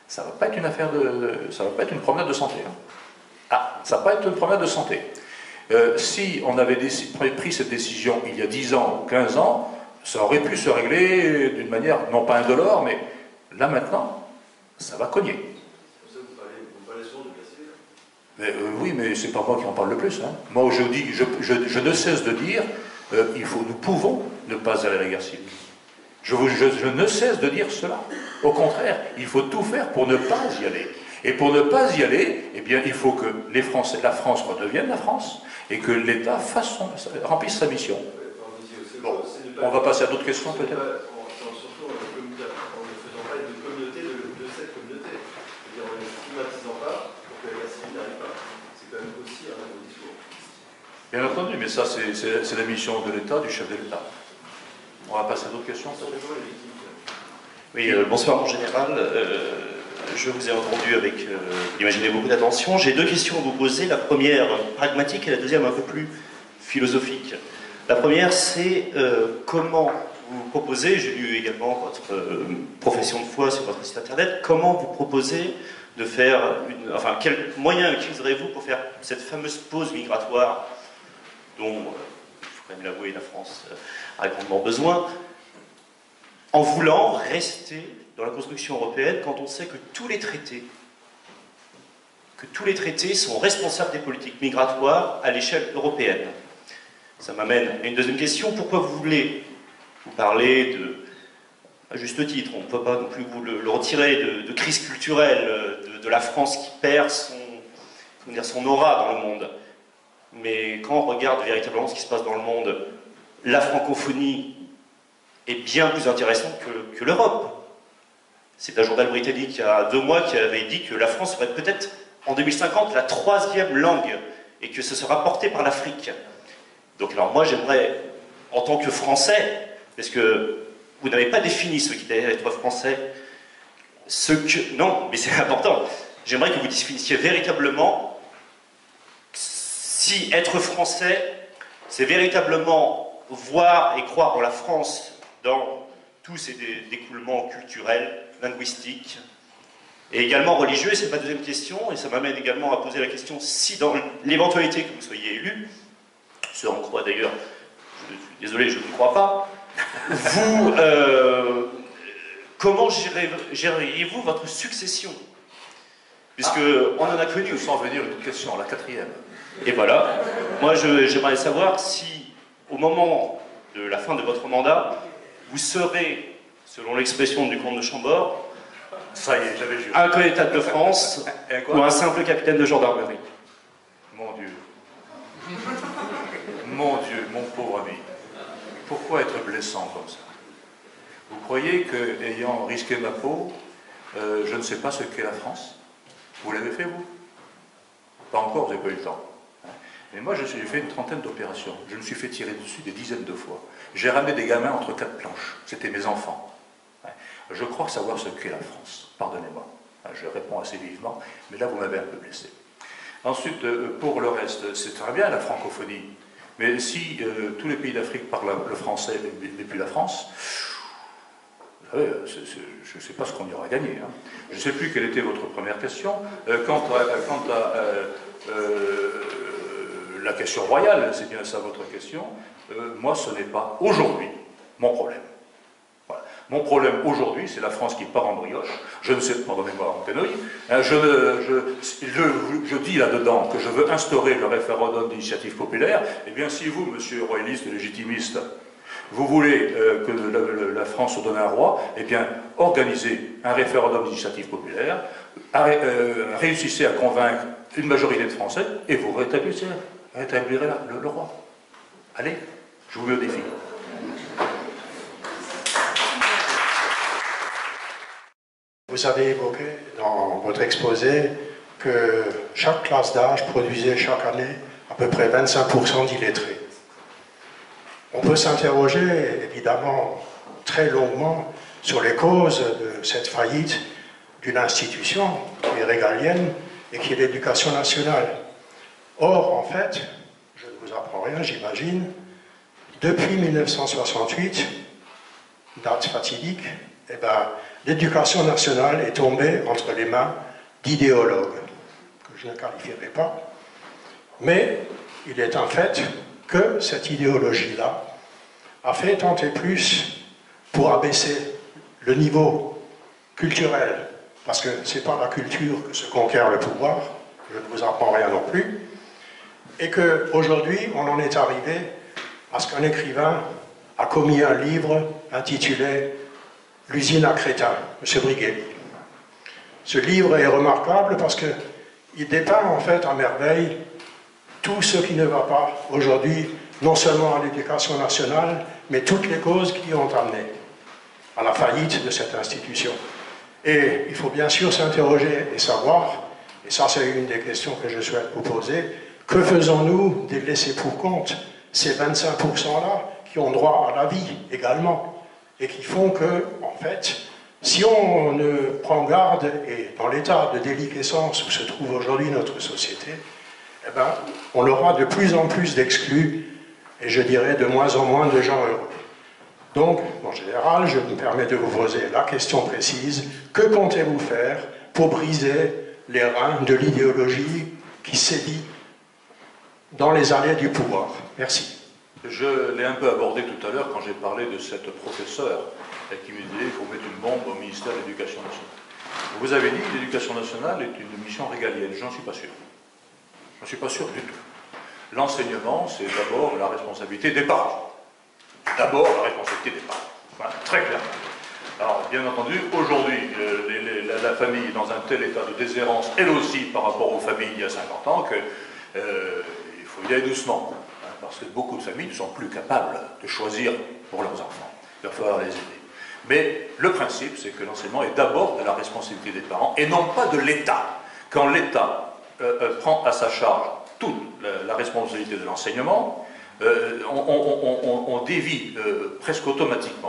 ça ne va pas être une affaire ça va pas être une promenade de santé. Hein. Ah, ça va pas être une promenade de santé. Si on avait pris cette décision il y a 10 ans ou 15 ans, ça aurait pu se régler d'une manière, non pas indolore, mais là maintenant, ça va cogner. Vous parlez souvent de guerre civile. Oui, mais c'est pas moi qui en parle le plus. Hein. Moi, je ne cesse de dire, nous pouvons ne pas aller à la guerre civile. Je ne cesse de dire cela. Au contraire, il faut tout faire pour ne pas y aller. Et pour ne pas y aller, eh bien, il faut que la France redevienne la France et que l'État remplisse sa mission. Bon, on va passer à d'autres questions peut-être. Surtout en ne faisant pas une communauté de cette communauté. C'est-à-dire en ne stigmatisant pas pour que la guerre civile n'arrive pas. C'est quand même aussi un nouveau discours. Bien entendu, mais ça c'est la mission de l'État, du chef de l'État. On va passer à d'autres questions peut-être. Oui, bonsoir mon général. Je vous ai entendu avec, imaginez, beaucoup d'attention. J'ai deux questions à vous poser. La première pragmatique et la deuxième un peu plus philosophique. La première, c'est comment vous proposez, j'ai lu également votre profession de foi sur votre site internet, comment vous proposez de faire enfin, quels moyens utiliserez-vous pour faire cette fameuse pause migratoire dont, il faut quand même l'avouer, la France a grandement besoin, en voulant rester dans la construction européenne quand on sait que tous les traités sont responsables des politiques migratoires à l'échelle européenne. Ça m'amène à une deuxième question. Pourquoi vous parlez de, à juste titre, on ne peut pas non plus vous le retirer, de crise culturelle, de la France qui perd son aura dans le monde. Mais quand on regarde véritablement ce qui se passe dans le monde, la francophonie est bien plus intéressante que l'Europe. C'est un journal britannique il y a 2 mois qui avait dit que la France serait peut-être en 2050 la 3e langue et que ce sera porté par l'Afrique. Donc alors moi j'aimerais, en tant que Français, parce que vous n'avez pas défini ce qui est être Français, non, mais c'est important, j'aimerais que vous définissiez véritablement si être Français, c'est véritablement voir et croire en la France dans tous ces découlements culturels, linguistiques, et également religieux, et c'est ma deuxième question, et ça m'amène également à poser la question, si dans l'éventualité que vous soyez élu, ce en croit d'ailleurs, je suis désolé, je ne crois pas, vous, comment géreriez-vous votre succession? Puisque on en a connu. Je sens venir une question, la 4e. Et voilà, moi j'aimerais savoir si, au moment de la fin de votre mandat, vous serez, selon l'expression du comte de Chambord, ça y est, j'avais juré. un connétable de France ou un simple capitaine de gendarmerie. Mon Dieu. Mon Dieu, mon pauvre ami. Pourquoi être blessant comme ça? Vous croyez que, ayant risqué ma peau, je ne sais pas ce qu'est la France? Vous l'avez fait, vous? Pas encore, vous n'avez pas eu le temps. Mais moi, j'ai fait une trentaine d'opérations. Je me suis fait tirer dessus des dizaines de fois. J'ai ramené des gamins entre 4 planches. C'était mes enfants. Je crois savoir ce qu'est la France. Pardonnez-moi. Je réponds assez vivement, mais là, vous m'avez un peu blessé. Ensuite, pour le reste, c'est très bien la francophonie. Mais si tous les pays d'Afrique parlent le français, mais plus la France, vous savez, je ne sais pas ce qu'on y aura gagné. Hein. Je ne sais plus quelle était votre première question. Quant à la question royale, c'est bien ça votre question, moi ce n'est pas aujourd'hui mon problème. Voilà. Mon problème aujourd'hui, c'est la France qui part en brioche. Je ne sais, pardonnez-moi en pénouille, je dis là-dedans que je veux instaurer le référendum d'initiative populaire. Eh bien, si vous, monsieur royaliste légitimiste, vous voulez que la France se donne un roi, eh bien, organisez un référendum d'initiative populaire, réussissez à convaincre une majorité de Français, et vous rétablirez le roi. Allez, je vous mets au défi. Vous avez évoqué dans votre exposé que chaque classe d'âge produisait chaque année à peu près 25% d'illettrés. On peut s'interroger évidemment très longuement sur les causes de cette faillite d'une institution qui est régalienne et qui est l'éducation nationale. Or, en fait, je ne vous apprends rien, j'imagine, depuis 1968, date fatidique, eh ben, l'éducation nationale est tombée entre les mains d'idéologues, que je ne qualifierai pas, mais il est un fait que cette idéologie-là a fait tant et plus pour abaisser le niveau culturel, parce que ce n'est pas la culture que se conquiert le pouvoir, je ne vous apprends rien non plus, et qu'aujourd'hui, on en est arrivé à ce qu'un écrivain a commis un livre intitulé « L'usine à crétins », M. Brighelli. Ce livre est remarquable parce qu'il dépeint en fait à merveille tout ce qui ne va pas aujourd'hui, non seulement à l'éducation nationale, mais toutes les causes qui ont amené à la faillite de cette institution. Et il faut bien sûr s'interroger et savoir, et ça c'est une des questions que je souhaite vous poser, que faisons-nous des laissés pour compte, ces 25%-là qui ont droit à la vie également, et qui font que, en fait, si on ne prend garde, et dans l'état de déliquescence où se trouve aujourd'hui notre société, eh ben, on aura de plus en plus d'exclus, et je dirais de moins en moins de gens heureux. Donc, en général, je me permets de vous poser la question précise, que comptez-vous faire pour briser les reins de l'idéologie qui sévit dans les allées du pouvoir? Merci. Je l'ai un peu abordé tout à l'heure quand j'ai parlé de cette professeure qui me disait qu'il faut mettre une bombe au ministère de l'Éducation nationale. Vous avez dit que l'éducation nationale est une mission régalienne. Je n'en suis pas sûr. Je n'en suis pas sûr du tout. L'enseignement, c'est d'abord la responsabilité des parents. D'abord la responsabilité des parents. Voilà, très clairement. Alors, bien entendu, aujourd'hui, la famille est dans un tel état de déshérence, elle aussi, par rapport aux familles il y a 50 ans, qu'il faut y aller doucement. Parce que beaucoup de familles ne sont plus capables de choisir pour leurs enfants. Il va falloir les aider. Mais le principe, c'est que l'enseignement est d'abord de la responsabilité des parents et non pas de l'État. Quand l'État prend à sa charge toute la responsabilité de l'enseignement, on dévie presque automatiquement.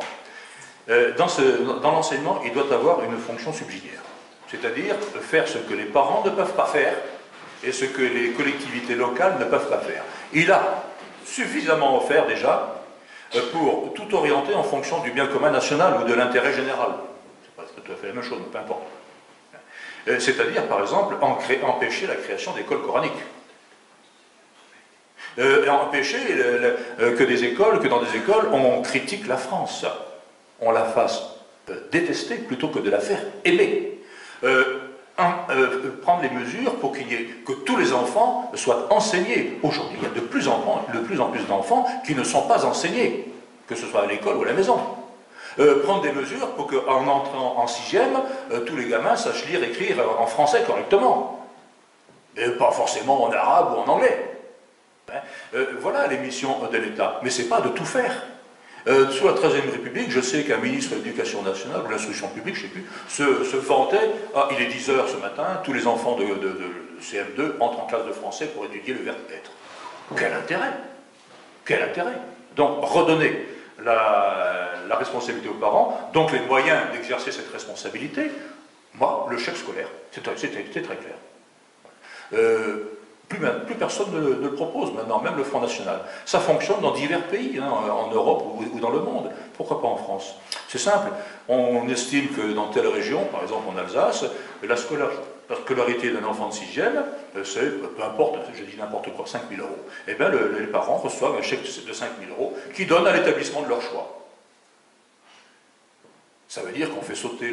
Dans l'enseignement, il doit avoir une fonction subsidiaire. C'est-à-dire faire ce que les parents ne peuvent pas faire et ce que les collectivités locales ne peuvent pas faire. Il a suffisamment offert déjà pour tout orienter en fonction du bien commun national ou de l'intérêt général. C'est pas tout à fait la même chose, mais peu importe. C'est-à-dire, par exemple, empêcher la création d'écoles coraniques. Empêcher que dans des écoles, on critique la France. On la fasse détester plutôt que de la faire aimer. Prendre les mesures pour que tous les enfants soient enseignés. Aujourd'hui, il y a de plus en plus d'enfants qui ne sont pas enseignés, que ce soit à l'école ou à la maison. Prendre des mesures pour qu'en entrant en 6e, tous les gamins sachent lire et écrire en français correctement. Et pas forcément en arabe ou en anglais. Voilà les missions de l'État. Mais ce n'est pas de tout faire. Sous la XIIIe République, je sais qu'un ministre de l'Éducation nationale, ou de l'instruction publique, je ne sais plus, se vantait, il est 10 h ce matin, tous les enfants de CM2 entrent en classe de français pour étudier le verbe être. Quel intérêt? Quel intérêt? Donc, redonner la responsabilité aux parents, donc les moyens d'exercer cette responsabilité, moi, le chèque scolaire, c'était très clair. Plus personne ne le propose maintenant, même le Front National. Ça fonctionne dans divers pays, hein, en Europe ou dans le monde. Pourquoi pas en France? C'est simple. On estime que dans telle région, par exemple en Alsace, la scolarité d'un enfant de 6e, c'est, peu importe, je dis n'importe quoi, 5 000 €. Eh bien, les parents reçoivent un chèque de 5 000 € qui donne à l'établissement de leur choix. Ça veut dire qu'on fait sauter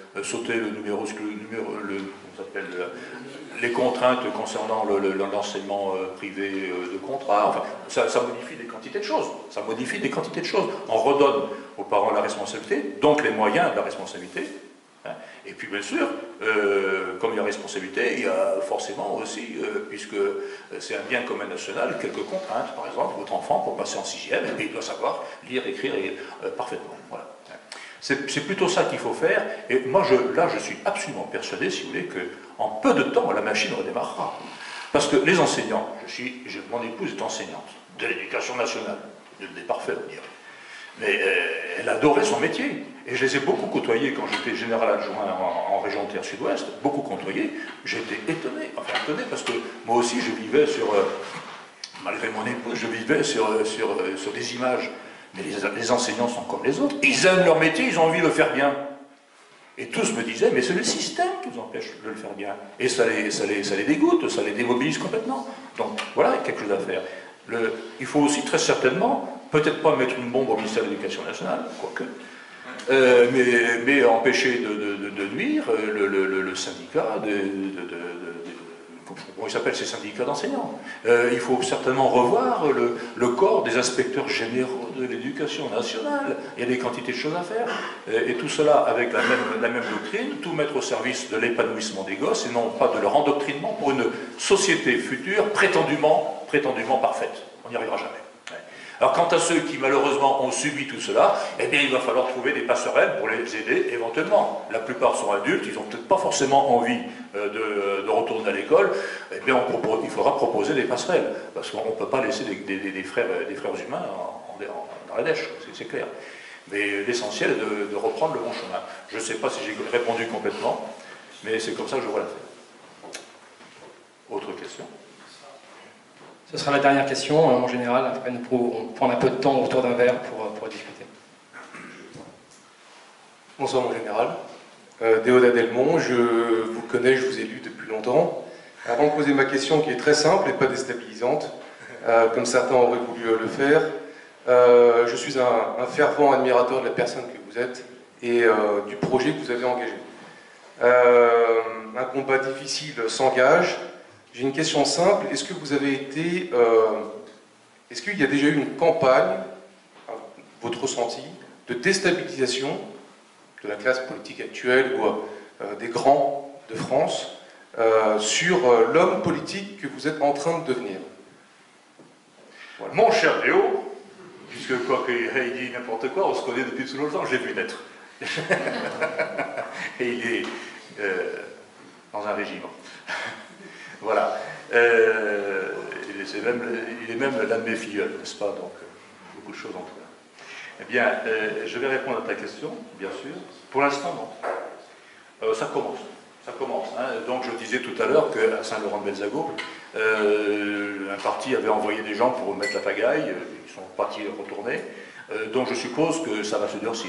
les contraintes concernant l'enseignement privé de contrat. Enfin, ça modifie des quantités de choses. Ça modifie des quantités de choses. On redonne aux parents la responsabilité, donc les moyens de la responsabilité. Hein. Et puis, bien sûr, comme il y a responsabilité, il y a forcément aussi, puisque c'est un bien commun national, quelques contraintes. Par exemple, votre enfant, pour passer en 6e, il doit savoir lire, écrire parfaitement. Voilà. C'est plutôt ça qu'il faut faire, et moi, là, je suis absolument persuadé, si vous voulez, qu'en peu de temps, la machine redémarrera. Parce que les enseignants, mon épouse est enseignante de l'éducation nationale, des parfaits, on dirait, mais elle adorait son métier, et je les ai beaucoup côtoyés quand j'étais général adjoint en région Terre Sud-Ouest, beaucoup côtoyés, j'étais étonné, parce que moi aussi, je vivais malgré mon épouse, je vivais sur des images. Mais les enseignants sont comme les autres. Ils aiment leur métier, ils ont envie de le faire bien. Et tous me disaient, mais c'est le système qui vous empêche de le faire bien. Et ça les dégoûte, ça les démobilise complètement. Donc voilà, il y a quelque chose à faire. Il faut aussi très certainement, peut-être pas mettre une bombe au ministère de l'Éducation nationale, quoique, mais empêcher de nuire le syndicat comment ils s'appellent ces syndicats d'enseignants. Il faut certainement revoir le corps des inspecteurs généraux de l'éducation nationale. Il y a des quantités de choses à faire. Et tout cela avec la même doctrine, tout mettre au service de l'épanouissement des gosses et non pas de leur endoctrinement pour une société future prétendument parfaite. On n'y arrivera jamais. Alors quant à ceux qui malheureusement ont subi tout cela, eh bien il va falloir trouver des passerelles pour les aider éventuellement. La plupart sont adultes, ils n'ont peut-être pas forcément envie de retourner à l'école, eh bien il faudra proposer des passerelles, parce qu'on ne peut pas laisser des frères humains dans la dèche, c'est clair. Mais l'essentiel est de reprendre le bon chemin. Je ne sais pas si j'ai répondu complètement, mais c'est comme ça que je vois l'affaire. Autre question ? Ce sera la dernière question, en général. Après, on peut prendre un peu de temps autour d'un verre pour discuter. Bonsoir, mon général. Déodat Delmont, je vous connais, je vous ai lu depuis longtemps. Avant de poser ma question, qui est très simple et pas déstabilisante, comme certains auraient voulu le faire, je suis un fervent admirateur de la personne que vous êtes et du projet que vous avez engagé. Un combat difficile s'engage. J'ai une question simple. Est-ce que vous avez été... est-ce qu'il y a déjà eu une campagne, votre ressenti, de déstabilisation de la classe politique actuelle ou des grands de France sur l'homme politique que vous êtes en train de devenir? Voilà. Mon cher Léo, puisque quoi qu'il dit n'importe quoi, on se connaît depuis tout longtemps, je l'ai vu naître. Et il est dans un régiment. Voilà. Il est même l'un de mes filleuls, n'est-ce pas? Donc, beaucoup de choses en tout cas. Eh bien, je vais répondre à ta question, bien sûr. Pour l'instant, non. Ça commence. Ça commence. Hein. Donc, je disais tout à l'heure qu'à Saint-Laurent-de-Belzago, un parti avait envoyé des gens pour mettre la pagaille. Ils sont partis retourner. Donc, je suppose que ça va se durcir.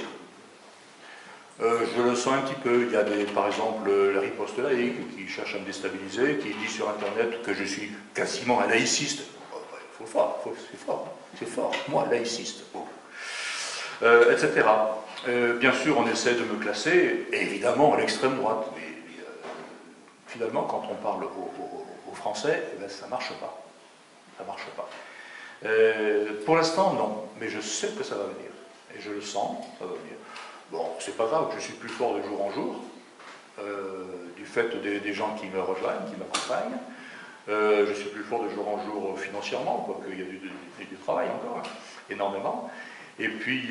Je le sens un petit peu. Il y a par exemple la riposte laïque qui cherche à me déstabiliser, qui dit sur Internet que je suis quasiment un laïciste. C'est fort, moi, laïciste. Etc. Bien sûr, on essaie de me classer, évidemment, à l'extrême droite. Mais finalement, quand on parle aux Français, eh ben, ça ne marche pas. Ça ne marche pas. Pour l'instant, non. Mais je sais que ça va venir. Et je le sens, ça va venir. Bon, c'est pas grave, je suis plus fort de jour en jour, du fait des gens qui me rejoignent, qui m'accompagnent. Je suis plus fort de jour en jour financièrement, quoique il y a du travail encore, hein, énormément. Et puis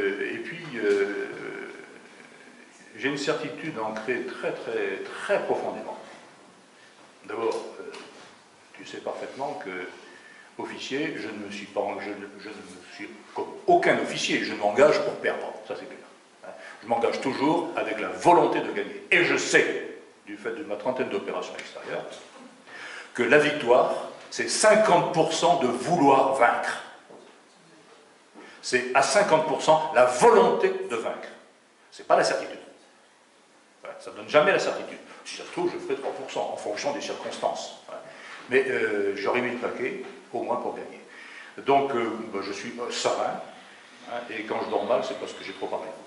j'ai une certitude ancrée très, très, très profondément. D'abord, tu sais parfaitement que officier, je ne me suis pas, je ne suis comme aucun officier, je m'engage pour perdre, ça c'est clair. Je m'engage toujours avec la volonté de gagner. Et je sais, du fait de ma trentaine d'opérations extérieures, que la victoire, c'est 50% de vouloir vaincre. C'est à 50% la volonté de vaincre. Ce n'est pas la certitude. Ça ne donne jamais la certitude. Si ça se trouve, je ferai 3% en fonction des circonstances. Mais j'aurais mis le paquet, au moins pour gagner. Donc, je suis serein. Et quand je dors mal, c'est parce que j'ai trop parlé.